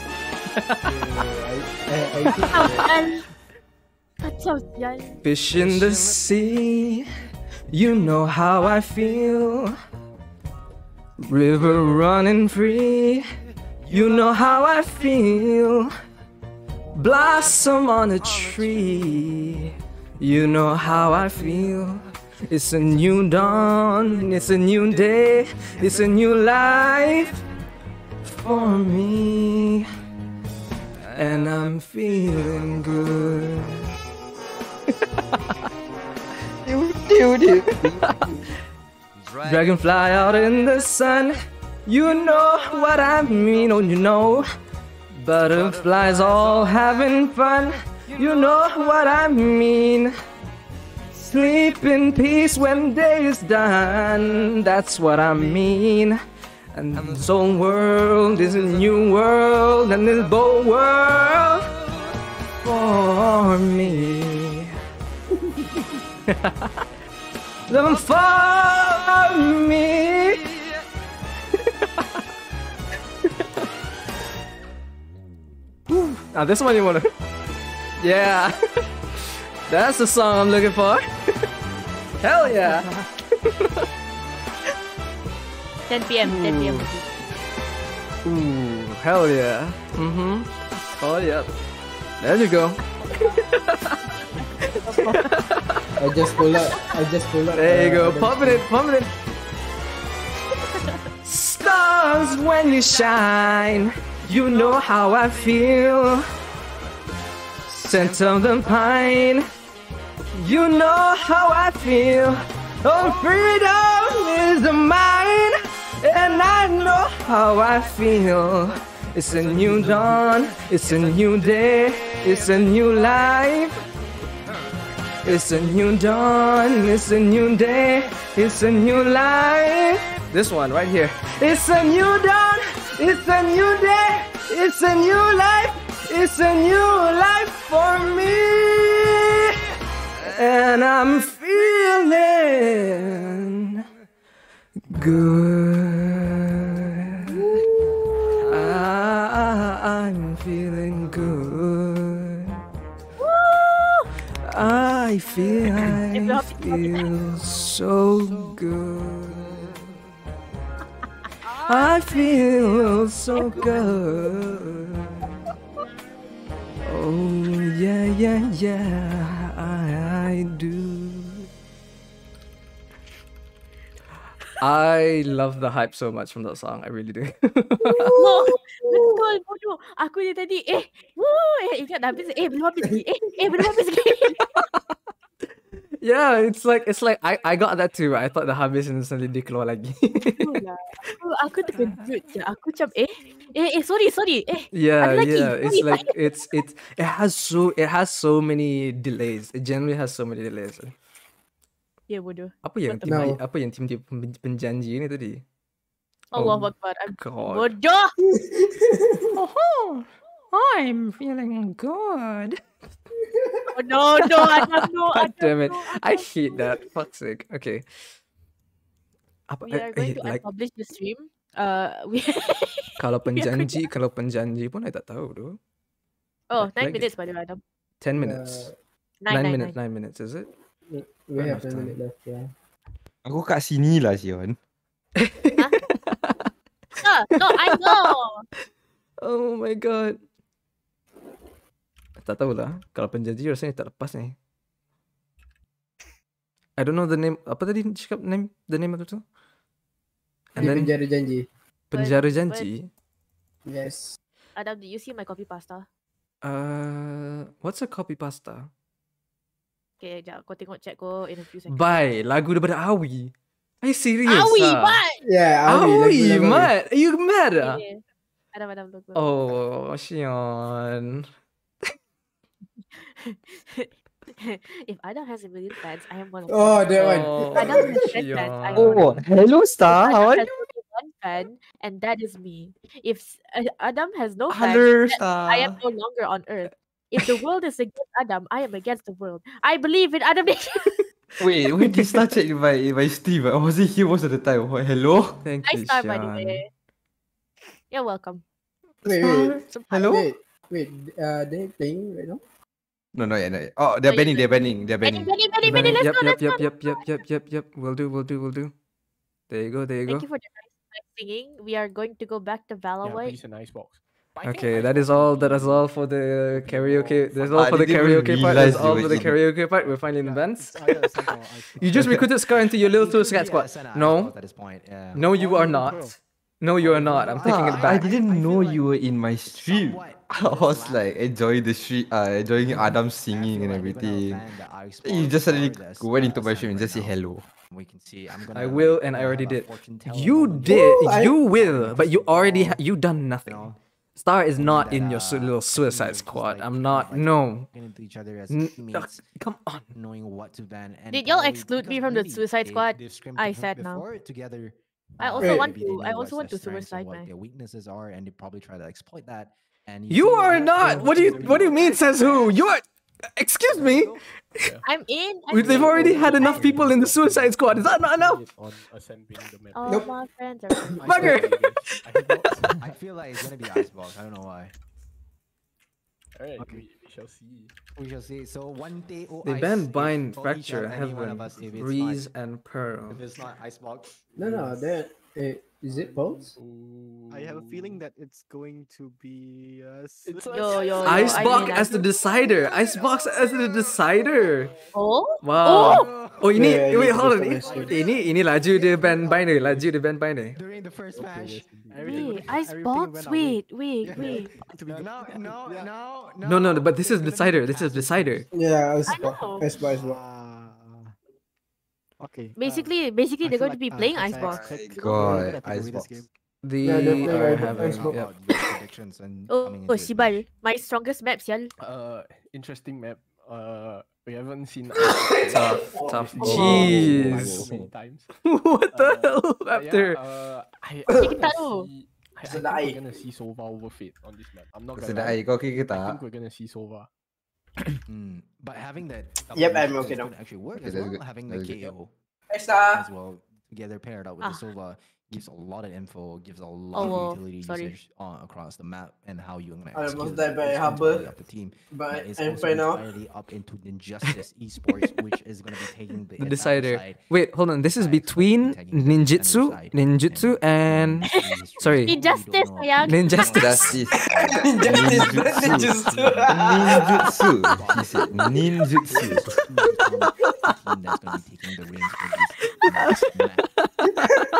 Fish in the sea, you know how I feel. River running free, you know how I feel. Blossom on a tree, you know how I feel. It's a new dawn, it's a new day, it's a new life for me. And I'm feeling good. Dragonfly out in the sun, you know what I mean, oh you know. Butterflies all having fun, you know what I mean. Sleep in peace when day is done, that's what I mean. And this whole world is a new world, and this whole world for me. Them for me. Now this one you wanna? Yeah, that's the song I'm looking for. Hell yeah. ten p m ten p m Ooh, hell yeah. Mm-hmm. Oh yeah. There you go. I just pull up. I just pull up. There you uh, go. Pumping it, pumping it. Stars when you shine, you know how I feel. Scent of the pine, you know how I feel. Oh, freedom is mine, and I know how I feel. It's a new dawn, it's a new day, it's a new life. It's a new dawn, it's a new day, it's a new life. This one right here. It's a new dawn, it's a new day, it's a new life, it's a new life for me. And I'm feeling good. I, I'm feeling good. I feel, I feel so good. I feel so good. Oh yeah, yeah, yeah, I, I do. I love the hype so much from that song. I really do. No, betul bodoh. Aku je tadi eh, woo, eh ingat dah habis eh belum habis lagi. Eh, eh belum habis lagi. Yeah, it's like it's like I I got that too. I thought the habis and suddenly dia keluar lagi. Itulah. Aku aku terkejut je. Aku macam eh eh eh sorry sorry. Eh Yeah, ada lagi. yeah. It's Sorry, like it's it's it has so it has so many delays. It generally has so many delays. Ya bodoh. Apa yang tim No. apa yang tim dia pen- penjanji ni tadi? Allahu Akbar. I'm God. bodoh. Oh, I'm feeling good. Oh, no, no, Adam, no, God Adam, damn it. no, I Adam, hate no. that. Fuck's sake. Okay. Apa We are going eh, to like unpublish the stream. Uh, we kalau we are going penjanji, to- kalau penjanji pun I tak tahu tu. Oh, Like- nine like- minutes by the way, Adam. ten minutes. Nine, nine nine, minutes, nine. nine minutes, is it? We have Enough ten time. minutes left, yeah. Aku kat sini lah Sion. Ah, no, I know. Oh my god. Tak tahulah. Kalau penjanji rasanya tak lepas ni. I don't know the name. Apa tadi cakap name? The name of itu? And Di then penjara janji. penjara But- janji. Yes. Adam, did you see my coffee pasta? Uh, what's a copy pasta? Okay, sekejap. Kau tengok chat kau in a few seconds. Bye. Lagu daripada Awi. Are you serious? Awi, ah? what? Yeah, Awi. Awi, lagu-lagu Awi. Mat. Are you mad? ah? Okay. Adam, Adam, look, look. Oh, Shion. If Adam has a million fans, I am one of Oh, them. that one. Oh, Adam has ten fans, I am one Oh, of them. hello Star. Adam How are has you? only one fan, and that is me. If s- uh, Adam has no fans, Hello then Star. I am no longer on Earth. If the world is against Adam, I am against the world. I believe in Adam Nation. Wait, when did Star check my my Steve? I wasn't here most of the time. What, hello? Thank I you, star by the Shion. way. You're welcome. Wait, wait, Surprise. Hello? wait, wait. Uh, they playing right now? No, no, yeah, no. yeah. Oh, they're No, you banning, they're don't. banning, they're Benny, banning. Benny, Benny, Benny, let's Yep, go, yep, let's yep, go. yep, yep, yep, yep, yep. Will do, will do, will do. There you go, there you Thank go. you for the nice, nice singing. We are going to go back to Yeah, Valorant. please an icebox. Okay, that is all. That is all for the karaoke. That's all I for the didn't even karaoke part. realize That's they all were for the in. karaoke part. We're finally in the bands. It's either somehow I- You just recruited Scar into your little two scat squad. No, At this point, yeah. no, you are not. No, you are not. I'm taking it Ah, I back. didn't I feel know like you were in my stream. somewhat I was slack. like enjoying the stream, uh, enjoying Adam singing and everything. You just suddenly went into my stream and just say hello. We can see. I'm I gonna, will, like, and I have already a did. fortune teller You moment. did. Ooh, I- You will, but you already. Ha- you done You nothing. know, Star is not that, in your su- uh, little I think suicide we're just, squad. like, I'm kind of, not. like, No. looking into each other as N- teammates, Come on. knowing what to ban. And Did y'all probably- exclude me because from the really, Suicide they- Squad? they've scrimmed I befo- said no. before together. I uh, also Wait. want maybe they to. I know also what's want to their strengths and suicide what man. their weaknesses are, and they probably try to exploit that. And You see are what not. they're What do you? doing. What do you mean? Says who? You are. Excuse me. I'm in. I'm We- They've in. already had I'm enough in. people in the Suicide Squad. Is that not enough? On assembling the map. All Nope. my friends are. Bugger. I feel like it's gonna be Icebox. I don't know why. Alright, Okay. we, we shall see. We shall see. So one day, oh, They ice, banned if Bind, for each Fracture, and any one Heaven, of us, if it's Breeze, not, and Pearl. if it's not Icebox. No, no, that uh, is it false? I have a feeling that it's going to be us. It's Yo, yo, yo. Icebox I mean, as the decider. Icebox as the decider. Oh? Wow. Oh, ini Yeah, wait, ini hold on. betul, Ini betul. ini ini laju dia ban binder, laju dia ban binder. During the first match. Wait, Icebox? Wait, wait, wait. No, no, no, No, no, no, but this is decider. This is decider. Yeah, I Icebox. know. Icebox, Icebox. Uh, okay. Basically, basically they're going to be playing Icebox. God, Icebox. The Yeah, they're playing are Icebox. having. Icebox. Yep. predictions and Oh, coming oh into it. Shibal. My strongest map, sial. Uh, interesting map. Uh, we haven't seen Tough, tough. so Jeez. many times. What the Uh, hell But after? yeah, uh, I, I, Kita wanna tahu. see, I, I Sedap think air. we're gonna see Sova over Fate on this map. I'm not gonna Sedap lie. air, kau okay ke I think tak? we're gonna see Sova. Mm, but having that. Yep, double I'm mission okay is now. gonna actually work Okay, as that's well. good. Having the That's good. K O Extra. as well together paired up with Ah. the Sova gives a lot of info, gives a Oh, lot well, of utility sorry. usage uh, across the map and how you're gonna I execute almost died it. by It's Harbor, entirely up the team. but it's I'm also fine now. entirely up into Injustice Esports, which is gonna be taking the The advantage decider. side. Wait, hold on. This is Guys, between taking the ninjutsu, defender side ninjutsu, and and he's sorry. really Injustice, don't know sayang. Ninjustice. Justice. Ninjutsu. Ninjutsu. Ninjutsu. He said ninjutsu. the team that's gonna be taking the reins for this next map.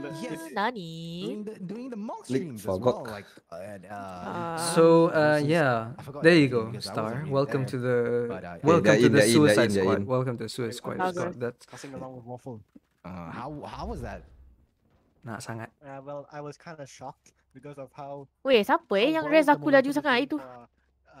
Yes. Nani? Doing the doing the mock Lick streams as Fogok. well. Like and, uh, Uh, So uh versus- yeah, I forgot there the you team go, because I Star. wasn't really Welcome there. to the But, uh, welcome they're to in, the they're in, they're Suicide in, they're Squad. in. Welcome to the Suicide Okay. Squad. That's Passing along with Waffle. Uh, how how was that? nak sangat. Uh, well, I was kind of shocked because of how Weh, siapa eh how yang well rest the aku laju momentum is sangat going itu? for, uh,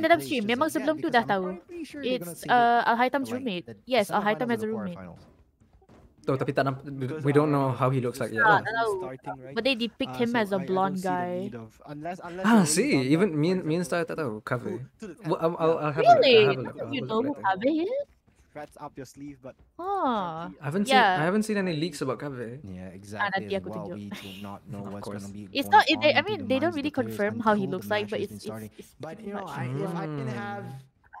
Bukan dalam stream. Memang sebelum tu dah tahu. It's uh, Al Haitam's roommate. Yes, Al Haitam has a roommate. Oh, tapi tak namp- we don't know how he looks like yet. Ah, lah. tak tahu. But they depict him as a blonde guy. Ah, see, even me and me and Star tak tahu cover. Well, I'll, I'll, I'll have Really? a look. I'll have a look. I'll You have a know look who later. Kaveh is? That's up your sleeve, but Oh. I haven't seen. I Yeah. haven't seen any leaks about cover. Yeah, nanti exactly. As aku well, tunjuk. we do not know Of what's course. gonna be. It's going not. It, on I into mean, the they don't minds of really the players confirm how he until looks the like, match but has it's been it's, starting. it's But pretty you know, much. I, if I can Mm. have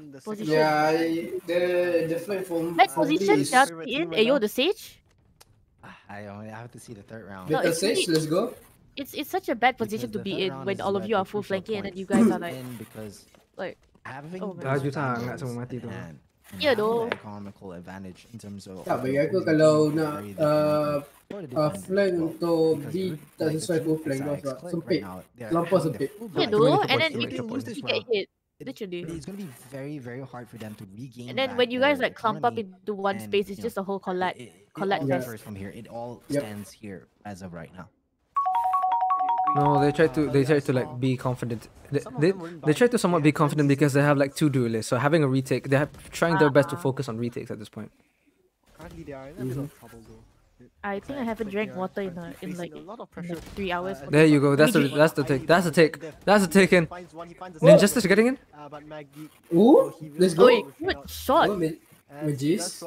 in the second Position. Yeah, round. the the flank from Bad from B position, is sia. favorite In. team right Ayo, now. the Sage. I only have to see the third round. No, better it's Sage. really- Let's go. It's it's such a bad Because position to the be third in round when is all of where you the are full crucial flanking and then point you guys are like in because like having oh my those Laju sangat angles semua mati at tu. hand and Yeah, having though. the economical advantage in terms of Tak, bagi the aku opposing kalau team is nak very uh, detrimental for the uh, defenders flank as well. untuk Because B root- tak like the sesuai team full flank X kau I X sebab Click sempit. right now, they're Lampau having their sempit. full Yeah, blast. though. make a And point, then to if make a you, point. lose this you get round, hit, it- literally. it's going to be very, very hard for them to regain And then back when you guys their like clump up economy. into one And, space, it's you know, just a whole it, collide. it, it collide all Yeah. fest. differs from here. It all Yep. stands here as of right now. No, they try to they try to like be confident. They they, they try to somewhat be confident because they have like two duelists. So having a retake, they're trying their best to focus on retakes at this point. Currently, they are in a bit of trouble though. I think I haven't drank water in a, in like, in like three hours. There you go. That's the that's the take. That's the take. That's the take in. Ninjustice getting in. Ooh, let's go. Wait, good shot. Oh, Magis.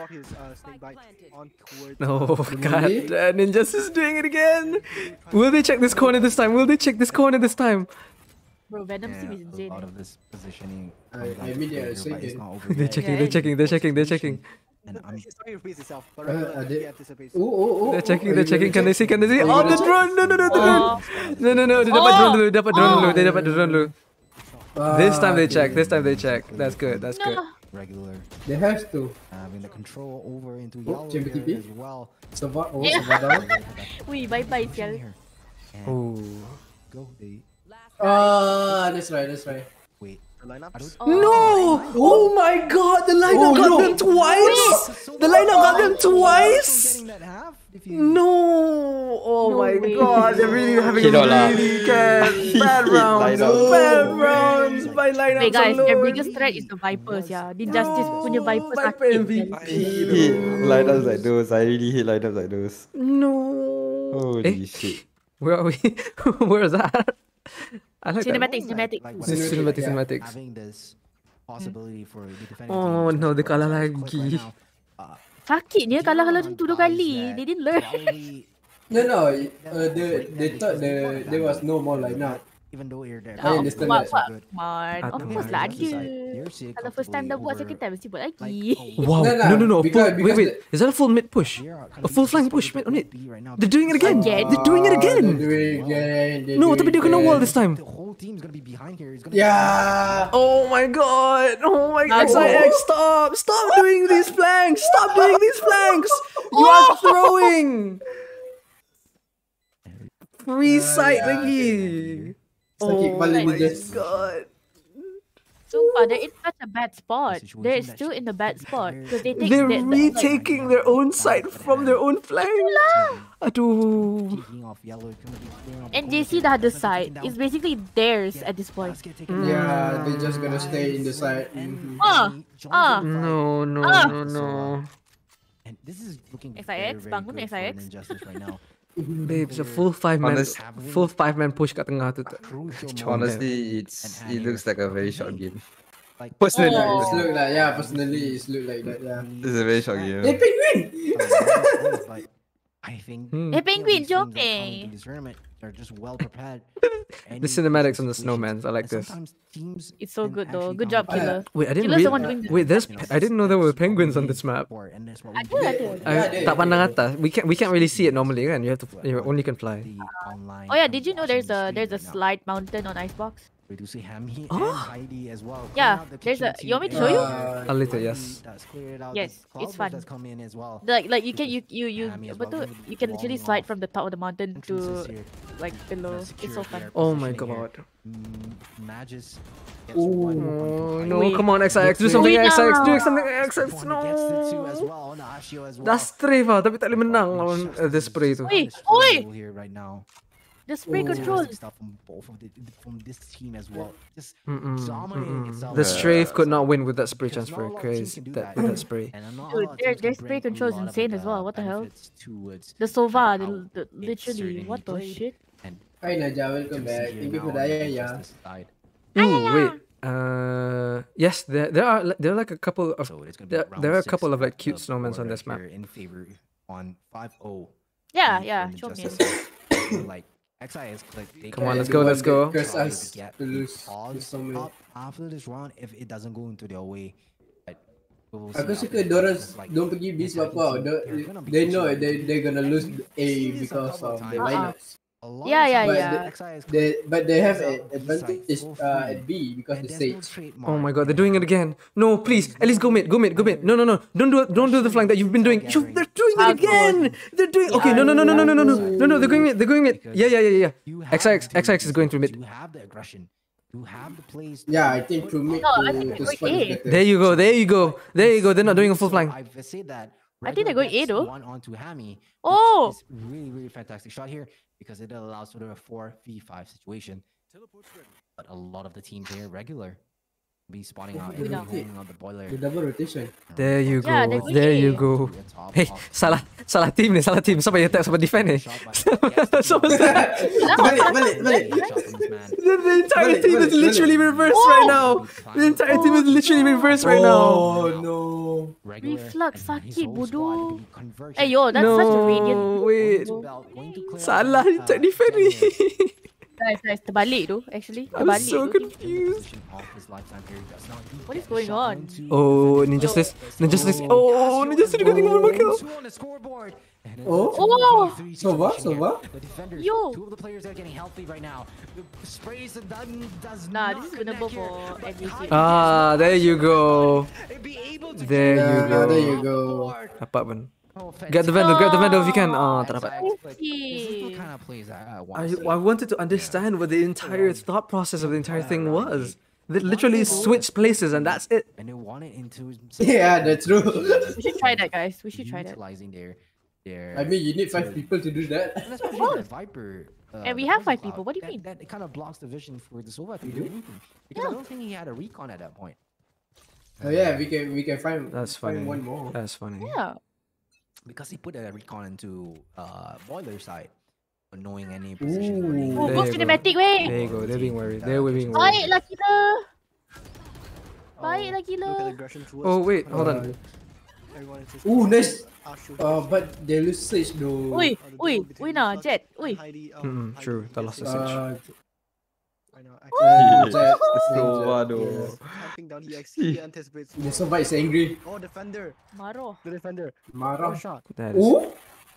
No, God, uh, Ninjustice is doing it again. Will they check this corner this time? Will they check this corner this time? Bro, Venom team is A insane. lot of this positioning. I, I mean, they're second. They're checking. They're checking. They're checking. They're checking. And I'm sorry to repeat itself, but Uh, regular are he they- anticipates. Ooh, ooh, ooh. They're checking. ooh, They're are you checking. Can gonna they see? Can they see? Are you Oh, gonna the check? drone! No, no, no, the drone! No, no, no. They dapat drone dulu. Dapat drone dulu. They dapat drone dulu. This time they Ah, check. okay. This time they check. That's good. That's good. No. Regular They have to. having the control over into Oh, yellow chamber T here P. as well. Sava, oh, Yeah. Sava down. Wait, bye bye, Pushing Sial. here. And Oh. go, they Ah, that's right, that's right. wait. The lineup. I don't- No! Oh my God! The lineup Oh, got no. them twice. The lineup got them twice. Getting that half if you No! Oh No my way. God! They're really having Cannot lah. really bad, bad rounds. Lineup. Bad rounds by lineups Wait guys, their alone. biggest threat is the Vipers, yeah. Injustice No, punya Vipers Viper sakit. M V P. man. I hate lineups like those. I really hate lineups like those. No. Holy Eh, shit. where are we? Where is that? I like Cinematic, that. cinematic. Like, Cin- Cinematic, Yeah. cinematics. having this possibility for the defending Oh, team, no, just dia for kalah a quick lagi. right now, uh, Sakitnya kalah kalah tu dua kali. that They didn't learn. probably, No, no, uh, they, they thought the, there was no more like now. even though you're there, I understand What, that. what? good. Man, Ah, of tu course memang lah Justice ada. side, you're seeing Kalau first time dah buat, comfortably second over, time mesti buat lagi. like, a Wow! No, no, No, no, no! because- Full, wait, because wait! Is that a full mid push? They are kind A of full flank exposed push, to man, on it. O P right now. They're doing it again. Again? They're doing it Ah, again. They're doing it again. they're No, doing tapi dia it kena wall again. this time. The whole team's gonna be behind here. It's gonna Yeah. Oh my God! Oh my Nah, X I X! Stop! Stop doing these flanks! Stop doing these flanks! You are throwing. Free sight yeah, lagi. Sakit Oh kepala my ni just. God! Sumpah, they're in such a bad spot. situation They're that still should in the bad be spot. very- Because they take They're that, that, like, retaking their own side from their own flank. Aduh. Taking off yellow, it's gonna be clearing off and the J C corners, the other it's gonna be side. taken It's down. basically theirs at this point. Basket taken Mm. down. Yeah, they're just gonna stay in the side. And Mhm. Ah, Johnny joins ah. in the fight. No, no, Ah. no, no. And this is looking X I X, very, very bangun good X I X. for Injustice right now. Babes, a full five man, Honest- full five man push kat tengah tu. tak- Crucial moment. Honestly, it's it looks like a very short game. Like, Personally, Oh. It's look like, yeah, personally, it's look like that, yeah. it's a very short game. Hey, penguin! but I think Hmm. Hey, you know, Penguin, these teams are coming joking. to this tournament, they're just well prepared. The cinematics on the snowmans, I like this. It's so good though. Good job, Killer. Wait, I didn't Killer's the real- one doing the- Wait, there's pe- I didn't know there were penguins on this map. Ada, ada. I, tak pandang atas. We can't we can't really see it normally, kan? You have to you only can fly. Oh yeah, did you know there's a there's a slide mountain on Icebox? We do see Hammy Oh. and Heidi as well. Yeah, clearing out the there's a- kitchen you want me to team show you? and Uh, A little, Heidi yes. that's cleared out. Yes, The it's Cloudburst fun. that's come in as well. Like like you can you you you Hammy as apa tu, well, even you can literally walling slide off from the top of the mountain entrances to here. like below. The It's so security fun. air Oh my positioning here. God. Mm, Magis gets Ooh. one Oh point to no! Wait. Come on, X I X, do Wait, something, wait X I X, do now. something, X I X. Heidi. No. Gets the two as well on Ashio as well. Dah strafe ah, tapi tak boleh menang lawan uh, the spray tu. Wait, Struggle oi! here right now. The spray Oh. control. Fantastic stuff from both of the from this team as well. Just Mm-mm, dominating mm-mm. itself. The strafe could not win with that spray Because transfer. not a lot of teams Crazy can do that that. with that spray. And not a Dude, lot of their- teams their can spray bring a control is lot of, insane as uh, well. What the hell? benefits towards The Sova, how the, the it's literally certainly what the played. shit? And Hi Naja, welcome you back. see here Thank you for now that, on yeah, the yeah. Justice side. Ooh, wait. Uh, yes, there there are li- there are like a couple of So it's gonna be there, round there are a six couple of like the cute snowmen on board this right map. here in favor on five oh. Yeah, in- yeah. in Show me. Justice. Like X I S, like they Come can on, let's the go, one let's go. that Curse try us to get to a lose pause with so many. up after this round if it doesn't go into their way. But we will Aku see suka after dorang this, like, don't pergi B sebab attacking apa? team, They, they're gonna be they pushing know the they team. they're gonna lose We've A seen this a because couple of of the times. lineups. A lot Yeah, of yeah, But yeah. the- X I S They but they have plays an out B advantage side full uh, free, at B because and the there's no stage. trademark Oh my in God, they're doing it hand. again. No, please, at least go mid, go mid, go mid. No, no, no, don't do it, don't do the flank that you've been doing. You, they're doing it Ah, again. They're doing. Okay, no, no, no, no, no, no, no, no, no, no. They're going mid, they're going mid. Yeah, yeah, yeah, yeah. You X I X, have the X I X is going through mid. You have the aggression. You have the plays. Yeah, to I think put through mid No, I to, think to they're spot going is A. better. There you go, there you go, there you go. They're not doing a full So flank. I've said that. I think they're going A Regular though. gets One onto Hammy. Oh! It's really, really fantastic shot here. because it allows for a four v five situation. But a lot of the teams here regular be spotting out and holding on the boiler. The double rotation. There you go. Yeah, they're There you good. go. Hey, salah salah team ni, salah team. Siapa yang attack, siapa defend ni? Siapa Balik, balik, balik. The, the entire team is literally reversed right now. The entire team is literally reversed right now. Oh no. Reflux sakit bodoh. Eh yo, that's such a radiant. Wait. Salah attack defend ni. Guys, guys, terbalik tu actually. I'm Terbalik so tu. confused. What is going on? Oh, Ninja Slice. Ninja Slice. Oh, Ninja Slice juga tinggal one more kill. Oh, Oh, Sova, Sova. yo. Two of the players are getting healthy right now. The sprays and does does Nah, not this is winnable for M V C. Ah, there you go. There you Yeah, go. there you go. Dapat pun. Get the vendor, grab the vendor if you can. Oh, tak dapat. Okay. kind of plays I, I, want I, to say. I wanted to understand what the entire thought process of the entire thing was. They literally switched places and that's it. And they want it into Yeah, that's true. We should try that, guys. We should try that. utilizing their their I mean, you need five people to do that. and especially the Viper. Uh, And we the have Viper five people, Cloud, what do you that, mean? That it kind of blocks the vision for the Sova to do anything because I don't think he had a recon at that point. Oh yeah, we can we can find That's find funny. one more. That's funny. Yeah. Because he put a recon into uh boiler side, but knowing any position. Ooh. running- Oh, There go you go. cinematic weh. There you go. They're being worried. They're being worried. Baiklah gila. Baiklah gila. Look at the aggression towards Oh wait, hold on. everyone is just Ooh, nice. I'll shoot Uh, but they lose Sage though. Oi, the oi, duel between oi nah, Reflux Jet, and oi. Heidi, um, Mm, Heidi true, gets that lost it. the Sage. Uh, I know, uh, actually, Jet- Sova Jet, though. yeah. hunting down, he actually anticipates. The Sova is angry. Oh, defender, Maroh. the defender. Marah. One shot. That is. Oh,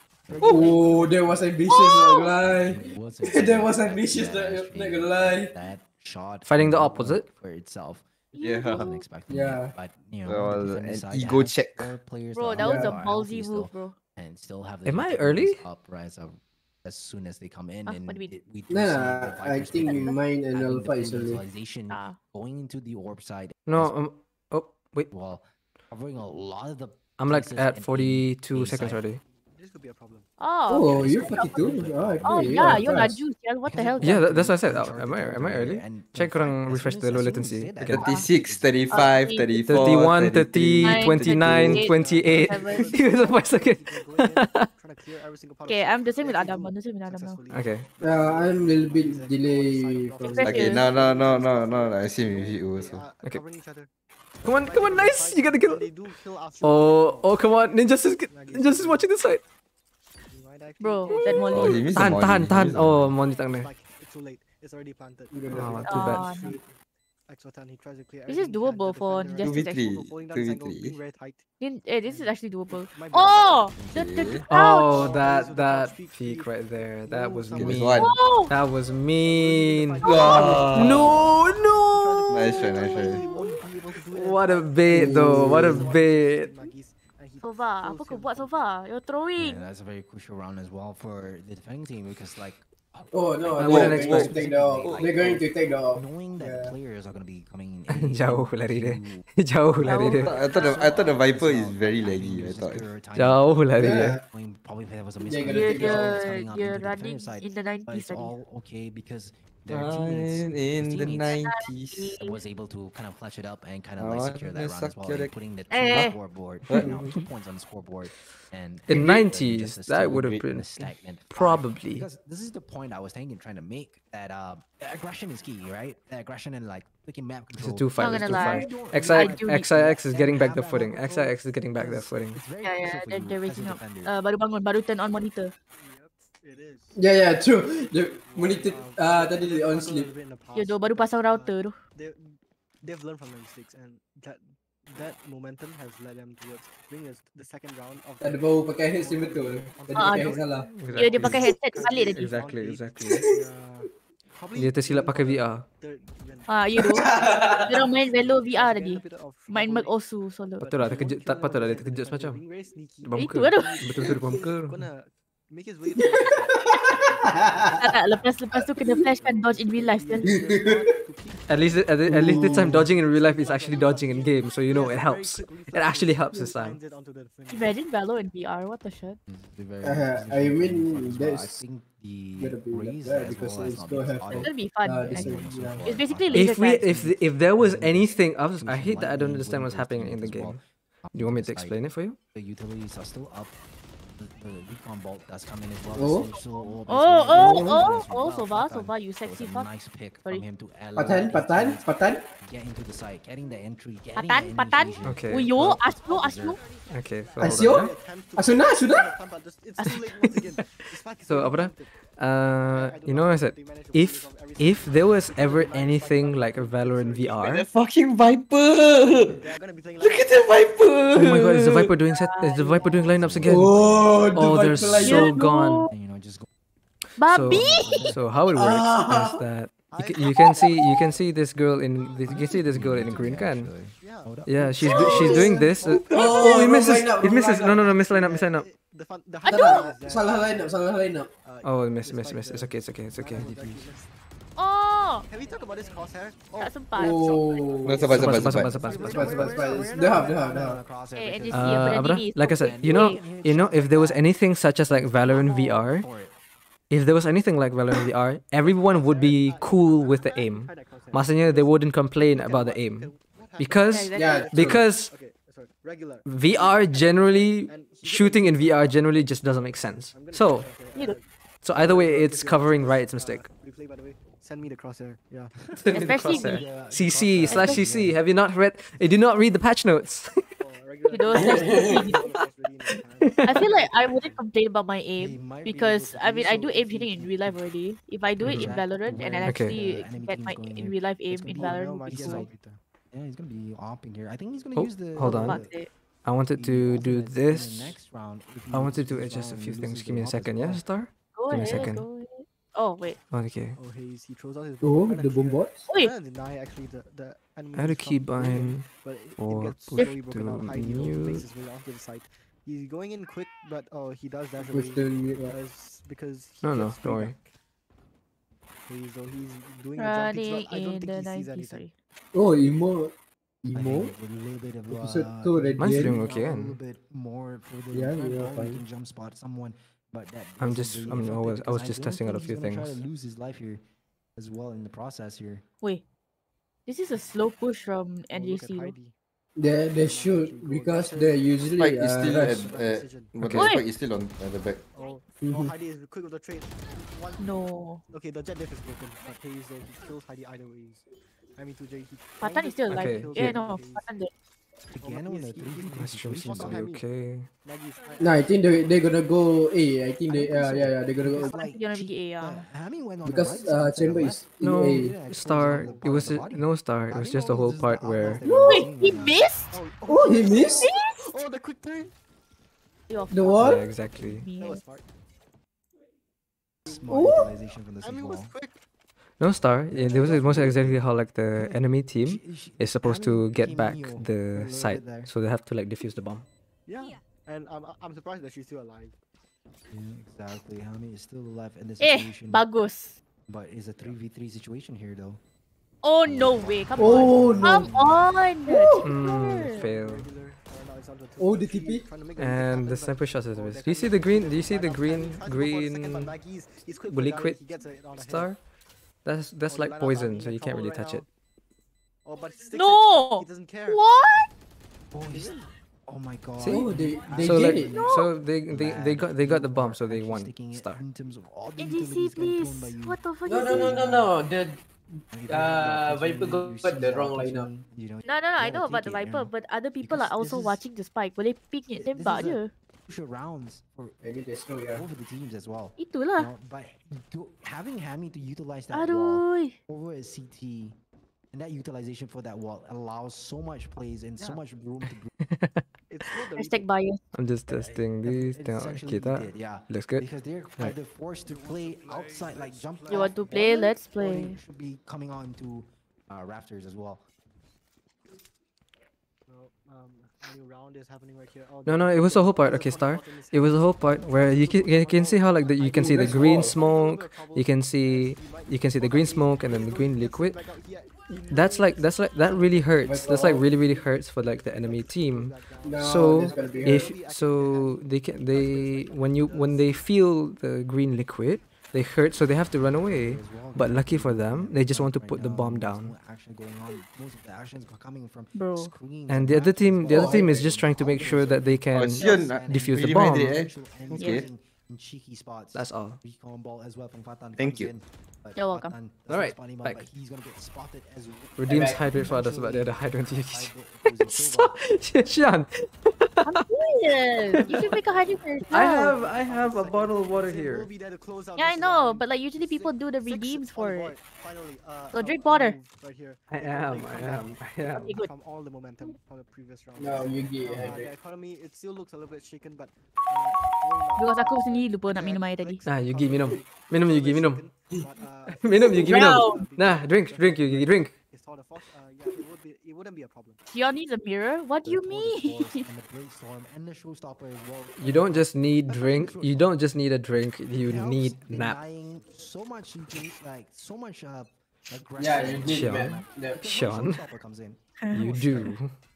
oh, that was ambitious. Not gonna lie. It was That was ambitious. Not not gonna lie. That shot Fighting the didn't op, was work it? for itself. Yeah. Wasn't expecting Yeah. it, but you know, That on the was defender an side, ego they have check. four players Bro, that that was a are ballsy healthy move, still, bro. and still have the Am I defenders early? up rise up as soon as they come in, Ah, and what do we do? it- we do Nah, see the nah, I Vipers think having mine and the Alpha is full early. utilization Ah. going into the orb side. No, as um, oh wait. well, covering a lot of the. I'm like places at and forty-two aim seconds side. already. This could be a problem. Oh. Oh, okay. you're forty-two. Oh, okay, Oh yeah, yeah, you're fast. laju, sial. What the Because hell? of Yeah, that, that, that's what I they said. charge Am I the am I orb early? and Check in orang fact, as refresh soon the as- low as soon as latency you say that, again. thirty-six, thirty-five, Okay. thirty-four, thirty-one, thirty, Nine, twenty-nine, thirty-eight, twenty-eight. twenty-seven. Give us a five second. Trying to clear every single part of Okay, the I'm the site. same with They Adam. do I'm the same with Adam now. successfully. Okay. Uh, I'm a little bit delay from Express Okay, Yes. no, no, no, no, no. I see with you They also. are Okay. covering each other. Come on, come on, nice. You got the kill. They do kill after. Oh, oh, come on. Ninja is Ninja is watching this side. You might actually- Bro, that Oh, molly. he missed the Tahan, molly, tahan, he tahan. missed the Oh, molly. Monty tak It's kena. like it's too late. It's already planted. Oh, too bad. Ah, no. Exotan, he tries to clear This is everything he can. doable The for defender Justice is actually. also pulling down two v his angle, three. being very tight. Din- eh, this is actually doable. Might be Oh, the the, the Okay. couch. Oh, that With the that couch peek, peak peek. right there. That was Ooh, It was mean. one. Oh, That was mean. Ah. No, no. Nice try, nice try. He won't be able to do it. What a bait though. What a bait. Sova, apa kau buat Sova? You're throwing. And that's a very crucial round as well for the defending team because like Oh no, I they're wouldn't going expect- to take the off. They're going to take the off. knowing that Yeah. players are going to be coming in Jauh lari dia. to Jauh lari dia. I thought the, I thought the Viper is very laggy. I thought. Jauh lari dia. Yeah. I mean, probably there was a They're miscommunication gonna You're, take the off. that's coming you're, up you're into the running defender side, in the but nineties it's tadi. all okay because their Fine teammates in his the teammates nineties. was able to kind of clutch it up and kind of Oh, like secure that let's round as well, secure and it. putting the two Eh, on eh. the scoreboard, What? you know, two points on the scoreboard, and In uh, nineties, just that still would have great been stagnant five. probably. Because this is the point I was thinking, trying to make that uh, aggression is key, right? The aggression and like freaking map It's a control. two five. Not It's gonna two lie. five. I X I do X I X is getting back the footing. X I X is getting back their footing. It's very Yeah, yeah, crucial for they're, you they're as a waking up. defender. Uh, baru bangun, baru turn on monitor. It is. Yeah, yeah, true. The monitor uh tadi they on sleep. Ya, doh, baru pasang router tu. They they've learned from their mistakes, and that that momentum has led them towards bringing us the second round of. Tak ada bau pakai headset betul. Tadi Ah, pakai aduh. head salah. Dia, dia pakai headset balik tadi. Exactly, exactly. Probably Dia tersilap pakai V R. third event. Ah, ya doh. Dia orang main Velo V R tadi. A bit of Main Merc trouble. Osu solo. Betul lah, terkejut. Tak patut lah dia terkejut semacam. Being very sneaky. Depan Itu muka. aduh. Betul-betul depan muka. Gonna make his way. Tak tak, lepas lepas tu kena flash kan dodge in real life kan. At least, at, at least this time, dodging in real life is actually dodging in game, so you know it helps. It actually helps this time. Imagine Valo in V R, what the shit? Uh, I mean, that's I think the gonna be raise better as because well as it's not gonna being have spotted. It's gonna be fun. uh, I this think. is- yeah. It's basically laser If we, tag. if if there was anything, I, was, I hate that I don't understand what's happening in the game. Do you want me to explain it for you? The utilities are still up. The, the recon bolt does come in as well. Oh. The Sinister Orb as Oh, well. oh, As oh, well. oh, Sova, Patan. Sova, you So sexy it's a fuck. nice pick Sorry. from him to Patan, allow his Patan, teammates Patan. to get into the site, getting the entry, getting Patan, the Patan. initiation. Okay. Uyo, well- Aslo, Aslo. Okay, so hold Asyo? on, yeah. Asuna, Asuna. It's too late once again. This fight is So already apa dah? counted. Uh, I you don't know what I how said? they managed to If focus on everything. if there was ever anything like a Valorant V R, fucking Viper! They're gonna be playing Look like at the Viper! oh my god, is the Viper doing set? Is the Viper doing lineups again? Oh, the Oh, they're Viper line. so gone. And, you know, just go Babi! So, so how it works is that you can, you can see you can see this girl in you can see this girl in green can. yeah. Yeah, she's do, she's doing this. uh, oh, it wrong misses. lineup, It wrong misses. No, no, no, lineup. miss lineup, miss lineup. The fun, the Tak, highlight tak. is that, Salah line up, salah line up. uh, Oh, miss, miss, despite miss. the- It's okay, it's okay, it's okay. Oh, Can we talk about this crosshair? Oh, tak sempat. Oh. No, sabar, sabar, Sabar, sabar. sabar, sabar, sabar. Cepat, cepat, cepat. Dah have, dah have, dah have. Eh, N J C, Uh, apa apa dah? tadi ni? Like I said, you know, you know, if there was anything such as like Valorant V R, if there was anything like Valorant V R, everyone would be cool with the aim. Maksudnya, they wouldn't complain about the aim because Yeah, true. because okay, sorry, regular. V R generally shooting in V R generally just doesn't make sense. So You so either way, it's covering Riot's mistake. Replay, by the way. Send me the crosshair. Yeah. Especially Crosshair. Yeah, C C slash C Especially- C. Have you not read? You did not read the patch notes. Oh, regular. You know, I I feel like I wouldn't complain about my He aim might be because able to I do mean I so do if aim he shooting in can real life already. If I do it in Mhm. Valorant and I Okay. actually The enemy get team's my going in here. real life aim It's gonna in be- Valorant, no, would be he's cool. like- Yeah, he's gonna be opping here. I think he's gonna Oh, use the. hold the- on. Fuck it. I wanted the to do ultimate in the this. next round if he I wanted to loses adjust a round few and things. loses Give me the a hop as second, yeah, well. Star? Go Give me a ahead, second. go ahead. Oh wait. Okay. Oh, he's, he throws out his Oh, bomb. the bomb bots. Wait. I'm gonna deny actually the the enemy. I had a has key come in, bind but it, it for gets push slowly broken to out. High hero makes mute. his way onto the site. He's going in quick, but oh, he does dash Push away the mute. right. because because he No, no, gets don't worry. payback. He's, so he's doing the jump kicks, Running but I don't in think the he sees nineties. anything. Sorry. Oh, emo. I Emo. think with a little bit of, Episode uh, two already. Mine's end. doing a okay, little and bit more for the Yeah, front yeah, row, fine. he can jump spot someone, but that I'm wasn't just- really I'm- I effective was- I because was just don't testing out a think few he's gonna try things. to lose his life here as well in the process here. Wait. This is a slow push from Oh, N J look at C. though. Heidi. They they should because they usually Spike is uh, still rush. at, uh, but the Okay. spike is still on at the back. Oh, oh, Mhm. Heidi is quick with the trade. One. No. Okay, the jet diff is broken, but Hayes though he kills Heidi either ways. I mean, two J he. Patan kinda is still Okay, alive. kills Yeah, here. no. Hayes. Patan dead. Again, on the three v three My stream seems situation, to be okay. Maggie's. I- No, I think they they gonna go A. I think they I don't uh, think yeah so. yeah they gonna go It's I like think you're gonna be cheat- A, yeah. uh, Hammy went on the because right uh, side to the chamber left. is in No, A. Yeah, exposing Star. all the It part was of the a- body. no Star. It was Hammy just the whole knows part the where. outlaws that are Wait, doing he right now. missed? Oh, Oh, he missed oh, the quick turn. Yo, the Yeah, wall. exactly. me. That was smart. Smart Ooh. utilization from the I mean, Sigma. was quick. No Star. Yeah, there was most exactly how like the enemy team She- she- is supposed Hammy to get came back Neo for a the little site, bit there. so they have to like defuse the bomb. Yeah. And I'm I'm surprised that she's still alive. Yeah, exactly. Hammy is still alive in this Eh, situation, bagus. but it's a three v three situation here though. Oh no way, come Oh, on. no. Come on. Mm, fail. Regular. Oh, now it's on to two. Oh, the She's T P. trying to make the And happen, the but- sniper shots is oh, the best. they're Do you see coming the green? back. Do you see the Line up, green Hammy tries to go for a second, but green Maggie's- he's quick will he with that, quit he gets it on ahead. star? That's that's Oh, like line up, poison, Hammy so in you can't trouble really right touch now. it. Oh, but he sticks it. No. He doesn't care. What? Oh, he's, oh my god. See? Oh, they they So get like, it. so they they they got they got the bomb, so they won. Star. In terms of all the N J C, utilities getting please. thrown by you. What the fuck No is no no this? no no. The You don't have Uh, the Viper opportunity, got you the see wrong opportunity, lineup. you know, No, no, no. I you know gotta about the take it, you Viper, know. but other people Because are also this is- watching the spike. Boleh pick This them is tak a- je. crucial rounds for maybe there's no yeah. over the teams as well. You Itulah. know, but do, having Hammy to utilize that wall Aduh. over a C T and that utilization for that wall allows so much plays and so Yeah. much room to breathe. It's not the Hashtag bias. I'm just testing this. It's Tengok essentially kita. did, yeah. Looks good. Because they're Right. either forced to play outside, like jump. You want off to play? border, Let's or they play. should be coming on to uh, rafters as well. No, um, A new round is happening right here. Oh, No, the- no, it was the whole part. the Okay, bottom Star. bottom is It was the whole happening. part where you can you can see how like the, you can see the Nice green wall. smoke, you can see you can see the green smoke and then the green liquid. That's like that's like that really hurts. That's like really really hurts for like the enemy team. No, So there's gonna be if hurt. so they can they when you when they feel the green liquid, they hurt, so they have to run away. But lucky for them, they just want to put the bomb down. Bro. And the other team, the other team is just trying to make sure that they can Sion, defuse the really bomb. hydrate, eh? Okay. In cheeky spots. That's all. Recon ball as well from Fatan Thank comes you. in, but You're welcome. Fatan does Alright, not spot him out, back. but he's gonna get spotted as well. Redeems back. hydrate for others, but they're the hydrant Yuki. Hybrid Silva. Xian, I'm serious. You should make a hydrant for yourself. I have I have a bottle of water Zim will here. be there to close out Yeah, I this know, round. but like usually people do the Six redeems on for the it. board. Finally, uh, So a- drink a water. move right here. I They am, take I back am, I am. Okay, good. From all the momentum from the previous round. No, you get Uh, the hydrate. economy, it still looks a little bit shaken, but uh, going now- Because aku sendiri lupa nak minum air tadi. Nah, Yugi minum. Minum Yugi minum. But, uh, Minum Yugi minum. Drown. Nah, drink, drink Yugi, drink. it's sort of force, uh, yeah, it would be, it wouldn't be a problem. Sion needs a mirror? What do you The mean? Force and the brainstorm and the showstopper as well. You don't just need drink. You don't just need a drink. You Helps need nap. denying so much into like so much uh aggression. Yeah, you need Sean. man. Yeah. Because when Sean. showstopper comes in, You do.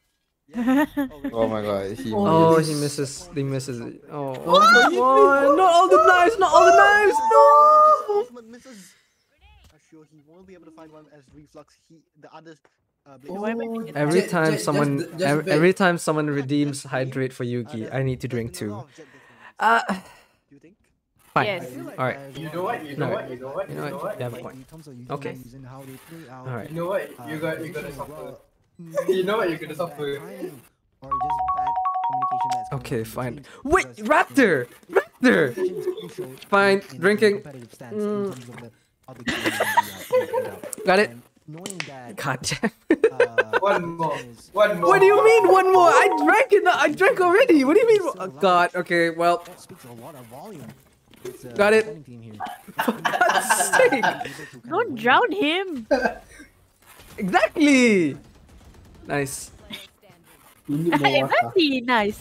Oh my god, he Oh, he misses. He misses it. Oh, come on! Not all the knives! Not all the knives! No! Ultimate misses. I'm sure he won't be able to find one as reflux. He, the others, uh, blade- Oh, Every Jet- time Jet, someone, just- just every, wait. every time someone redeems hydrate for Yugi, I need to drink too. Uh, You think? fine. Yes. All right. You know what? You know No. what? You know what? You know what? You have a like, point. in terms of Okay. utilizing how they play out, All right. You know what? uh, You got. You position gotta as suffer. well, You know what? You're maybe gonna bad suffer. timing or just bad communication that's going Okay, on fine. between, Wait, because, Raptor! Raptor! communication is crucial Fine, in- in drinking. competitive stance in Mm. terms of the- how the game will be, uh, played out. Got it. And knowing that, God damn. uh, One more. is- One more. What do you mean one more? I drank it. I drank already. What do you mean? Oh, God. Okay. Well. that speaks a lot of volume. It's, uh, Got it. defending team here. God's sake. Able to kind of Don't win. drown him. Exactly. Nice. You need more water. Exactly. Nice.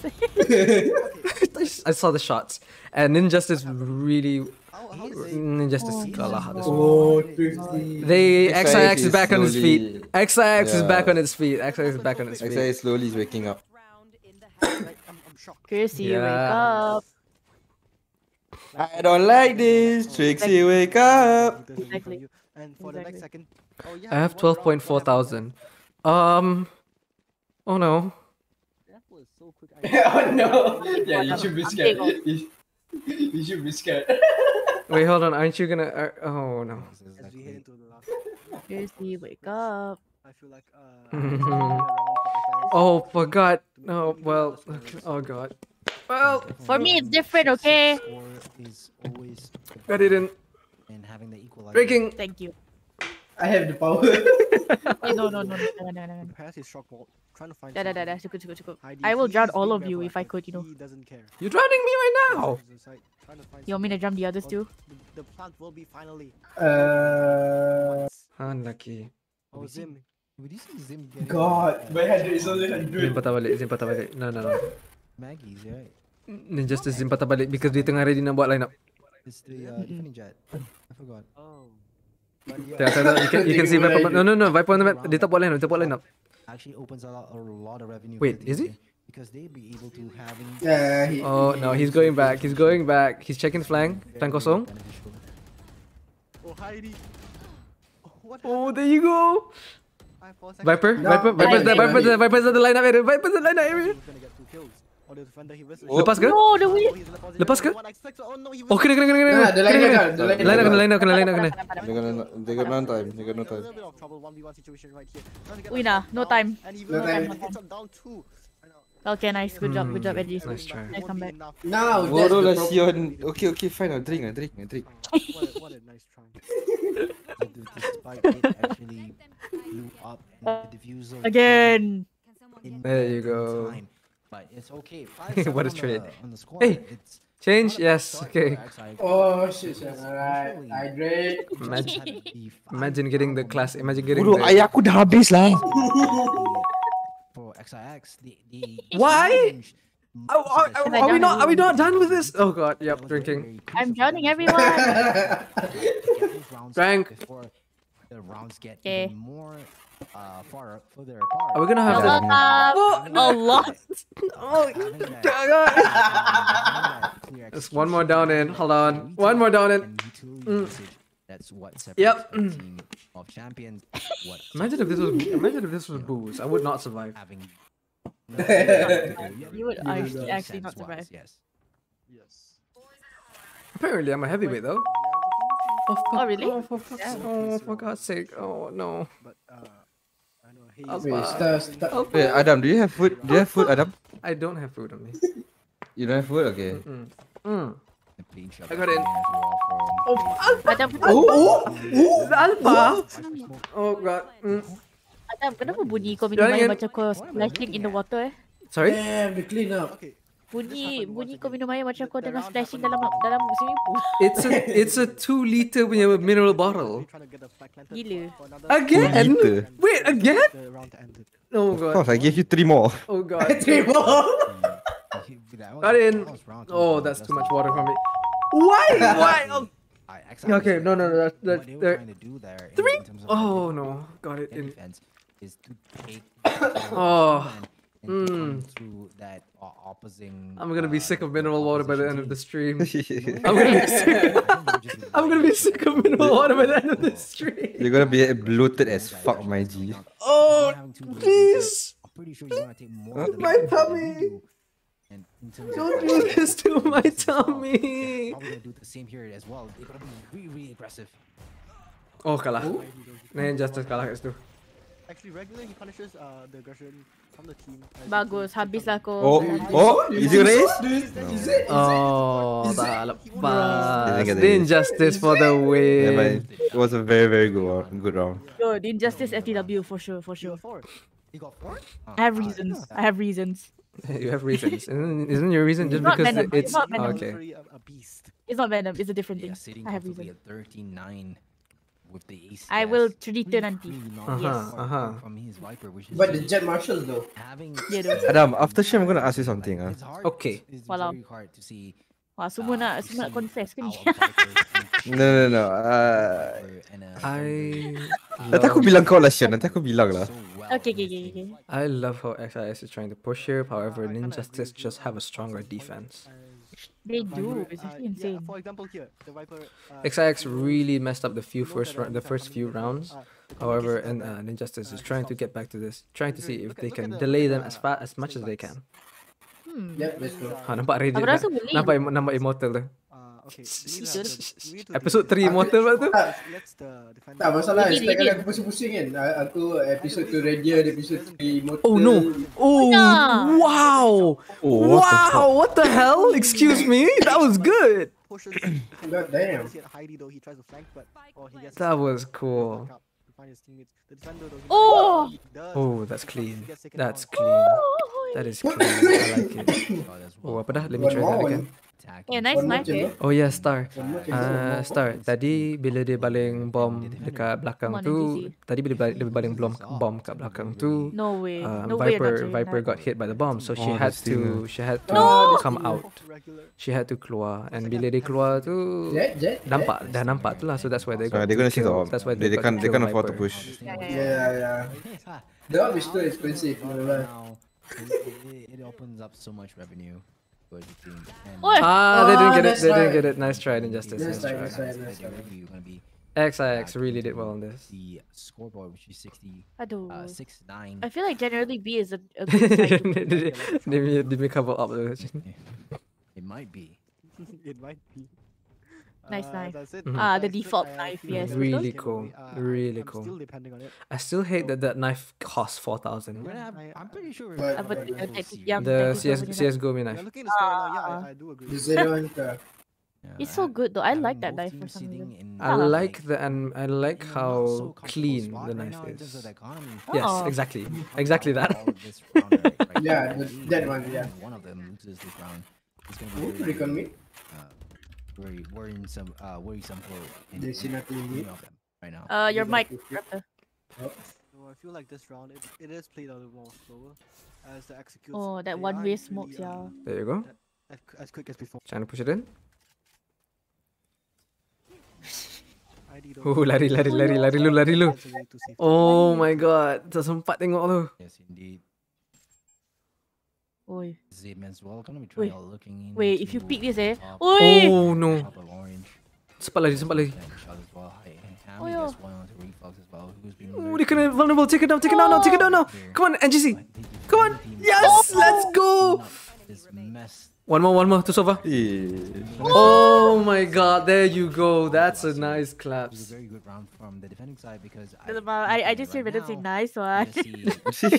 I saw the shots, and Injustice really. How, how did they? Injustice Oh, kalah this one. Oh, thrifty. They X I X X I X is back on his is feet. slowly- X I X is Yeah. back on its feet. X I X is back on its X I feet. slowly is waking up. Like, I'm, I'm shocked. Chrissy, wake Yeah. up. I don't like this. Trixie, wake up. Because of Exactly. you. And for the next Exactly. second, oh yeah, I have one twelve round, point four what happened? thousand. Um. Oh no. That was so quick. Oh no. Yeah, you I'm- should be I'm scared. big You, you should be scared. Wait, hold on. Aren't you gonna? Uh, oh no. As we head into the last, Chrissy, wake up. I feel like uh, it's gonna be a round for X I S Oh, for God. to make Oh really well. well as well. Oh God. Well, For me, it's different, okay? Score is always I didn't. and having the equalizer. Drinking. Thank you. I have the power. Hey, no, no, no, no, no, no, no, no. Prepares his shock wall, trying to find. Da, da, da, da. something. Cukup, cukup, cukup. Heidi, I will he drown is all being of you very if I proactive. could, you know. He doesn't care. You're drowning me right now. He's inside, trying to find You want me to something. jump the others Well, too? The, the plant will be finally. Uh, once. Unlucky. Oh, Zim. Would you see Zim getting God, uh, my hundred is only Zim hundred. patah balik. Zim patah balik. No, no, no. Maggie's, right? Injustice Zim patah balik because dia tengah ready nak buat line up. It's the uh, defending jet. I forgot. Oh. But yeah, Tengok, tengok, tengok. You can, you can see Viper. No, no, no. Viper on the map. Dia tak buat line up. Dia tak buat line up. actually opens a lot, a lot of revenue. Wait, for the is team he? here, because they'd be able to having. Yeah, he- Oh no, he's going back. He's going back. He's checking flank. Flank kosong. beneficial. Oh, Heidi. Oh, what Oh, there you go. Five, four seconds. Viper, No, Viper, Viper's there. no, Viper's there. Viper's at the line up area. Viper's at the line up area. He's gonna get two kills. Or the defender he was. Lepas ke? No, the Oh, way. he's in the position Lepas ke? no one expects. Oh no, he was. Oh, kena, kena, kena, kena. Nah, the line Kena, up, kena. the line Line up, up. kena, line up, kena, line up, kena. They got no, they got no time. They got no A time. little bit of trouble. one v one situation right here. Trying to get Wait, that nah, shot no down, time. And even No though time. he gets shot down too. I know. Okay, nice. Good job, good job, Hmm, Eddie. nice try. I come back. Now, that's Bodoh the lah problem. Sion. Okay, okay, fine. I'll drink, I'll drink, I'll drink. What a, what a nice try. But the- despite it actually blew up in the diffuser Again. in There you record go. time. But it's okay. What a five seven on trade. the- On the score. Hey, It's change? not a bad Yes, start okay. for X I. Oh shit, shit. Alright, hydrate. It just Imagine- had the five Imagine getting the round class. momentum Imagine getting Bodoh, the. ayah aku dah habis lah. for X I X, the the Why? challenge Oh, are, most of the are, are we done not? Are we not done with challenges this? Oh god, that yep, was very, drinking. very I'm crucial for drowning them as well. everyone. To get those rounds Drank. before the rounds get Okay. even more uh, far further apart. Are we gonna have You're that? welcome. Having A that- lot. Oh, having that- God. having that clear There's one more down in. execution, Hold on. retail, One more down in. and utility Mm. usage. That's what separates Yep. a team of champions. What Imagine if this was. Imagine if this was booze. I would not survive. having You would actually, actually not survive. Yes. Yes. Apparently, I'm a heavyweight though. Oh, fuck. Oh, really? Oh, for fuck's Yeah. Oh, for God's sake. Oh no. But uh, I know hey. I'll Wait, buy- start, start. I'll Wait, buy- Adam, do you have food? Do you have food, Adam? I don't have food on me. You don't have food? Okay. Mm. Mm. I got it. Oh, Adam, Oh, oh, oh, the alpha. Oh god. Mm. Adam, kenapa bunyi kau minum Jangan. air macam kau splashing in the water eh? Sorry. Damn, the clean up. Okay. Bunyi bunyi kau minum air macam kau tengah splashing dalam dalam swimming pool. It's a it's a two liter punya mineral bottle. Trying to get the flag lantern Gila. for another Again? Liter. Wait, again? the round ended. Oh Of god. course, I gave you three more. Oh god. Three more. Got in. Oh, that's too much water for me. Why? Why? Oh. Okay, no, no, no. That, that, What they were that, trying to do there in- three? in terms of Oh their no. Got it in. defense is to take Oh. and to come Mm. through that uh, opposing. I'm gonna be uh, sick of the mineral water by the end of the opposition stream. team. I'm gonna be sick. I think they were just I'm gonna be sick of mineral water by the end of the stream. You're gonna be bloated as fuck, my G. Oh, Having two goals please. I'm pretty sure you're gonna take more than My the goals that tummy. we do. And in terms of Don't uh, do this to my defense as well, tummy. they're probably gonna do the same here as well. They're gonna be really, really aggressive. Oh, kalah. Nah, Injustice kalah kat situ. Actually, regularly he punishes uh, the aggression from the team. as the Bagus, team takes habislah on- kau. Oh, oh, is it race? Is it? Oh, tak lepas. Didn't get The it. Injustice for the Yeah, but win. it was a very, very good round. Good round. Good, Injustice F T W for sure, for He sure. got four. You got four? Oh, I have uh, reasons. yeah. I have reasons. You have reasons. Isn't, isn't your reason just Not because venom, it's it's not venom. okay? Literally a, a beast. It's not Venom, it's a different Yeah, thing. sitting I have comfortably reasons. at thirteen nine with the A C S. I will Really, return nanti. really not Uh-huh, far uh-huh. from his Viper, which is But the just Jet Marshals though. having Yeah, though. Adam, after stream, I'm gonna ask you something. like, ah. it's hard. Okay. It's, it's Walau. very hard to see. Wah, semua uh, nak to semua nak see confess ke ni? our Vipers in No, no, no. Uh, Viper and, uh, I nanti aku love, bilang kau lah, Sean. Nanti aku bilang lah. so well Okay, okay, in this okay, game. okay. I love how X I S is trying to push here. However, Injustice just have a stronger defense. They do, it's Uh, actually yeah, insane. for example, here the Viper. Uh, X I X he knows- really messed up the few he knows first that, uh, rou- the defense first will few be better. rounds. Uh, the However, communication and that, uh, Injustice is uh, trying to stops get back to this, trying to see if Look at- they look at can the- delay look them at as the fast as much as save they lights. can. Hmm. Yep, let's go. Ha, nampak Radiant Aku tak? rasa boleh. Nampak im- nampak Immortal tu. Uh, okay. we need Betul. to- we need to Episode do- three Immortal lepas tu. Let's the defender. Tak masalah, Ini, setiap ini. kali aku pusing-pusing kan. a- Aku episode tu Radiant, episode three Immortal. Oh no! Oh Yeah. wow! Oh, what the fuck? Wow! What the hell? Excuse me? That was good. Pushes. God damn. He had Heidi though. He tries to flank, but oh, he gets. That was cool. back up to find his teammates. The defender though. he Oh! he does. Oh, that's He clean. gets taken That's down. clean. Oh, That is clean. I like it. Oh, that's Oh, well apa dah? Let me try that again. attacking. yeah, nice One more knife je, eh. Oh yeah, Star. One more je. Uh, Star. Tadi bila dia baling bom dekat belakang Come on, tu, N G C. tadi bila dia baling bom bom kat belakang tu, No way. uh, no way you're not Viper trying Viper that. got hit by the bomb, so she Oh, had that's to she had to No! come out. Regular. She had to keluar, and bila dia keluar tu Jet, Jet, Jet. nampak dah nampak tu lah, so that's why they So got they're to gonna see the kill. orb. That's why They, they got can't to they kill can't afford to Viper. push. Yeah, yeah, yeah. Yeah, yeah. The orb is too expensive. no lie. Now, it, it, it opens up so much revenue for the team. And Oi! Ah, they didn't Oh, get it. that's They didn't right. get it. Nice try, Injustice. Nice Nice try, try. nice try. Nice try. You're gonna be X I back X really to did well on this. The scoreboard, which is sixty, Aduh. uh, six nine. I feel like generally B is a, a good side. to Dia play. dia dia dia punya cover up tu. It might be. It might be. Nice Uh, knife. that's it. Mhm. Ah, That's the it. default I- I knife, feel yes. like Really that's cool, giveaway. Uh, really I'm cool. Still depending on it. I still hate that that knife costs four We're thousand. gonna have, I- I'm pretty sure we're But- gonna Apa have tu? a Yang full tactic series. yang The tactical C S punya C S Go me You're knife. looking at the score now. Yeah, Ah. I, I do agree. The zero one ka. Yeah, It's so ha- good though. I having like that both knife for teams some sitting reason. in, I Ah. like the and I like in a not so how comfortable clean spot the right knife now in terms of is. the economy. Yes, Oh. exactly, How exactly about that. all of this round right- right Yeah, now? the- that one, yeah. One of them loses this round. It's gonna Who be very, recon me? uh, very worrisome, uh, worrisome for in, They see in nothing in any me. of them right now. Uh, your You mic. got to- Rata. So I feel like this round it, it is played a little more slower. as the executes. Oh, that they one way aren't smokes, really, yeah. uh, There you go. as, as quick as before. Trying to push it in. I D don't Oh, lari, lari, lari, lari lu, lari lu. Oh my god, tak sempat tengok tu. Yes, indeed. Oi. Zim as well. Gonna be Wait. trying looking in. Wait, if you pick this, eh? top- Oi! Oh no. top of orange. Sempat lagi, sempat lagi. And shot as well. Hey, Hammy Oh, yeah. gets one onto Reflex as well. Who's been Oh, dia kena vulnerable. Take it down, take it down now, take it down now. Come on, N G C. Come on. Yes, let's go. This mess. One more, one more to Sova. Oh my god, there you go. That's a nice It was a claps. very good round from the defending side because I, Doesn't matter. I, I just say right better say now, nice we're one. gonna see-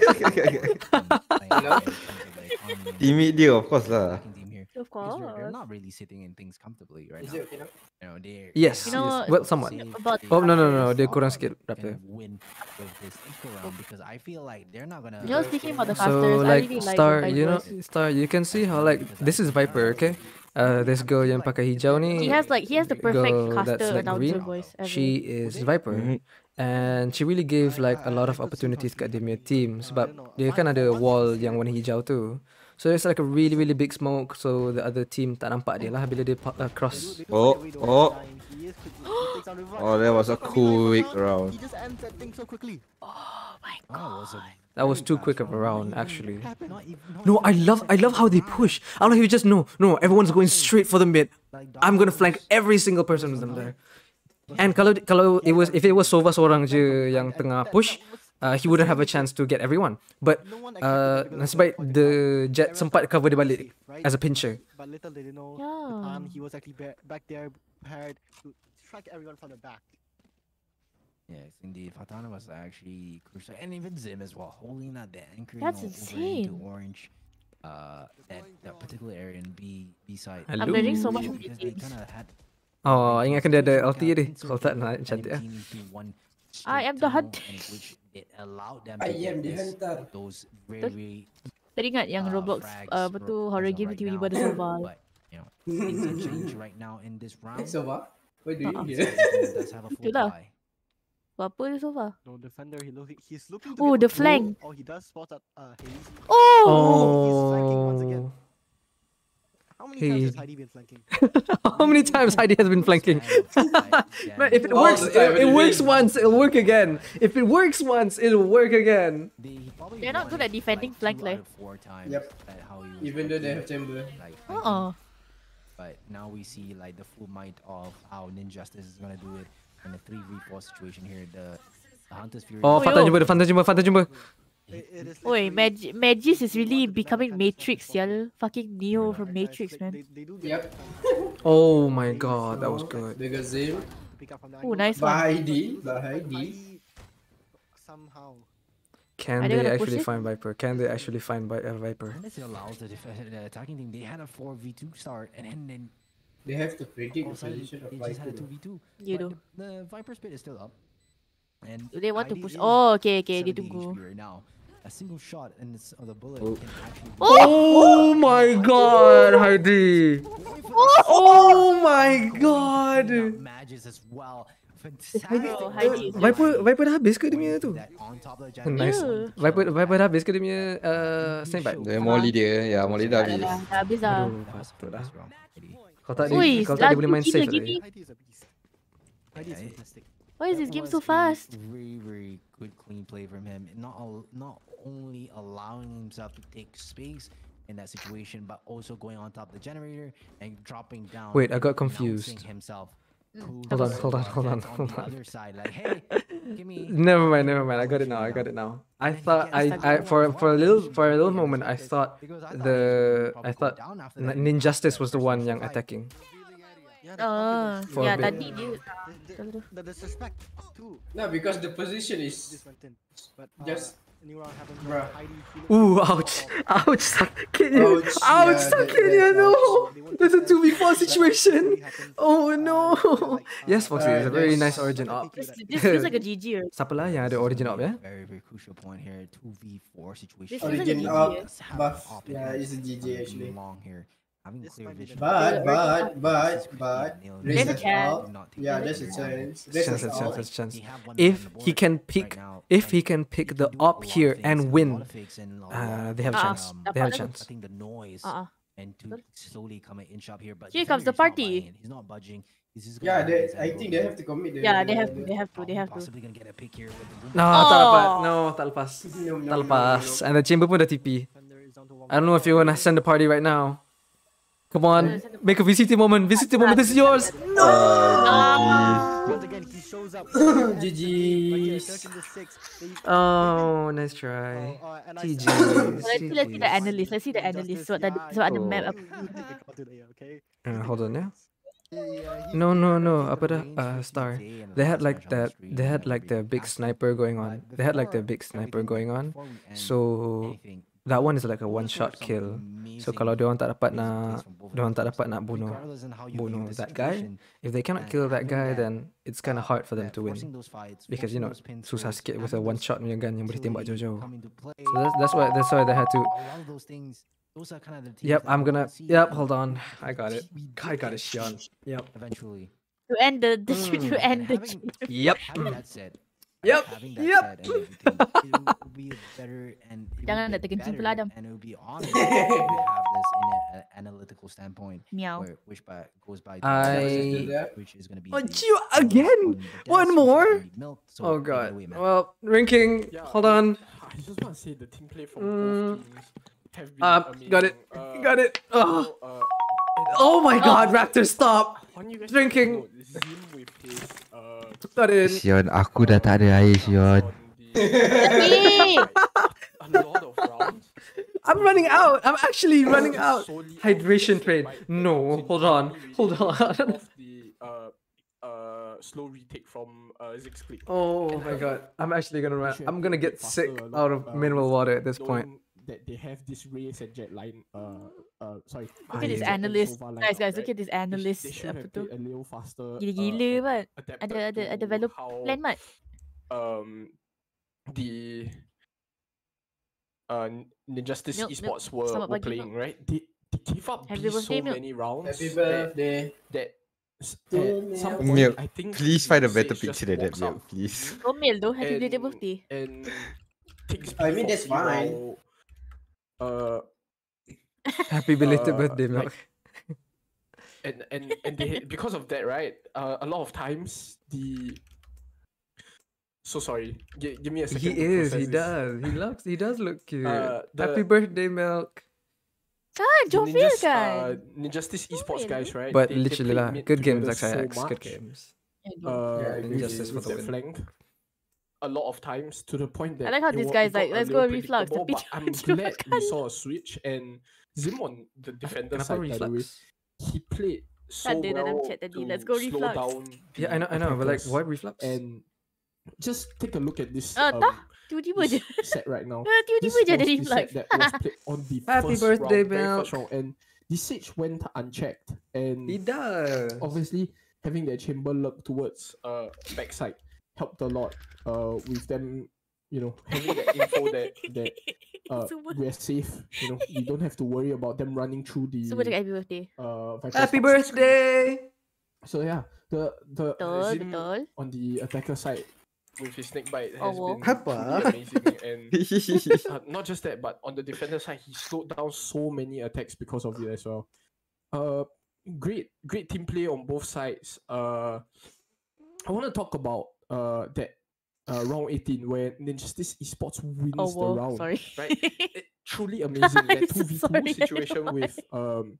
Teammate dia, of course lah. Attacking team here. Of Because they're, they're course. not really sitting in things comfortably right Is now. it okay now? You know, they're Yes, they You know, have yes. Well, to somewhat. save About- the Oh, no, no, no, players dia off kurang and sikit rap dia. win with this eco round because I feel like they're not gonna. You know, speaking about the So casters, I like really like Star, the you know, Vipers. Star, you can see how like this is Viper, okay? Uh, this girl yang pakai hijau ni. He has like he has the perfect girl that's caster like announcer green, voice ever. She is Viper, and she really gave like a lot of opportunities kat dia punya team sebab dia kan ada wall yang warna hijau tu. So it's like a really really big smoke, so the other team tak nampak dia lah bila dia pa- uh, cross. Oh, oh. He is quick, he takes out Revive. Oh, that was a quick He round. just ends that thing so quickly. Oh my Oh, god. was a That was very too fast quick of a round. round actually. Not even- not No, even I love I love how they push. I don't know if you just no no everyone's going straight for the mid. like I'm gonna dogs. flank every single person with them there. And kalau kalau it was if it was Sova seorang je yang tengah push, uh, he wouldn't have a chance to get everyone. But No one uh, expected because nasib baik of the the pocket. Jet Everyone sempat thought cover dia he was balik safe, right? as a pincher. But little did they know, Yeah. Patan, he was actually ba- back there prepared to strike everyone from the back. Yes, indeed. Fatana was actually crucial, and even Zim as well, holding that the anchor That's you know, over into insane. orange. Uh, that, that particular area in B B side. Hello. I'm learning so much from Because these they games. kind of had. Oh, ingatkan dia ada ulti dia. Insert Kalau tak the nak cantik lah. team into one I straight am the tunnel, hunter. and which it allowed them I to am the witness hunter. those very Teringat yang uh, Roblox frags uh, apa tu ro- horror as of game right tiba-tiba now. ada Sova. But you know, things can change right now in this round. Thanks, Sova. What do you Uh-uh. here? It does have a full Itulah. buy. Buat apa dia Sova? No defender, he looking, he's looking to Oh, get the a flank. throw. Oh, he does spot at uh, Hayes. Oh! he's flanking once again. Oh. How many times Hey. has Heidi been flanking? How many times Heidi has been flanking? Man, if it All works, the time it, it when you works win. once, it'll work again. If it works once, it'll work again. They're not good at defending flank, like. Yep. Even though they have chamber. Like, Uh-uh. But now we see like the full might of how Ninjustice is gonna do it in a three v four situation here. The, the Hunter's Fury. Oh, Oh, Fanta yo. jumpa, Fanta jumpa, Fanta jumpa. It, it is Oi, literally- Mag Magis is really They do not becoming defend the Matrix, flank yeah. Fucking Neo from properly. Matrix, Guys, man. They, they do get Yep. defense Oh my god, that was good. They got Zim. to pick up from the Oh, angle, nice but one. By Heidi. By but Heidi. Heidi somehow. Can Are they they gonna push actually it? find Viper? Can they actually find Vi- uh, Viper? And this allows the, def- the attacking team. They had a four v two start, and then, then They have to predict all the of a sudden position of they just had a Viper. two v two. You But do. The, the Viper Spit is still up. And Do they want to Heidi push? is Oh, okay, okay. Dia seventy H P tunggu. right now. A single shot and it's of the bullet Oh. can actually. Oh my god, Heidi! Oh my god! Mages as well. Heidi, Bro, uh, Heidi is Viper, Viper dah habis ke dia punya tu? That on top of the Nice. Yeah. Viper, Viper dah habis ke dia punya uh, snapback? Dia molly dia, ya molly dah Dah, habis. dah, dah habis dah. Aduh, patut dah. Kalau tak dia, Ui, kalau tak dia boleh main laju safe gila tadi. gini. Heidi is a beast. Heidi is Yeah, fantastic. Why is this That game was so a fast? Very, very good clean play from him. Not al- not only allowing himself to take space in that situation, but also going on top of the generator and dropping down. Wait, I got and confused. announcing Himself. Hold on, hold on, hold on, hold the on. other side, like, hey, give me. Never mind, never mind. I got it now. I got it now. I thought I, I for for a little for a little moment I thought the I thought N- Ninjustice was the one yang attacking. Yeah, Ah, the confidence. For a yeah, bit. tadi dia. The, the, the disrespect too. No, because the position is Just went in. But uh, just. new round happened. Bruh. Heidi feeling Ooh, like- ouch, ouch, sakitnya, Ouch, ouch, yeah, sakitnya, that- that no. ouch. There's a two v four situation. happened. Oh Uh, no. they feel like, uh, Yes, Foxy, it's a very Alright, nice yes. origin op. This, this feels like a G G. or- Siapa lah yang ada origin op ya? Very, very crucial point here. two v four situation. This feels like a Origin G G, up, eh? Let's have buff. an op Yeah, here it's a G G coming actually. Long here. having This clear might be the vision. But, but, but, This is but, nailed. there's There's a an chance. alt. Yeah, there's a chance. There's Chance, a chance, alt. chance, chance. They have one man on If the he board can right pick, now, if and he can he pick can the do a lot up of here things, and a lot win, of fakes and a lot uh, of, they have a Uh-uh. chance. um, They have a Dapat chance. cutting the noise Uh-uh. and to slowly come and inch up here. But Here comes the Defender is not party. buying it. He's not budging. He's just Yeah, gonna they, his I angle think they here. have to commit the. Yeah, the, they have to. the- They have to. Are They we have to. possibly gonna get a pick here with the boom? No, tak dapat. Oh. No, tak lepas. No, no, Tak no, lepas. no, no. And the chamber pun dah T P. Defender is down to one I don't know if you want to send the party right now. Come on, Send the make a V C T moment. V C T moment, this is yours. No! Once again, he shows up. G G G's. thirteen to six. They- Oh, nice try. Oh, uh, and I- G G's. Let's see, let's see the G G's. analyst. Let's see the analyst. So the so at the map. You- you take a call today, okay? Uh, hold on, yeah. Yeah, No, he's no, gonna no. take Apa the dah? reins Uh, for star. T J and They had last like match on the that. stream They and had like the everything big after. sniper going on. But They had like the before big sniper everything, going on. before we end So anything, that one is we like a wanna one throw shot some kill. So amazing, kalau dia orang tak dapat amazing nak, plays from both of dia orang the tak teams. dapat nak bunuh, Regardless on how you bunuh view the that guy. situation, If they cannot and kill that having guy, that, then it's kind of uh, hard for them that to win. forcing those fights, Because you know, forcing those pins susah forwards, sikit with a having one those shot punya gun yang boleh tembak utility jauh-jauh. come into play, So that's that's why that's why they had to. a lot of those things, those are kind of the teams Yep, that I'm we gonna. wanna see, Yep, and hold on. I got it. we I did got it, get Sean. Yep. eventually. To end the, the Mm. to end the. Having- Yep. Having that said, Yep. having that Yep. said and everything, it would be better and it would Jangan nak get terkencing better pula, Adam. and it would be honest if we have this in an analytical standpoint, Meow. where, which by, goes by I- which is going to be Oh, the you bonus again? on the One gas, which is more? gonna be milk, so Oh take it god. away, man. Well, ranking. Yeah, Hold on. I just want to say the team play from Mm. both teams have been Uh, amazing. got it. Uh, Got it. Oh. so, uh, Oh my god, Raptor, stop. I want you guys Drinking. to know, Zim with his uh, Got it. Sion, aku dah tak ada air, Sion. on the- a lot of rounds. I'm running out. I'm actually running Just out. solely off Hydration the trade. right No, since hold he on. really Hold did on. off the uh, uh, slow retake from uh, Zig's click. Oh And my I god. I'm actually gonna run. should I'm have gonna played get faster sick a lot, out of uh, mineral water at this point. knowing that they have this race and jet line. Uh, uh, sorry. Look at this yeah. analyst. Sova line Guys, up, guys, look right? at this They sh- analyst. They should Apa have tu? played a little faster. Gila-gila, uh, Mat. adapted Ada ada ada to develop how, plan, Mat. Um, the uh Ninjustice Milk, milk. Esports were, Selamat were pagi, playing, right? They, they gave up Happy these so birthday, Milk. many rounds Happy that, birthday. that s- To at some Milk. point, Milk, I think please find a better Sage just picture than that, walks Milk, up please. Gomel tu. Happy and, birthday birthday. and takes I mean, B that's for fine. zero, Uh, Happy belated uh, birthday, Milk. like- and and and they because of that, right? Uh, a lot of times the so sorry. G- give me a second. He to is. process He this. does. He looks. He does look cute. Uh, Happy the- birthday, Milk. Ah, The Jofil Ninjas, kan. uh, Ninjustice Esports Jofil. guys, right? But They- they literally played lah, mid good games together X I X. so Good much, games. Uh, Yeah, I agree. Injustice for with the that win. flank. A lot of times to the point that I like how it this wa- guy's it got like, a let's go little reflux. predictable, Tapi but I'm cuma glad we kali. saw a switch and Zim on the defender Kenapa side, by the way, reflux? he played so Ada dalam well chat tadi, to let's go slow reflux. down Yeah, I the know. I know. But like, attackers. why reflux? And just take a look at this, Ah, um, dah. Tiba-tiba je. this set right now. Ah, This Tiba-tiba je ada was the set reflux. that was played on the Happy first birthday, round, very first Milk. round, and the Sage went unchecked, and He does. obviously having that chamber lurk towards uh backside helped a lot uh with them, you know, having that info that that uh Semua. we're safe, you know, we don't have to worry about them running through the Semua dekat happy birthday. uh Viper's Happy toxic screen. birthday. So yeah, the the Betul, Zim betul. on the attacker side with his snake bite has Oh, been Apa? truly amazing, and uh, not just that, but on the defender side, he slowed down so many attacks because of it as well. Uh, great, great team play on both sides. Uh, I want to talk about uh that uh round eighteen where Ninjustice Esports wins Oh, the whoa. round. Sorry. Right? It, truly amazing. That I'm two v two sorry. situation with um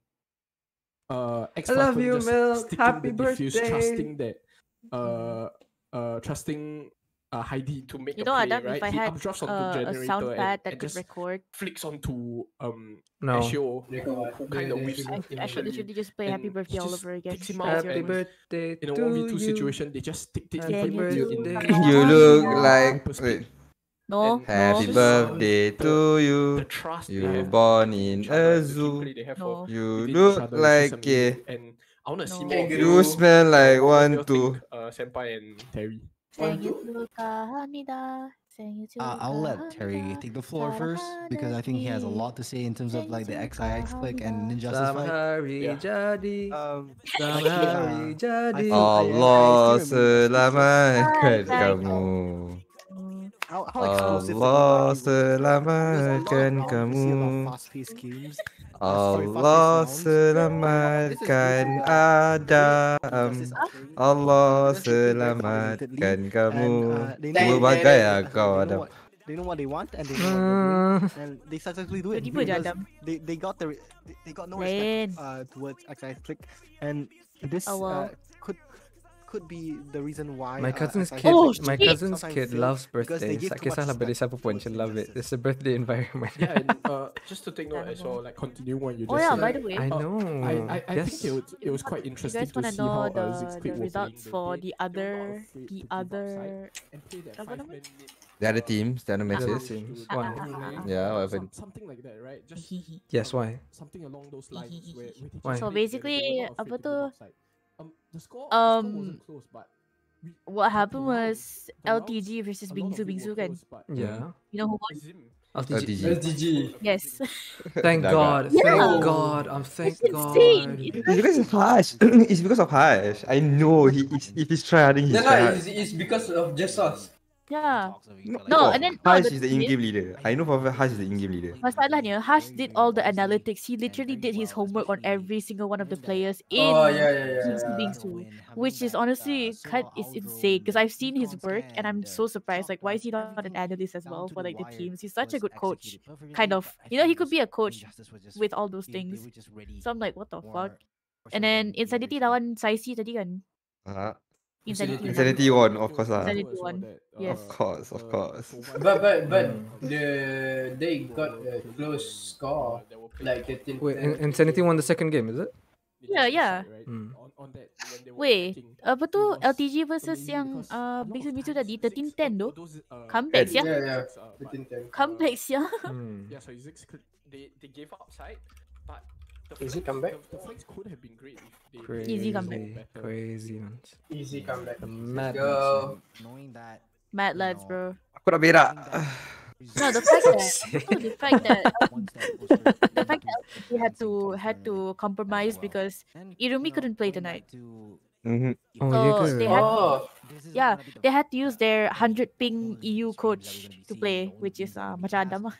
uh X I love Falcon you, just Milk. sticking Happy the defuse, birthday. trusting that uh uh trusting uh Heidi to make You a know, play, Adam, right? if I He had updrafts onto uh, a generator sound and, pad that and could just record, flicks onto um No. Ashio, Record who, what? who The- kind of the whiffs Ashio. I, out I should initially. literally just play happy and he birthday all just over again. picks him out That's Happy and birthday in a to one v two you. situation, they just stick it Happy in you you in birthday. You look like. hyperspeed. Wait. No, And Happy no, just birthday the- to The you. trust they You have born with in each other, a the zoo. chemistry they have no. for You within each look other is just like amazing. a. And I want to see No. more of You You those, smell uh, like what one you too. think, uh, Senpai and Terry. One, two. 생일 축하합니다. Uh, I'll let Terry take the floor first because I think he has a lot to say in terms of like the X I X click and Injustice Sama fight. hari Yeah. jadi, Um, sama actually, hari uh, jadi. I- I- Allah I still remember selamatkan Bye, kamu. How, how explosive the game Allah actually was. There's a lot selamatkan of accuracy, a lot of kamu. fast-paced games. Uh, sorry, Allah fast-paced rounds. This is selamatkan due to the Adam. Injustice upgrade. Allah Just they play very selamatkan calculatedly, kamu. and uh, they Ten, know Dua ten, bagai ten. lah they kau know Adam. what they know what they want and they know what they're doing, and they successfully do it Tiba-tiba je because Adam. they they got the re- they, they got no Lain. respect uh, towards X I Click, and this Oh, well. uh, could could be the reason why My uh, cousin's X I kid, Oh, my shit. cousin's sometimes kid fail loves because they birthdays. give Tak too much kisahlah birthday respect siapa pun, towards she love it. Injustice. It's a birthday environment. Yeah, and uh, just to take note as well, like continue what you just Oh yeah, said. by the way, I Uh, know. I, I, I yes. think it was, it was quite you interesting guys to wanna see know how the, uh, Ziggs the Quick were results playing. for They, the they were not other afraid the to give other upside and play that apa five nama? man The other teams, the other The other matches. teams. Ah, Why? ah, ah, ah, ah. Yeah, what Some, happened? something like that, right? Just Yes, um, why? something along those lines where, where they Why? just So played together. basically, They were not apa afraid to tu? give upside. Um, the score, the score Um, wasn't close, but we, what the, the happened rounds, was the L T rounds, G versus a lot Bingsu of it Bingsu were kan? close, but Yeah. You know who won? Zim, L T G. L T G. L T G. Yes. Thank Daga. God. Thank Yeah. God. I'm thank It's insane. God. It's It's because of Harsh. It's because of Harsh. I know he is. If he's trying, No, he's no, trying. it's, it's because of just us. Yeah. No, No, oh, and then no, Harsh the is the thing is, in-game leader. I know for a fact Harsh is the in-game leader. masalahnya, Harsh did all the analytics. He literally did his homework on every single one of the players in Oh, yeah, yeah, yeah, Bingsu yeah. Bingsu, which is honestly cut is insane because I've seen his work and I'm so surprised. Like, why is he not an analyst as well for like the teams? He's such a good coach, kind of. You know, he could be a coach with all those things. So I'm like, what the fuck? And then Insanity lawan Saisi tadi kan? Uh, Insanity. menang. Insanity won, of course lah. Insanity won. Yes. Of course, of course. But but but the they got a close score, like thirteen. Wait, In- Insanity won the second game, is it? Yeah, yeah. Hmm. Wait, apa tu L T G versus yang uh, Bingsu Bingsu tadi thirteen ten tu? Comeback Yeah, sia. yeah, thirteen ten. Comeback sia. Hmm. Yeah, so Ziggs could, they they gave upside, but the Is it fights- comeback? The, the fights could have been great if they Crazy. Easy comeback. better. Crazy, man. Easy comeback. The Let's madness. go. Knowing that Mad lads, bro. Aku nak berak. No, the fact that no, the fact that the fact that he had to had to compromise because Irumi couldn't play tonight. Mhm. Oh, So yeah, they ke? had Oh, yeah, they had to use their one hundred ping E U coach to play, which is uh, macam Adam.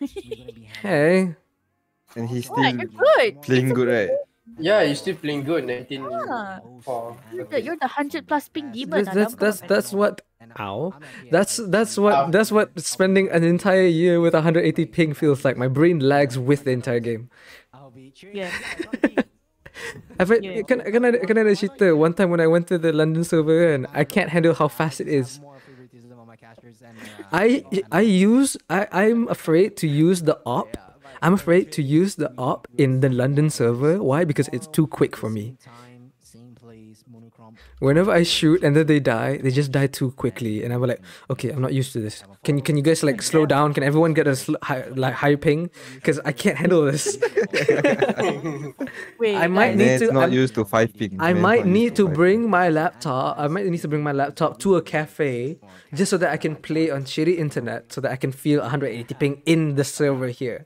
Hey. And he's What? still You're good. playing good, right? yeah, you're still playing good. nineteen. Yeah. Oh, You're the, you're the one hundred plus ping demon, That's that's Adam. that's Come on, that's what. Ow. That's that's Ow. what that's what spending an entire year with one hundred eighty ping feels like. My brain lags with the entire game. man. Yeah. Have I, Yeah. can, can, I, can I ada cerita one time when I went to the London server and I can't handle how fast it is. I I use I I'm afraid to use the op. I'm afraid to use the op in the London server. Why? Because it's too quick for me. Whenever I shoot and then they die, they just die too quickly, and I'm like, okay, I'm not used to this. Can you can you guys like slow down? Can everyone get a sl- high, like high ping? Because I can't handle this. Wait, I might guys. need Man's to. not I'm- used to five ping. I Man's might not used need to five bring ping. my laptop. I might need to bring my laptop to a cafe just so that I can play on shitty internet, so that I can feel one hundred eighty ping in the server here.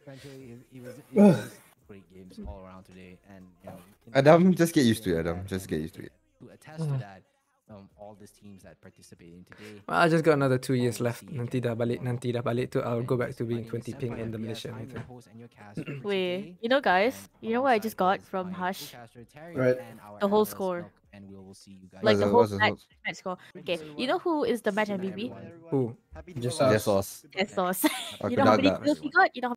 Great games all around today, and you know, in Adam, just get used to it, Adam. Just get used to it. to attest to that, um, all these teams that participated in today. I just got another two years left. Nanti dah balik, nanti dah balik to. I'll go back to being twenty ping in the Malaysia. I'm your later. host and your caster for Wait, today. you know, guys, And you know what I just alongside got me is from my Hush? co-caster Terry Right. and our The whole analyst, score. Milk, and we will see you guys. Like the What's whole the- what's the match, score? match score. Okay, you know who is the match M V P? Who? Just Just us. us. Yes, Sauce. Aku You know how many Daga. kills he got? You know how